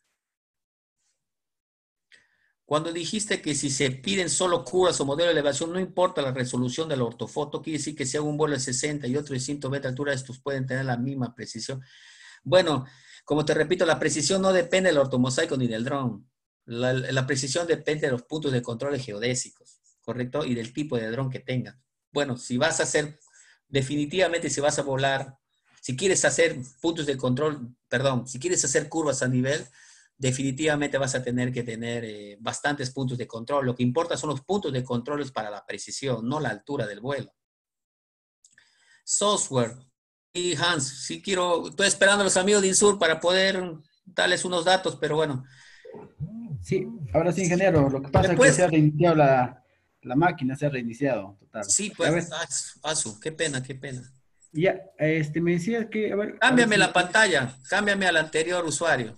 Cuando dijiste que si se piden solo curvas o modelo de elevación, no importa la resolución de la ortofoto, quiere decir que si hago un vuelo de 60 y otro de 120 alturas, estos pueden tener la misma precisión. Bueno, como te repito, la precisión no depende del ortomosaico ni del dron. La precisión depende de los puntos de control geodésicos, ¿correcto? Y del tipo de dron que tengas. Bueno, si vas a hacer, definitivamente si vas a volar, si quieres hacer puntos de control, perdón, si quieres hacer curvas a nivel, definitivamente vas a tener que tener bastantes puntos de control. Lo que importa son los puntos de control para la precisión, no la altura del vuelo. Software. Y Hans, sí quiero, estoy esperando a los amigos de Insur para poder darles unos datos, pero bueno. Sí, ahora sí, ingeniero. Lo que pasa es que se ha Después, reiniciado la máquina, se ha reiniciado, total. sí, A pues, ver, Asu, qué pena, qué pena. ya, me decía que, a ver Cámbiame si, la pantalla, cámbiame al anterior usuario.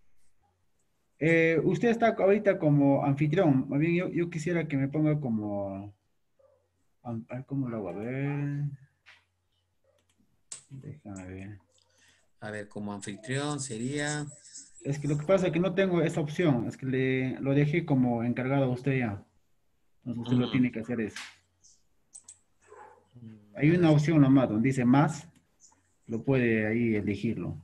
usted está ahorita como anfitrión. Más bien, yo quisiera que me ponga como, a ver, ¿cómo lo hago? A ver, déjame ver. A ver, como anfitrión sería... Es que lo que pasa es que no tengo esa opción, es que lo dejé como encargado a usted ya. Entonces usted lo mm, tiene que hacer eso. Hay a una ver, opción nomás donde dice más, lo puede ahí elegirlo.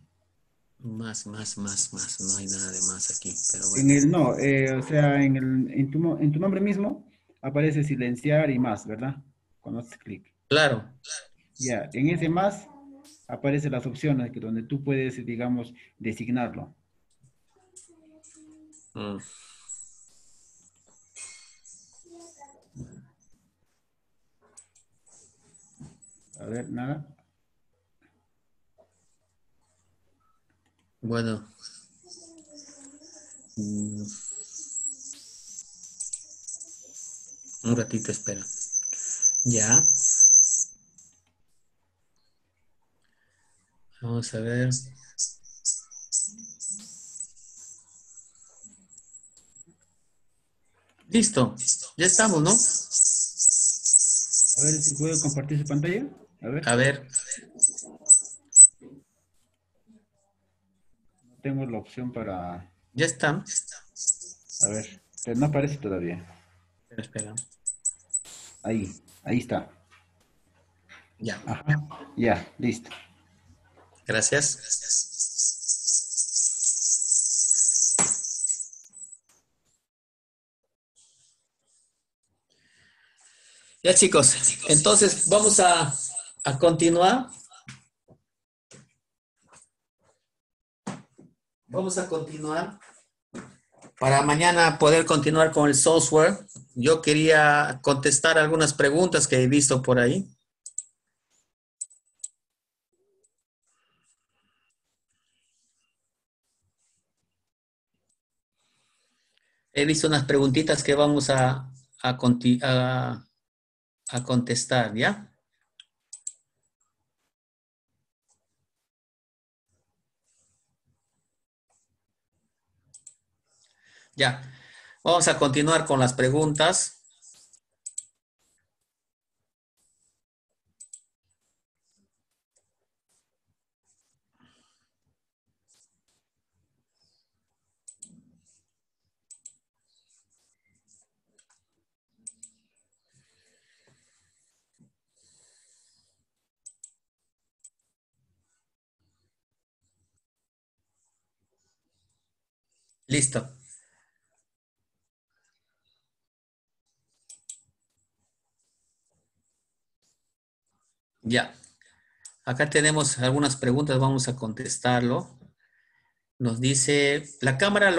más. No hay nada de más aquí, pero bueno. En el no, o sea, en tu nombre mismo aparece silenciar y más, ¿verdad? Cuando haces clic. Claro. Ya, en ese más aparecen las opciones que donde tú puedes, digamos, designarlo. Mm, A ver, nada. bueno. mm, un ratito, espera. Ya. Vamos a ver. Listo. Ya estamos, ¿no? A ver si puedo compartir su pantalla. A ver, A ver. no tengo la opción para. Ya está. A ver, pero no aparece todavía. Espera. Ahí está. Ya. Ajá, ya, listo. Gracias. Ya, chicos. Entonces, vamos a continuar. Vamos a continuar. Para mañana poder continuar con el software, yo quería contestar algunas preguntas que he visto por ahí. He visto unas preguntitas que vamos a contestar, ¿ya? Ya. Vamos a continuar con las preguntas. Listo. Ya. Acá tenemos algunas preguntas, vamos a contestarlo. Nos dice, la cámara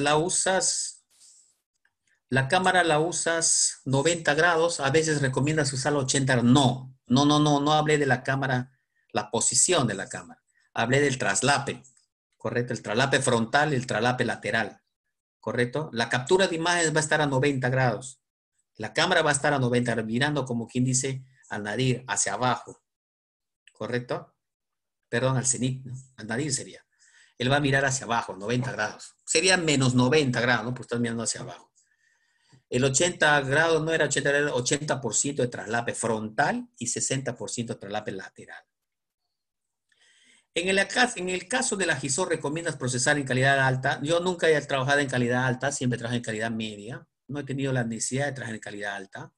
la usas 90 grados, a veces recomiendas usar 80 grados. No hablé de la cámara, la posición de la cámara. Hablé del traslape, ¿correcto? El traslape frontal y el traslape lateral, ¿correcto? La captura de imágenes va a estar a 90 grados. La cámara va a estar a 90 grados, mirando como quien dice al nadir, hacia abajo, ¿correcto? Perdón, al cenit, ¿no? Al nadir sería. Él va a mirar hacia abajo, 90 grados. Sería menos 90 grados, ¿no? Pues estás mirando hacia abajo. El 80 grados no era 80 grados, era 80% de traslape frontal y 60% de traslape lateral. En el caso de la GISO, ¿recomiendas procesar en calidad alta? Yo nunca he trabajado en calidad alta, siempre trabajo en calidad media. No he tenido la necesidad de trabajar en calidad alta.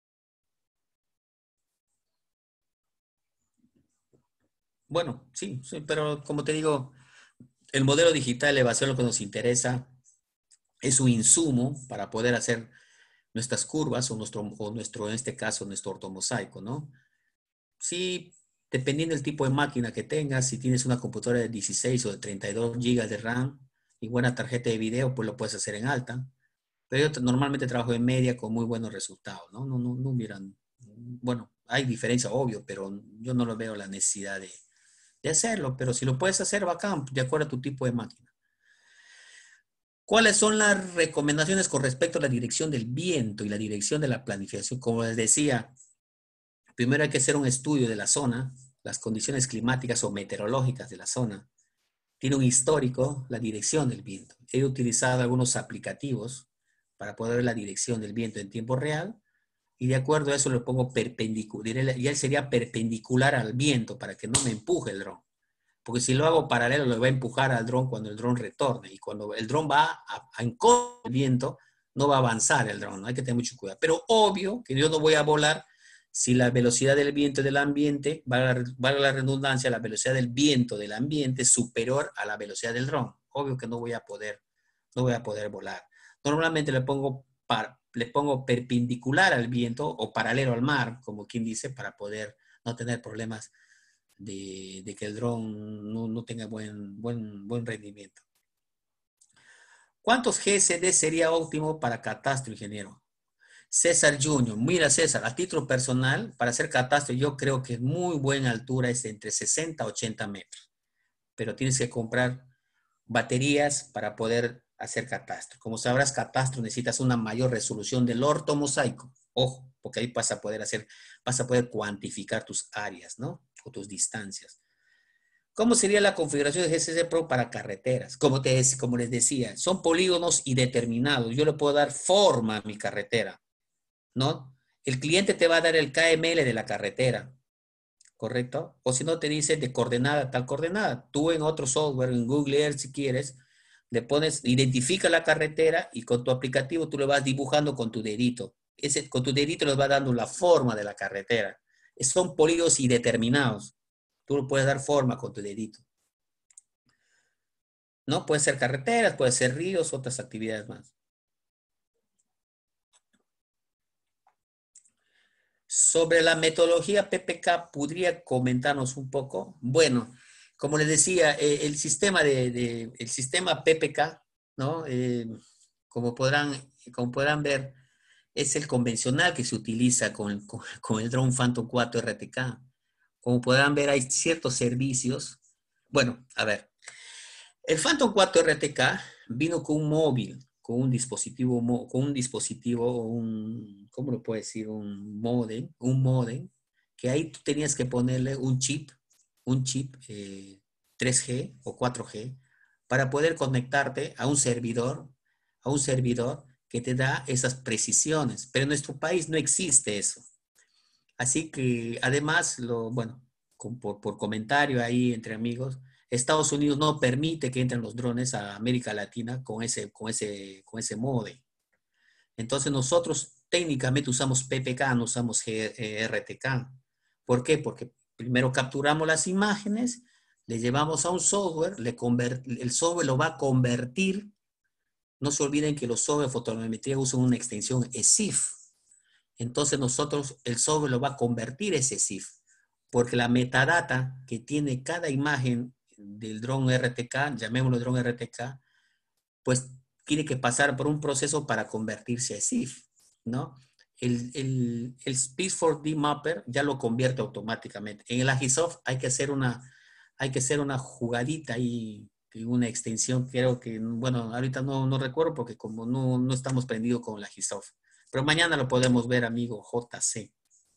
Bueno, sí, pero como te digo, el modelo digital de elevación lo que nos interesa es un insumo para poder hacer nuestras curvas o nuestro, en este caso, nuestro ortomosaico, ¿no? Sí, dependiendo del tipo de máquina que tengas, si tienes una computadora de 16 o de 32 GB de RAM y buena tarjeta de video, pues lo puedes hacer en alta. Pero yo normalmente trabajo en media con muy buenos resultados, ¿no? No miran, bueno, hay diferencia, obvio, pero yo no lo veo la necesidad de hacerlo, pero si lo puedes hacer, bacán, de acuerdo a tu tipo de máquina. ¿Cuáles son las recomendaciones con respecto a la dirección del viento y la dirección de la planificación? Como les decía, primero hay que hacer un estudio de la zona, las condiciones climáticas o meteorológicas de la zona. Tiene un histórico, la dirección del viento. He utilizado algunos aplicativos para poder ver la dirección del viento en tiempo real y de acuerdo a eso lo pongo perpendicular, y él sería perpendicular al viento para que no me empuje el dron. Porque si lo hago paralelo, lo va a empujar al dron cuando el dron retorne. Y cuando el dron va en contra del viento, no va a avanzar el dron, ¿no? Hay que tener mucho cuidado. Pero obvio que yo no voy a volar si la velocidad del viento del ambiente, valga la redundancia, la velocidad del viento del ambiente es superior a la velocidad del dron. Obvio que no voy a poder volar. Normalmente le pongo perpendicular al viento o paralelo al mar, como quien dice, para poder no tener problemas de que el dron no tenga buen rendimiento. ¿Cuántos GSD sería óptimo para catastro, ingeniero? César Junior, mira César, a título personal, para hacer catastro yo creo que es muy buena altura, es entre 60 a 80 metros, pero tienes que comprar baterías para poder hacer catastro. Como sabrás, catastro necesitas una mayor resolución del ortomosaico. Ojo, porque ahí vas a poder cuantificar tus áreas, ¿no? O tus distancias. ¿Cómo sería la configuración de GCC Pro para carreteras? Como les decía, son polígonos indeterminados. Yo le puedo dar forma a mi carretera, ¿no? El cliente te va a dar el KML de la carretera, ¿correcto? O si no, te dice de coordenada, tal coordenada. Tú en otro software, en Google Earth, si quieres, le pones, identifica la carretera y con tu aplicativo tú le vas dibujando con tu dedito. Con tu dedito les va dando la forma de la carretera. Son polígonos indeterminados. Tú le puedes dar forma con tu dedito. ¿No? Pueden ser carreteras, pueden ser ríos, otras actividades más. Sobre la metodología PPK, ¿podría comentarnos un poco? Bueno, como les decía, el sistema PPK, ¿no? Como podrán ver, es el convencional que se utiliza con el drone Phantom 4 RTK. Como podrán ver, hay ciertos servicios. Bueno, a ver. El Phantom 4 RTK vino con un móvil, con un dispositivo, ¿cómo lo puedo decir? Un modem, que ahí tú tenías que ponerle un chip 3G o 4G, para poder conectarte a un servidor que te da esas precisiones. Pero en nuestro país no existe eso. Así que, además, por comentario ahí entre amigos, Estados Unidos no permite que entren los drones a América Latina con ese módem. Entonces nosotros técnicamente usamos PPK, no usamos RTK. ¿Por qué? Porque primero capturamos las imágenes, le llevamos a un software, el software lo va a convertir. No se olviden que los software de fotogrametría usan una extensión EXIF. Entonces el software lo va a convertir ese SIF. porque la metadata que tiene cada imagen del dron RTK, llamémoslo dron RTK, pues tiene que pasar por un proceso para convertirse a SIF, ¿no? El Speed4D Mapper ya lo convierte automáticamente. En el Agisoft hay que hacer una jugadita y una extensión, creo que, bueno, ahorita no recuerdo porque como no estamos prendidos con el Agisoft. Pero mañana lo podemos ver, amigo JC.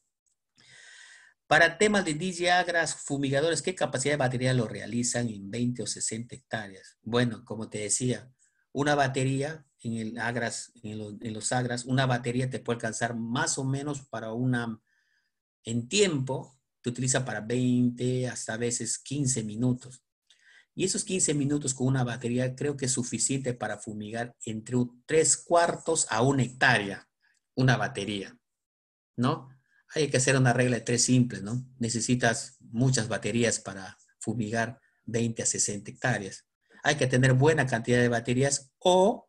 Para temas de DJI Agras, fumigadores, ¿qué capacidad de batería lo realizan en 20 o 60 hectáreas? Bueno, como te decía, una batería en el Agras, en los Agras, una batería te puede alcanzar más o menos para en tiempo, te utiliza para 20 hasta a veces 15 minutos. Y esos 15 minutos con una batería creo que es suficiente para fumigar entre 3/4 a 1 hectárea, una batería, ¿no? Hay que hacer una regla de 3 simples, ¿no? Necesitas muchas baterías para fumigar 20 a 60 hectáreas. Hay que tener buena cantidad de baterías o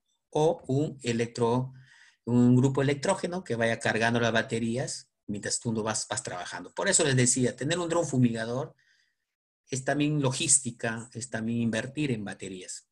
un grupo electrógeno que vaya cargando las baterías mientras tú no vas trabajando. Por eso les decía, tener un dron fumigador es también logística, es también invertir en baterías.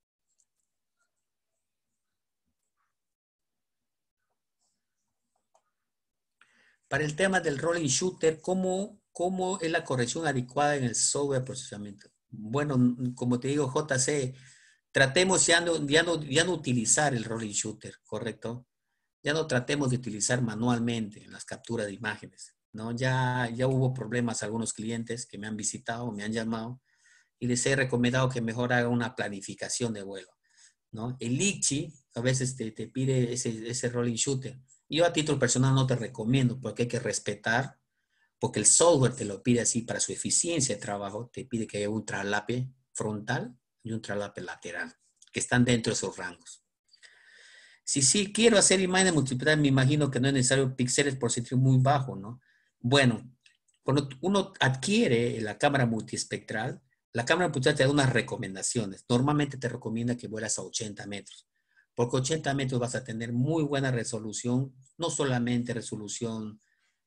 Para el tema del rolling shooter, ¿cómo es la corrección adecuada en el software de procesamiento? Bueno, como te digo, JC, tratemos ya no utilizar el rolling shooter, ¿correcto? Ya no tratemos de utilizar manualmente las capturas de imágenes, ¿no? Ya hubo problemas a algunos clientes que me han visitado, me han llamado, y les he recomendado que mejor haga una planificación de vuelo, ¿no? El Litchi a veces te pide ese rolling shooter. Yo a título personal no te recomiendo porque hay que respetar, porque el software te lo pide así para su eficiencia de trabajo, te pide que haya un traslape frontal y un traslape lateral, que están dentro de esos rangos. Si sí quiero hacer imágenes multiplicadas, me imagino que no es necesario píxeles por centímetro muy bajo, ¿no? Bueno, cuando uno adquiere la cámara multiespectral, la cámara multiespectral te da unas recomendaciones. Normalmente te recomienda que vuelas a 80 metros. Porque 80 metros vas a tener muy buena resolución, no solamente resolución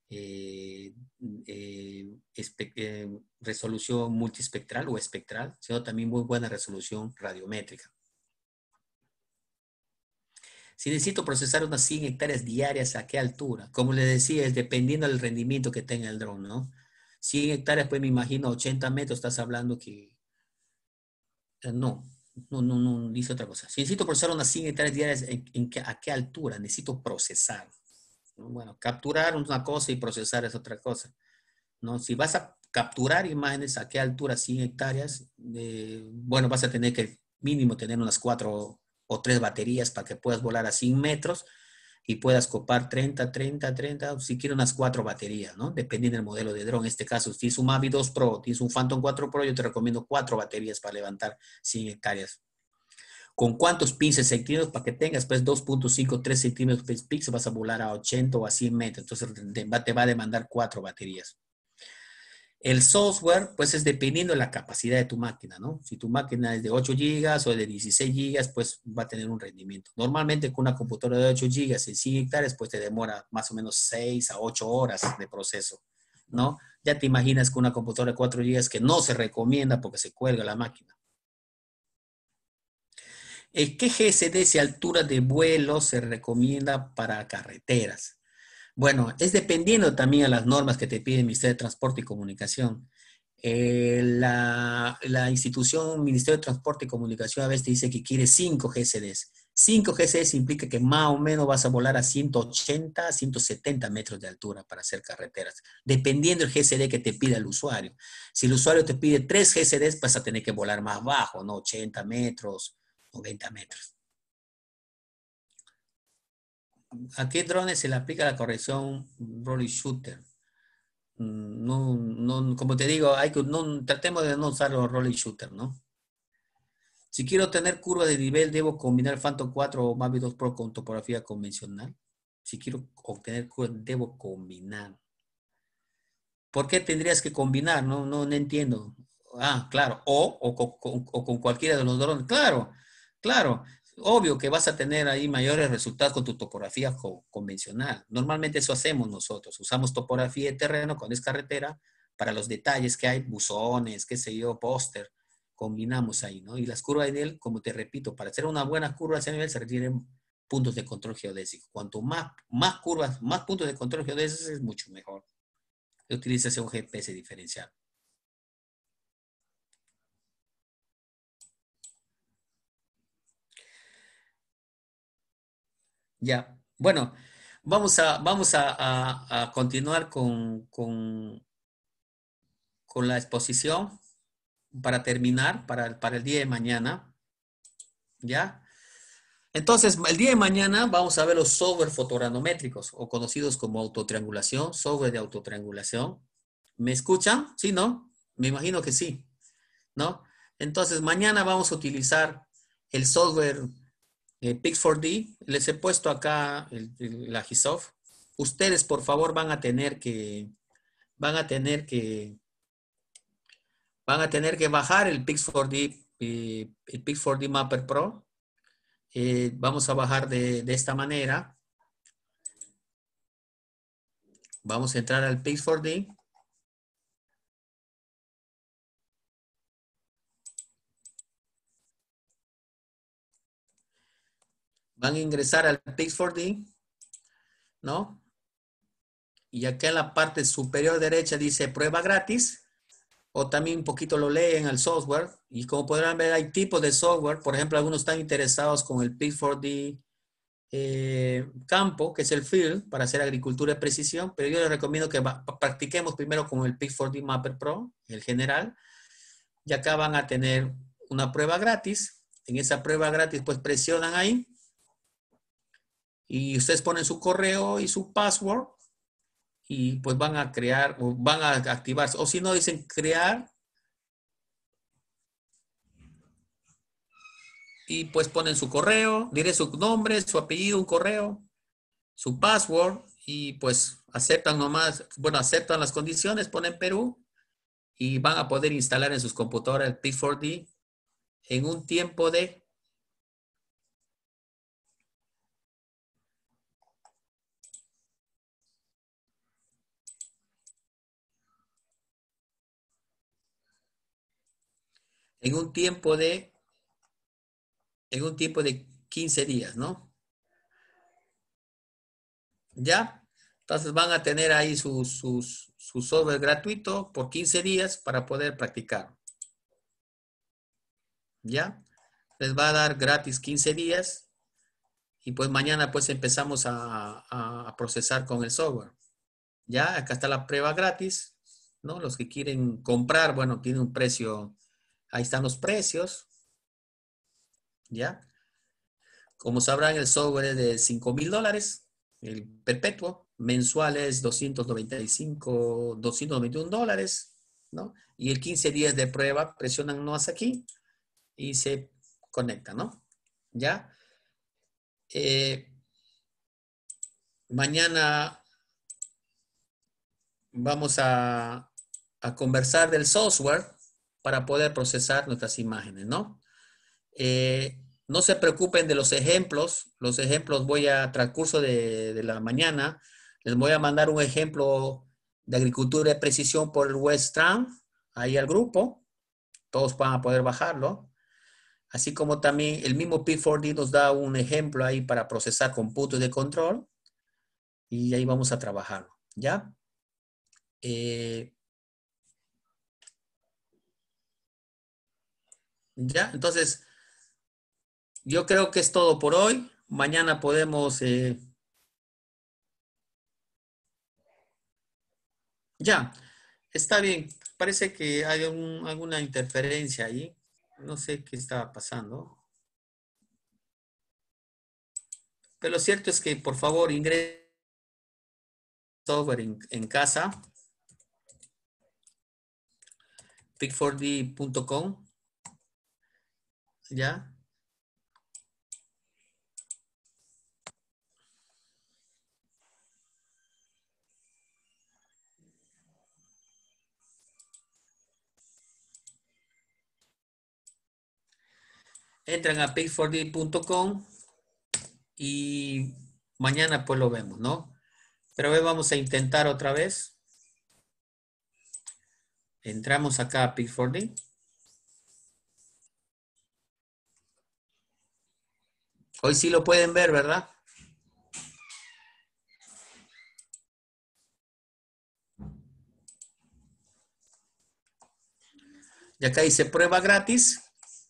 resolución multiespectral o espectral, sino también muy buena resolución radiométrica. Si necesito procesar unas 100 hectáreas diarias, ¿a qué altura? Como les decía, es dependiendo del rendimiento que tenga el dron, ¿no? 100 hectáreas, pues me imagino 80 metros, estás hablando que... No, dice otra cosa. Si necesito procesar unas 100 hectáreas diarias, ¿a qué altura? Necesito procesar. ¿No? Bueno, capturar es una cosa y procesar es otra cosa, ¿no? Si vas a capturar imágenes, ¿a qué altura? 100 hectáreas. Bueno, vas a tener que mínimo tener unas 4 o 3 baterías para que puedas volar a 100 metros y puedas copar 30, si quieres unas 4 baterías, ¿no? Dependiendo del modelo de dron. En este caso, si tienes un Mavic 2 Pro, tienes un Phantom 4 Pro, yo te recomiendo 4 baterías para levantar 100 hectáreas. ¿Con cuántos pinces centímetros? Para que tengas pues 2.5, 3 centímetros per píxel, vas a volar a 80 o a 100 metros. Entonces te va a demandar 4 baterías. El software, pues es dependiendo de la capacidad de tu máquina, ¿no? Si tu máquina es de 8 GB o de 16 GB, pues va a tener un rendimiento. Normalmente con una computadora de 8 GB en 100 hectáreas, pues te demora más o menos 6 a 8 horas de proceso, ¿no? Ya te imaginas con una computadora de 4 GB que no se recomienda porque se cuelga la máquina. ¿Qué GSD y altura de vuelo se recomienda para carreteras? Bueno, es dependiendo también a las normas que te pide el Ministerio de Transporte y Comunicación. La institución Ministerio de Transporte y Comunicación a veces te dice que quiere 5 GSDs. 5 GSDs implica que más o menos vas a volar a 180, 170 metros de altura para hacer carreteras, dependiendo del GSD que te pida el usuario. Si el usuario te pide 3 GSDs, vas a tener que volar más bajo, ¿no? 80 metros, 90 metros. ¿A qué drones se le aplica la corrección rolling shooter? Como te digo, tratemos de no usar los rolling shooter, ¿no? Si quiero tener curva de nivel, ¿debo combinar el Phantom 4 o Mavic 2 Pro con topografía convencional? Si quiero obtener curva, debo combinar. ¿Por qué tendrías que combinar? No entiendo. Ah, claro. O con cualquiera de los drones. Claro. Obvio que vas a tener ahí mayores resultados con tu topografía convencional. Normalmente eso hacemos nosotros. Usamos topografía de terreno cuando es carretera para los detalles que hay, buzones, qué sé yo, póster, combinamos ahí, ¿no? Y las curvas de nivel, como te repito, para hacer una buena curva hacia nivel se requieren puntos de control geodésico. Cuanto más curvas, más puntos de control geodésico es mucho mejor. Utiliza un GPS diferencial. Ya, bueno, vamos a continuar con la exposición para terminar, para el día de mañana, ¿ya? Entonces, el día de mañana vamos a ver los software fotogramétricos, o conocidos como autotriangulación, software de autotriangulación. ¿Me escuchan? ¿Sí, no? Me imagino que sí, ¿no? Entonces, mañana vamos a utilizar el software Pix4D. Les he puesto acá la GISOF. Ustedes, por favor, van a tener que bajar el Pix4D, el Pix4D Mapper Pro. Vamos a bajar de esta manera. Vamos a entrar al Pix4D. Van a ingresar al Pix4D, ¿no? Y acá en la parte superior derecha dice prueba gratis. O también un poquito lo leen al software. Y como podrán ver, hay tipos de software. Por ejemplo, algunos están interesados con el Pix4D campo, que es el field, para hacer agricultura de precisión. Pero yo les recomiendo que practiquemos primero con el Pix4D Mapper Pro, el general. Y acá van a tener una prueba gratis. En esa prueba gratis, pues presionan ahí. Y ustedes ponen su correo y su password. Y pues van a crear, o van a activarse. O si no, dicen crear. Y pues ponen su correo, diré su nombre, su apellido, un correo, su password. Y pues aceptan nomás, bueno, aceptan las condiciones, ponen Perú. Y van a poder instalar en sus computadoras el Pix4D en un tiempo de... En un tiempo de 15 días, ¿no? ¿Ya? Entonces van a tener ahí su software gratuito por 15 días para poder practicar. ¿Ya? Les va a dar gratis 15 días y pues mañana pues empezamos a procesar con el software. ¿Ya? Acá está la prueba gratis, ¿no? Los que quieren comprar, bueno, tiene un precio, ahí están los precios. ¿Ya? Como sabrán, el software es de $5,000, el perpetuo, mensual es $291, ¿no? Y el 15 días de prueba, presionan nomás aquí y se conecta, ¿no? ¿Ya? Mañana vamos a conversar del software para poder procesar nuestras imágenes, ¿no? No se preocupen de los ejemplos. Los ejemplos voy a transcurso de la mañana. Les voy a mandar un ejemplo de agricultura de precisión por el Westram, ahí al grupo. Todos van a poder bajarlo. Así como también el mismo Pix4D nos da un ejemplo ahí para procesar con puntos de control. Y ahí vamos a trabajarlo, ¿ya? ¿Ya? Entonces, yo creo que es todo por hoy. Mañana podemos... Ya, está bien. Parece que hay alguna interferencia ahí. No sé qué está pasando. Pero lo cierto es que, por favor, ingrese software en casa. Pix4D.com. ¿Ya? Entran a pix4d.com y mañana pues lo vemos, ¿no? Pero hoy vamos a intentar otra vez. Entramos acá a Pix4D. Hoy sí lo pueden ver, ¿verdad? Y acá dice prueba gratis.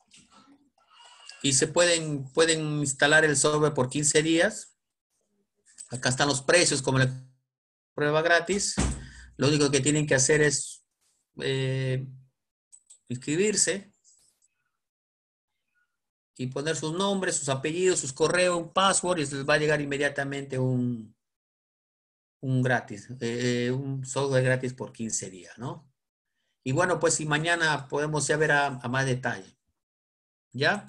Y se pueden instalar el software por 15 días. Acá están los precios como la prueba gratis. Lo único que tienen que hacer es inscribirse y poner sus nombres, sus apellidos, sus correos, un password y les va a llegar inmediatamente un gratis, un software gratis por 15 días, ¿no? Y bueno, pues si mañana podemos ya ver a más detalle. ¿Ya?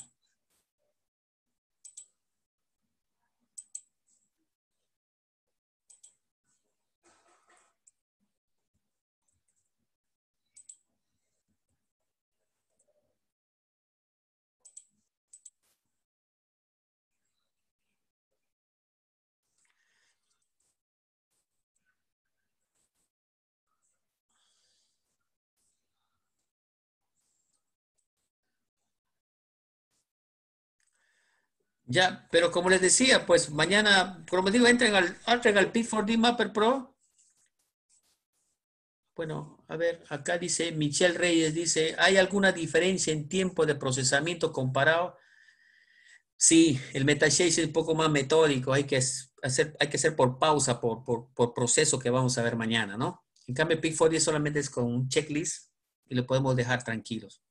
Ya, pero como les decía, pues mañana, como digo, entren al Pix4D Mapper Pro. Bueno, a ver, acá dice Michelle Reyes, dice, ¿hay alguna diferencia en tiempo de procesamiento comparado? Sí, el MetaShake es un poco más metódico, hay que hacer por pausa, por proceso que vamos a ver mañana, ¿no? En cambio, Pix4D solamente es con un checklist y lo podemos dejar tranquilos.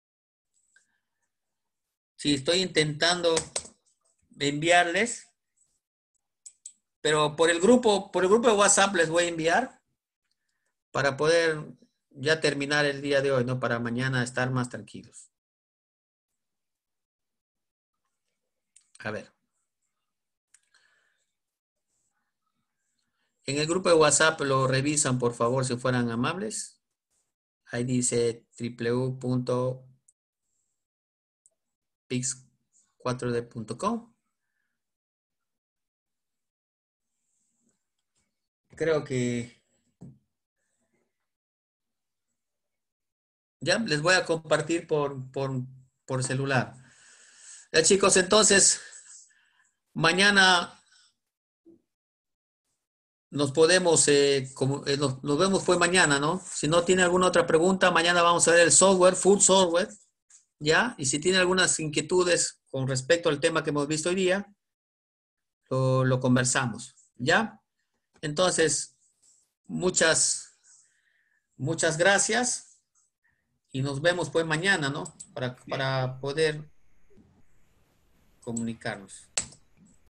Sí, estoy intentando enviarles, pero por el grupo de WhatsApp les voy a enviar para poder ya terminar el día de hoy, ¿no? Para mañana estar más tranquilos. A ver. En el grupo de WhatsApp lo revisan, por favor, si fueran amables. Ahí dice www.pix4d.com. Creo que ya les voy a compartir por celular. Ya, chicos, entonces, mañana nos podemos, nos vemos fue mañana, ¿no? Si no tiene alguna otra pregunta, mañana vamos a ver el software, full software, ¿ya? Y si tiene algunas inquietudes con respecto al tema que hemos visto hoy día, lo conversamos, ¿ya? Entonces, muchas gracias y nos vemos pues mañana, ¿no? Para poder comunicarnos.